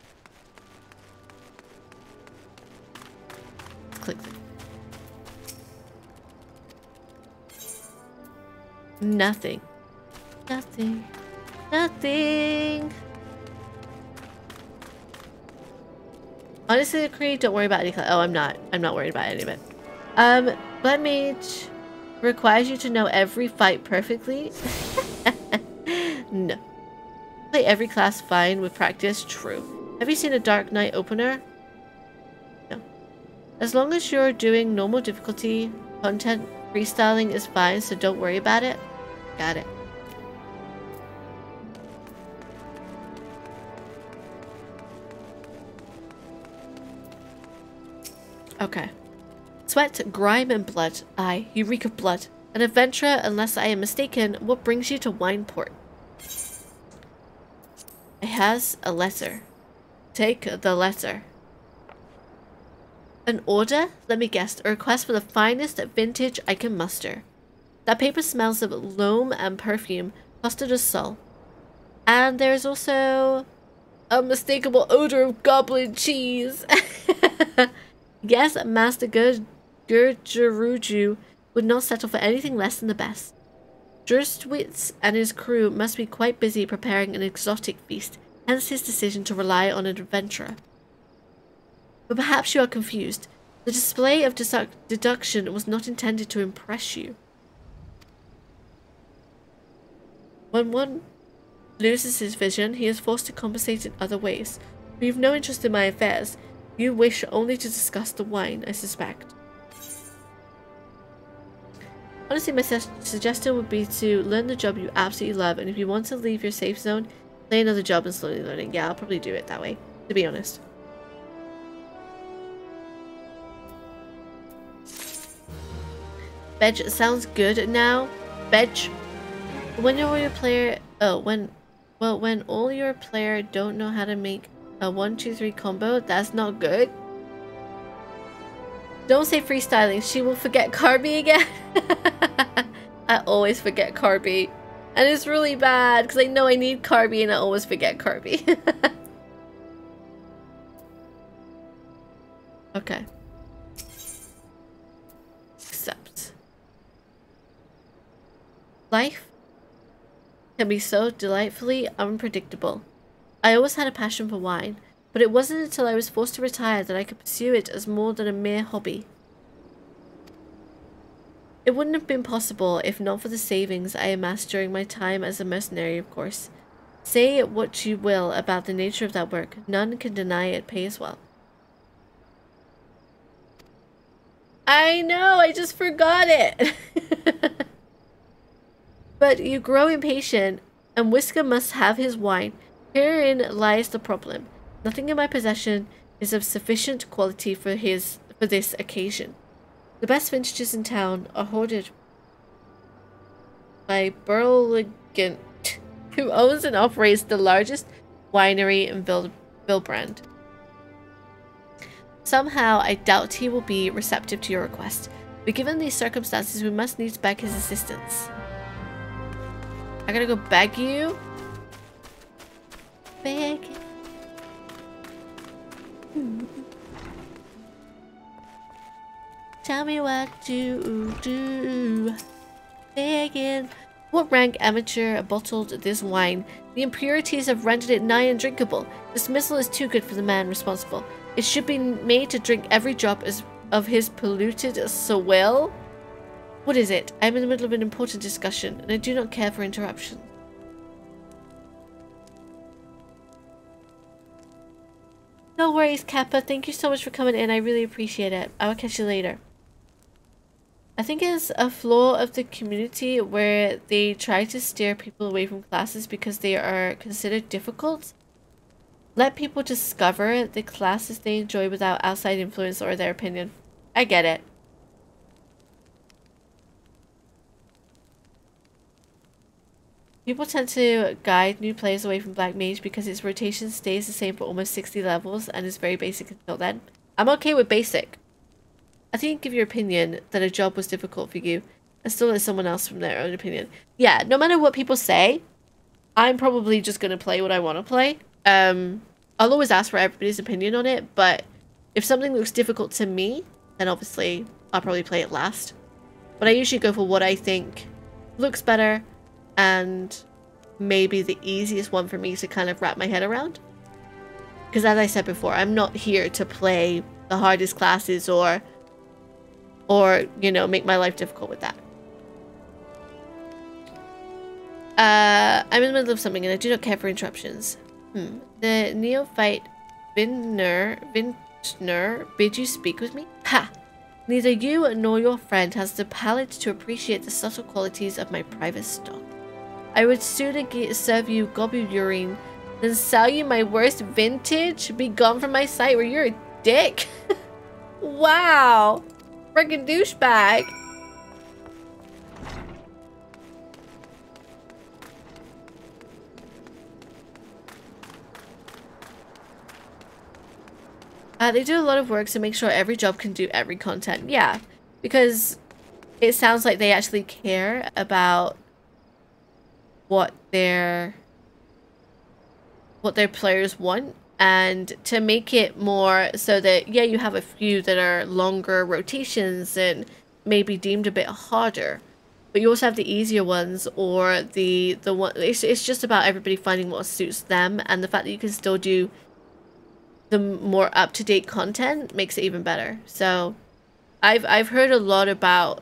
[SPEAKER 1] Click. Nothing. Nothing. Nothing. Honestly, Creed, don't worry about any. Oh, I'm not. I'm not worried about any of it. Um, Blood Mage requires you to know every fight perfectly. No. Play every class fine with practice. True. Have you seen a Dark Knight opener? No. As long as you're doing normal difficulty content, freestyling is fine, so don't worry about it. Got it. Okay. Sweat, grime, and blood. Aye, you reek of blood. An adventurer, unless I am mistaken, what brings you to Wineport? It has a letter. Take the letter. An order? Let me guess. A request for the finest vintage I can muster. That paper smells of loam and perfume, custard of soul. And there is also a unmistakable odor of goblin cheese. Yes, Master Gur Gurgeruju would not settle for anything less than the best. Durstwitz and his crew must be quite busy preparing an exotic feast, hence his decision to rely on an adventurer. But perhaps you are confused. The display of deduc deduction was not intended to impress you. When one loses his vision, he is forced to compensate in other ways. But you have no interest in my affairs. You wish only to discuss the wine, I suspect. Honestly, my su suggestion would be to learn the job you absolutely love, and if you want to leave your safe zone, play another job and slowly learning. Yeah, I'll probably do it that way, to be honest. Veg sounds good now. Veg. When all your player, oh, when, well, when all your player don't know how to make a one, two, three combo, that's not good. Don't say freestyling. She will forget Carby again. I always forget Carby, and it's really bad because I know I need Carby and I always forget Carby. Okay. Accept. Life can be so delightfully unpredictable. I always had a passion for wine, but it wasn't until I was forced to retire that I could pursue it as more than a mere hobby. It wouldn't have been possible if not for the savings I amassed during my time as a mercenary, of course. Say what you will about the nature of that work, none can deny it pays well. I know, I just forgot it! But you grow impatient, and Whisker must have his wine. Herein lies the problem. Nothing in my possession is of sufficient quality for his for this occasion. The best vintages in town are hoarded by Burligant, who owns and operates the largest winery in Vil Vilbrand. Somehow, I doubt he will be receptive to your request, but given these circumstances, we must needs beg his assistance. I gotta go beg you? Beg. Hmm. Tell me what to do. Begging. What rank amateur bottled this wine? The impurities have rendered it nigh undrinkable. Dismissal is too good for the man responsible. It should be made to drink every drop as of his polluted soil. What is it? I am in the middle of an important discussion, and I do not care for interruption. No worries, Kappa. Thank you so much for coming in. I really appreciate it. I will catch you later. I think it's a flaw of the community where they try to steer people away from classes because they are considered difficult. Let people discover the classes they enjoy without outside influence or their opinion. I get it. People tend to guide new players away from Black Mage because its rotation stays the same for almost sixty levels and is very basic until then. I'm okay with basic. I think give your opinion that a job was difficult for you and still let someone else from their own opinion. Yeah, no matter what people say, I'm probably just going to play what I want to play. Um, I'll always ask for everybody's opinion on it, but if something looks difficult to me, then obviously I'll probably play it last. But I usually go for what I think looks better and maybe the easiest one for me to kind of wrap my head around. Because as I said before, I'm not here to play the hardest classes or, or you know, make my life difficult with that. Uh, I'm in the middle of something and I do not care for interruptions. Hmm. The neophyte Vintner, Vintner bid you speak with me? Ha! Neither you nor your friend has the palate to appreciate the subtle qualities of my private stock. I would sooner get, serve you gobble urine than sell you my worst vintage. Be gone from my sight, or you're a dick. Wow. Freaking douchebag. Uh, they do a lot of work to make sure every job can do every content. Yeah, because it sounds like they actually care about what their what their players want, and to make it more so that, yeah, you have a few that are longer rotations and maybe deemed a bit harder, but you also have the easier ones, or the the one it's, it's just about everybody finding what suits them, and the fact that you can still do the more up-to-date content makes it even better. So I've I've heard a lot about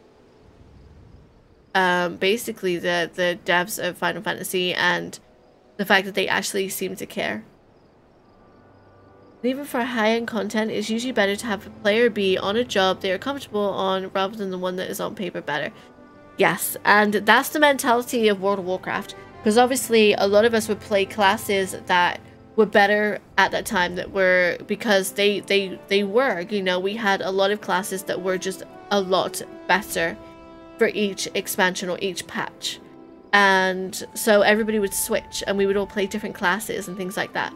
[SPEAKER 1] um basically the the devs of Final Fantasy and the fact that they actually seem to care. And even for high-end content, it's usually better to have a player be on a job they are comfortable on rather than the one that is on paper better. Yes, and that's the mentality of World of Warcraft, because obviously a lot of us would play classes that were better at that time, that were because they they they were, you know, we had a lot of classes that were just a lot better for each expansion or each patch, and so everybody would switch and we would all play different classes and things like that.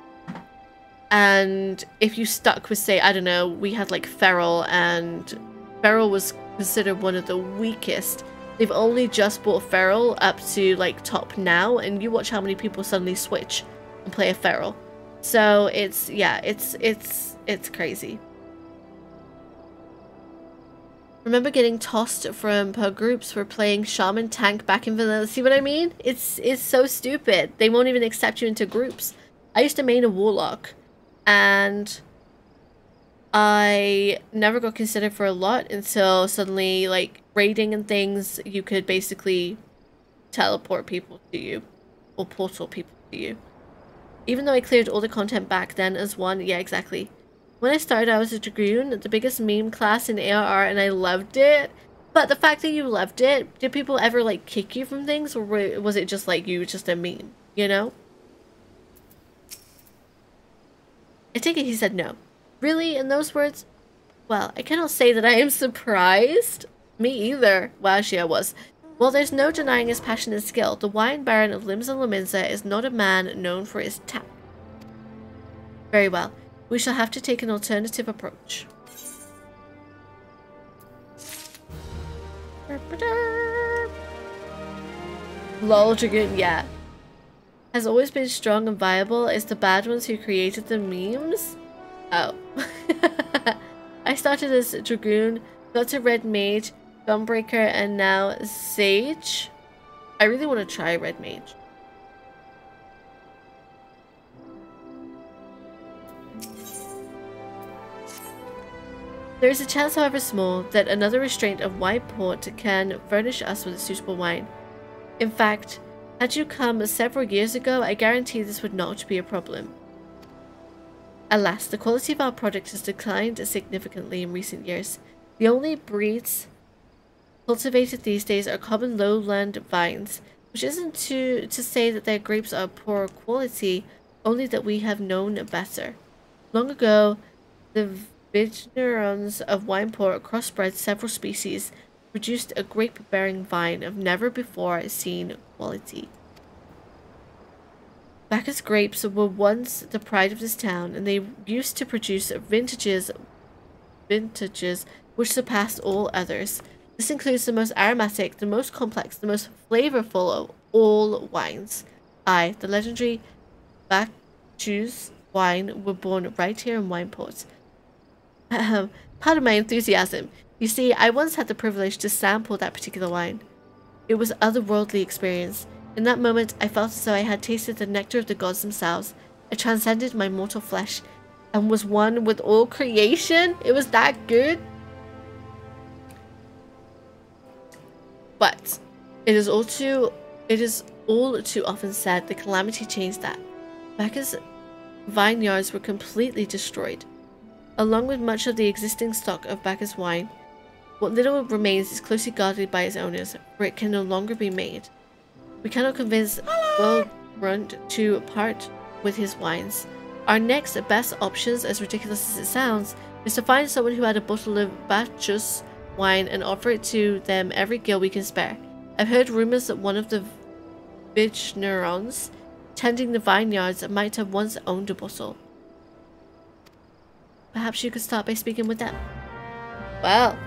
[SPEAKER 1] And if you stuck with, say, I don't know, we had like Feral, and Feral was considered one of the weakest. They've only just brought Feral up to like top now, and you watch how many people suddenly switch and play a Feral. So it's, yeah, it's it's it's crazy. Remember getting tossed from per groups for playing Shaman Tank back in vanilla? See what I mean? It's it's so stupid. They won't even accept you into groups. I used to main a Warlock, and I never got considered for a lot until suddenly, like, raiding and things, you could basically teleport people to you, or portal people to you. Even though I cleared all the content back then as one, yeah, exactly. When I started, I was a Dragoon, the biggest meme class in A R R, and I loved it. But the fact that you loved it, did people ever, like, kick you from things, or was it just, like, you were just a meme, you know? I take it he said no. Really? In those words? Well, I cannot say that I am surprised. Me either. Well, actually I was. Well, there's no denying his passion and skill. The Wine Baron of Limbs and Laminza is not a man known for his tact. Very well. We shall have to take an alternative approach. Lol, Dragoon, yeah. Has always been strong and viable. It's the bad ones who created the memes? Oh. I started as Dragoon, got to Red Mage, Gunbreaker, and now Sage. I really want to try Red Mage. There is a chance, however small, that another restraint of wine port can furnish us with a suitable wine. In fact, had you come several years ago, I guarantee this would not be a problem. Alas, the quality of our product has declined significantly in recent years. The only breeds cultivated these days are common lowland vines, which isn't to, to say that their grapes are poor quality, only that we have known better. Long ago, the vignerons of Wineport crossbred several species, produced a grape-bearing vine of never-before-seen quality. Bacchus grapes were once the pride of this town, and they used to produce vintages, vintages which surpassed all others. This includes the most aromatic, the most complex, the most flavorful of all wines. I, the legendary Bacchus wine, were born right here in Wineport. Pardon my enthusiasm. You see, I once had the privilege to sample that particular wine. It was an otherworldly experience. In that moment, I felt as though I had tasted the nectar of the gods themselves. It transcended my mortal flesh and was one with all creation. It was that good. But it is all too, it is all too often said the calamity changed that. Bacchus vineyards were completely destroyed, along with much of the existing stock of Bacchus wine. What little remains is closely guarded by its owners, for it can no longer be made. We cannot convince World to part with his wines. Our next best options, as ridiculous as it sounds, is to find someone who had a bottle of Bacchus wine and offer it to them every gil we can spare. I've heard rumors that one of the Vignerons tending the vineyards might have once owned a bottle. Perhaps you could start by speaking with them. Well,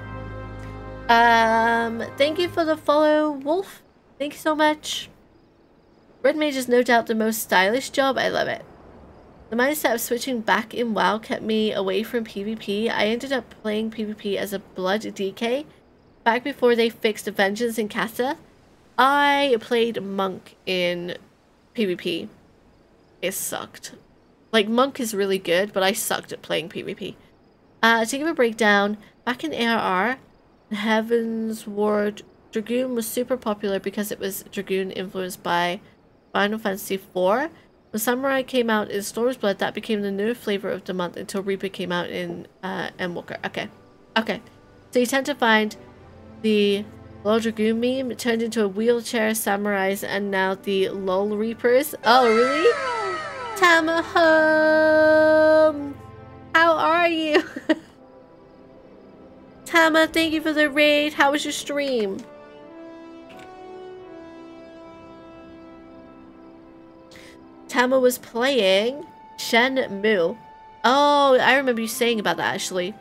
[SPEAKER 1] um, thank you for the follow, Wolf. Thank you so much. Red Mage is no doubt the most stylish job. I love it. The mindset of switching back in WoW kept me away from PvP. I ended up playing PvP as a blood D K back before they fixed Vengeance in Kata. I played Monk in PvP. It sucked. Like, Monk is really good, but I sucked at playing PvP. Uh, to give a breakdown, back in A R R, Heaven's Ward Dragoon was super popular because it was Dragoon influenced by Final Fantasy four. When Samurai came out in Storm's Blood, that became the new flavor of the month until Reaper came out in uh, Endwalker. Okay. Okay. So you tend to find the LOL Dragoon meme turned into a wheelchair samurais and now the LOL Reapers. Oh, really? Tamahome! How are you? Tama, thank you for the raid. How was your stream? Tama was playing Shenmue. Oh, I remember you saying about that, actually.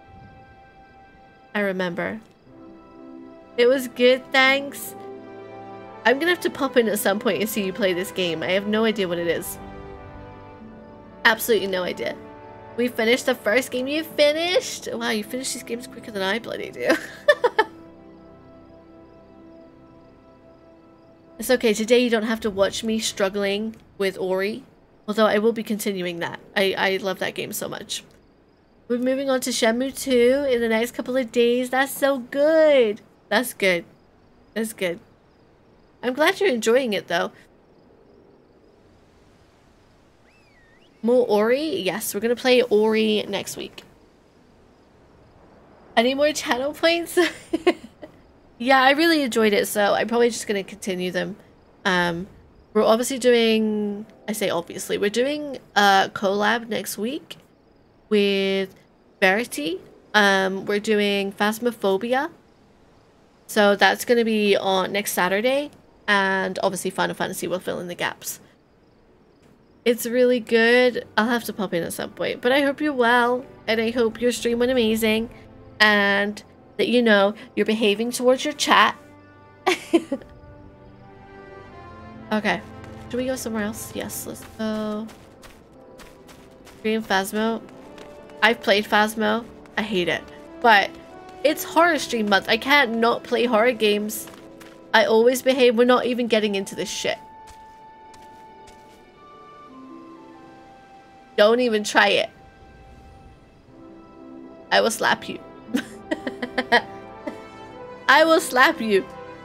[SPEAKER 1] I remember. It was good, thanks. I'm gonna have to pop in at some point and see you play this game. I have no idea what it is. Absolutely no idea. We finished the first game you finished? Wow, you finished these games quicker than I bloody do. It's okay, today you don't have to watch me struggling with Ori. Although I will be continuing that. I, I love that game so much. We're moving on to Shenmue two in the next couple of days. That's so good. That's good. That's good. I'm glad you're enjoying it though. More Ori? Yes, we're gonna play Ori next week. Any more channel points? Yeah, I really enjoyed it, so I'm probably just gonna continue them. Um, we're obviously doing, I say obviously, we're doing a collab next week with Verity. Um, we're doing Phasmophobia. So that's gonna be on next Saturday, and obviously Final Fantasy will fill in the gaps. It's really good. I'll have to pop in at some point. But I hope you're well. And I hope your stream went amazing. And that, you know, you're behaving towards your chat. Okay. Should we go somewhere else? Yes, let's go. Green Phasmo. I've played Phasmo. I hate it. But it's horror stream month. I can't not play horror games. I always behave. We're not even getting into this shit. Don't even try it. I will slap you. I will slap you.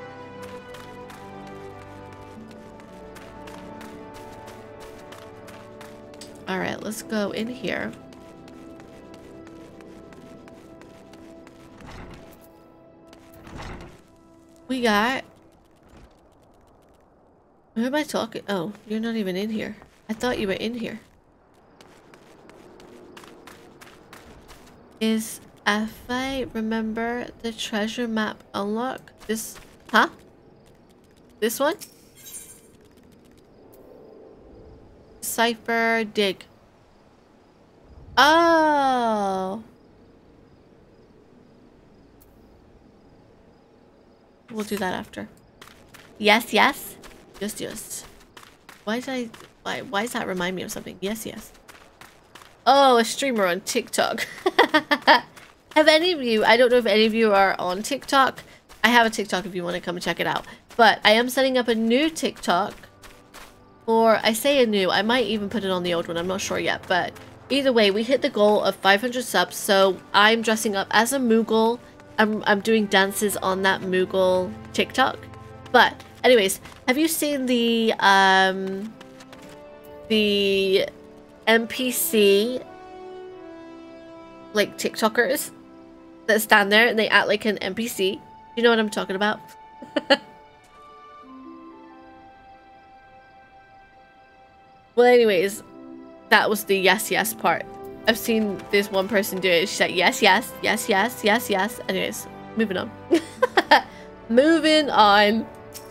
[SPEAKER 1] Alright, let's go in here. We got... Who am I talking? Oh, you're not even in here. I thought you were in here. Is if I remember the treasure map unlock this, huh? This one? Cipher dig. Oh. We'll do that after. Yes, yes. Just, just. Why did I, why, why does that remind me of something? Yes, yes. Oh, a streamer on TikTok. Have any of you, I don't know if any of you are on TikTok. I have a TikTok if you want to come and check it out. But I am setting up a new TikTok. Or I say a new, I might even put it on the old one. I'm not sure yet. But either way, we hit the goal of five hundred subs. So I'm dressing up as a Moogle. I'm, I'm doing dances on that Moogle TikTok. But anyways, have you seen the, um, the N P C, like TikTokers that stand there and they act like an N P C? You know what I'm talking about? Well, anyways, that was the yes, yes part. I've seen this one person do it. She's like, yes, yes, yes, yes, yes, yes. Anyways, moving on. Moving on.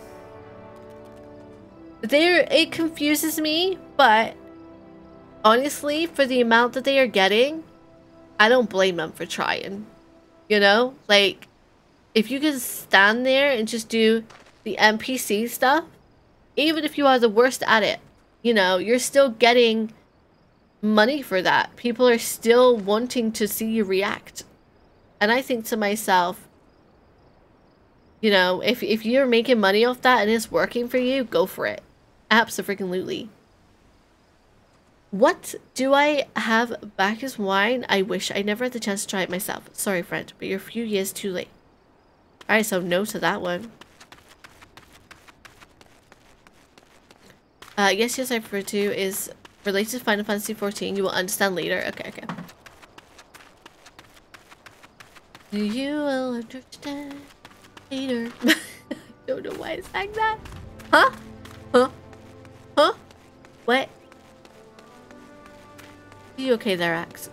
[SPEAKER 1] There, it confuses me, but honestly, for the amount that they are getting, I don't blame them for trying. You know? Like, if you can stand there and just do the N P C stuff, even if you are the worst at it, you know, you're still getting money for that. People are still wanting to see you react. And I think to myself, you know, if, if you're making money off that and it's working for you, go for it. Absolutely. What do I have back as wine? I wish I never had the chance to try it myself. Sorry, friend, but you're a few years too late. Alright, so no to that one. Uh, yes, yes, I refer to is related to Final Fantasy fourteen. You will understand later. Okay, okay. You will understand later. I don't know why I sang that. Huh? Huh? Huh? What? Are you okay there, Axe?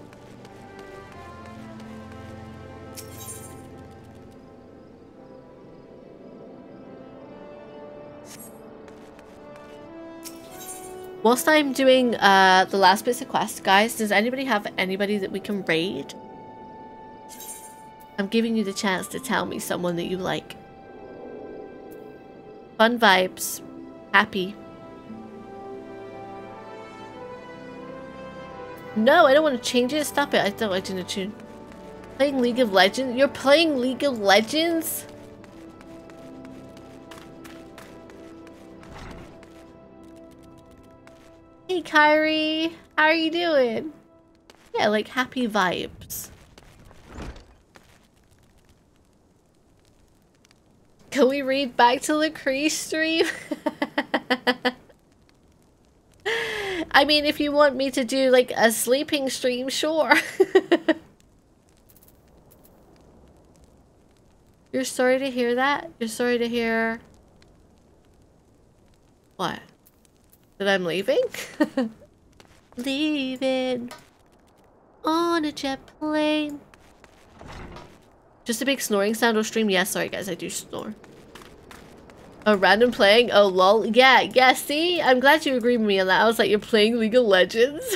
[SPEAKER 1] Whilst I'm doing uh, the last bits of quest, guys, does anybody have anybody that we can raid? I'm giving you the chance to tell me someone that you like. Fun vibes. Happy. No, I don't want to change it. Stop it. I thought I didn't tune. Playing League of Legends? You're playing League of Legends? Hey, Kyrie. How are you doing? Yeah, like happy vibes. Can we read back to the Cree stream? I mean, if you want me to do like a sleeping stream, sure. You're sorry to hear that? You're sorry to hear... What? That I'm leaving? Leaving on a jet plane. Just a big snoring sound or stream? Yeah, sorry guys, I do snore. A random playing? Oh lol. Yeah, yeah, see? I'm glad you agreed with me on that. I was like, you're playing League of Legends?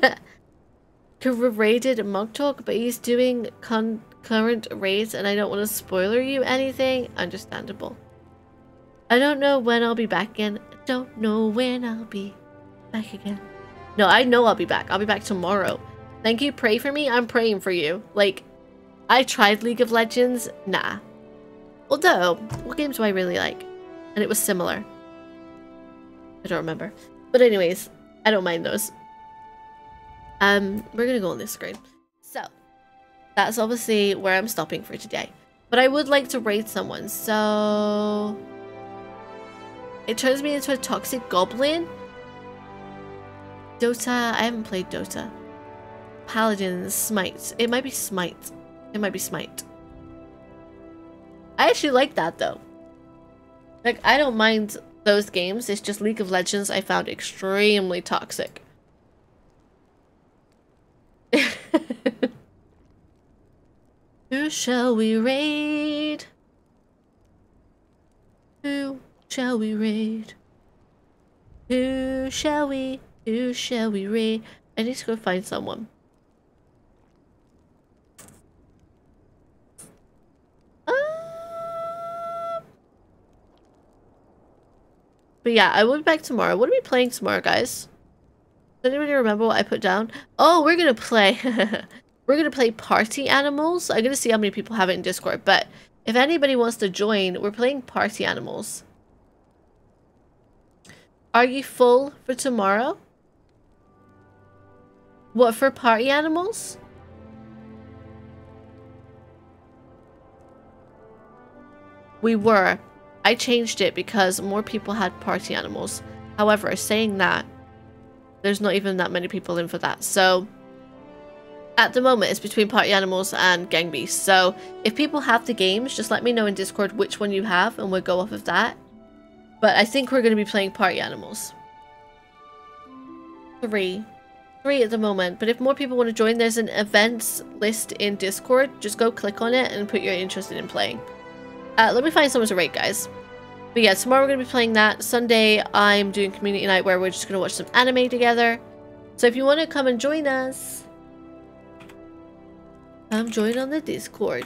[SPEAKER 1] Raided Monk Talk, but he's doing concurrent raids and I don't want to spoiler you anything. Understandable. I don't know when I'll be back again. Don't know when I'll be back again. No, I know I'll be back. I'll be back tomorrow. Thank you. Pray for me. I'm praying for you. Like, I tried League of Legends. Nah. Although, what games do I really like? And it was similar. I don't remember. But anyways, I don't mind those. Um, we're gonna go on this screen. So, that's obviously where I'm stopping for today. But I would like to raid someone, so... It turns me into a toxic goblin. Dota. I haven't played Dota. Paladins. Smite. It might be Smite. It might be Smite. I actually like that though. Like, I don't mind those games. It's just League of Legends I found extremely toxic. Who shall we raid? Who shall we raid? Who shall we? Who shall we raid? I need to go find someone. Uh, but yeah, I will be back tomorrow. What are we playing tomorrow, guys? Does anybody remember what I put down? Oh, we're gonna play. We're gonna play Party Animals. I'm gonna see how many people have it in Discord, but if anybody wants to join, we're playing Party Animals. Are you full for tomorrow? What, for Party Animals? We were. I changed it because more people had Party Animals. However, saying that, there's not even that many people in for that. So, at the moment, it's between Party Animals and Gang Beasts. So, if people have the games, just let me know in Discord which one you have and we'll go off of that. But I think we're going to be playing Party Animals. Three, three at the moment, but if more people want to join, there's an events list in Discord. Just go click on it and put you're interested in playing. Uh, let me find someone to rate, guys. But yeah, tomorrow we're going to be playing that. Sunday, I'm doing community night where we're just going to watch some anime together. So if you want to come and join us, come join on the Discord.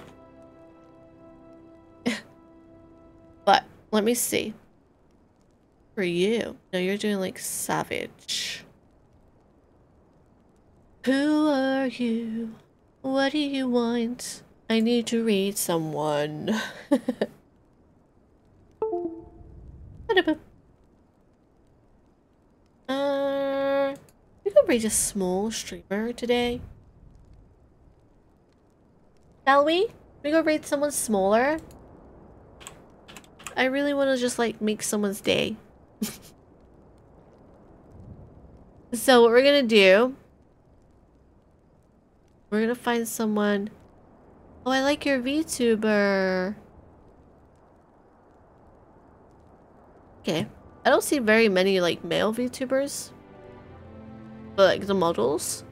[SPEAKER 1] But let me see. For you, no, you're doing like savage. Who are you? What do you want? I need to read someone. uh, we could read a small streamer today. Shall we? We go raid someone smaller. I really want to just like make someone's day. So what we're gonna do, we're gonna find someone. Oh, I like your VTuber. Okay. I don't see very many like male VTubers. But like the models.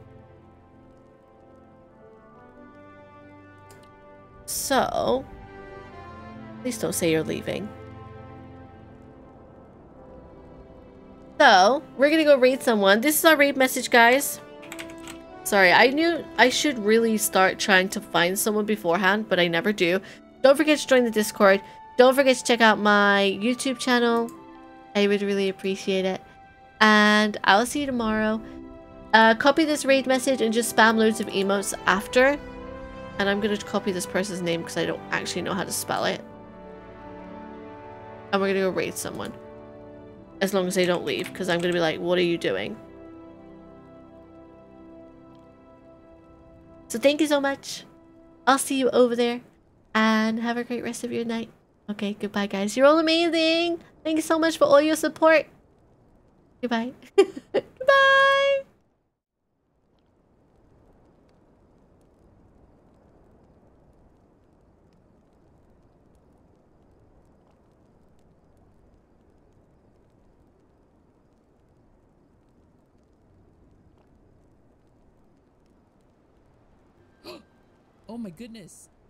[SPEAKER 1] So, please don't say you're leaving. So, we're gonna go raid someone. This is our raid message, guys. Sorry, I knew I should really start trying to find someone beforehand, but I never do. Don't forget to join the Discord. Don't forget to check out my YouTube channel. I would really appreciate it. And I'll see you tomorrow. Uh, copy this raid message and just spam loads of emotes after. And I'm gonna copy this person's name because I don't actually know how to spell it. And we're gonna go raid someone. As long as they don't leave, because I'm gonna be like, what are you doing? So thank you so much. I'll see you over there. And have a great rest of your night. Okay, goodbye guys. You're all amazing. Thank you so much for all your support. Goodbye. Goodbye.
[SPEAKER 4] Oh my goodness.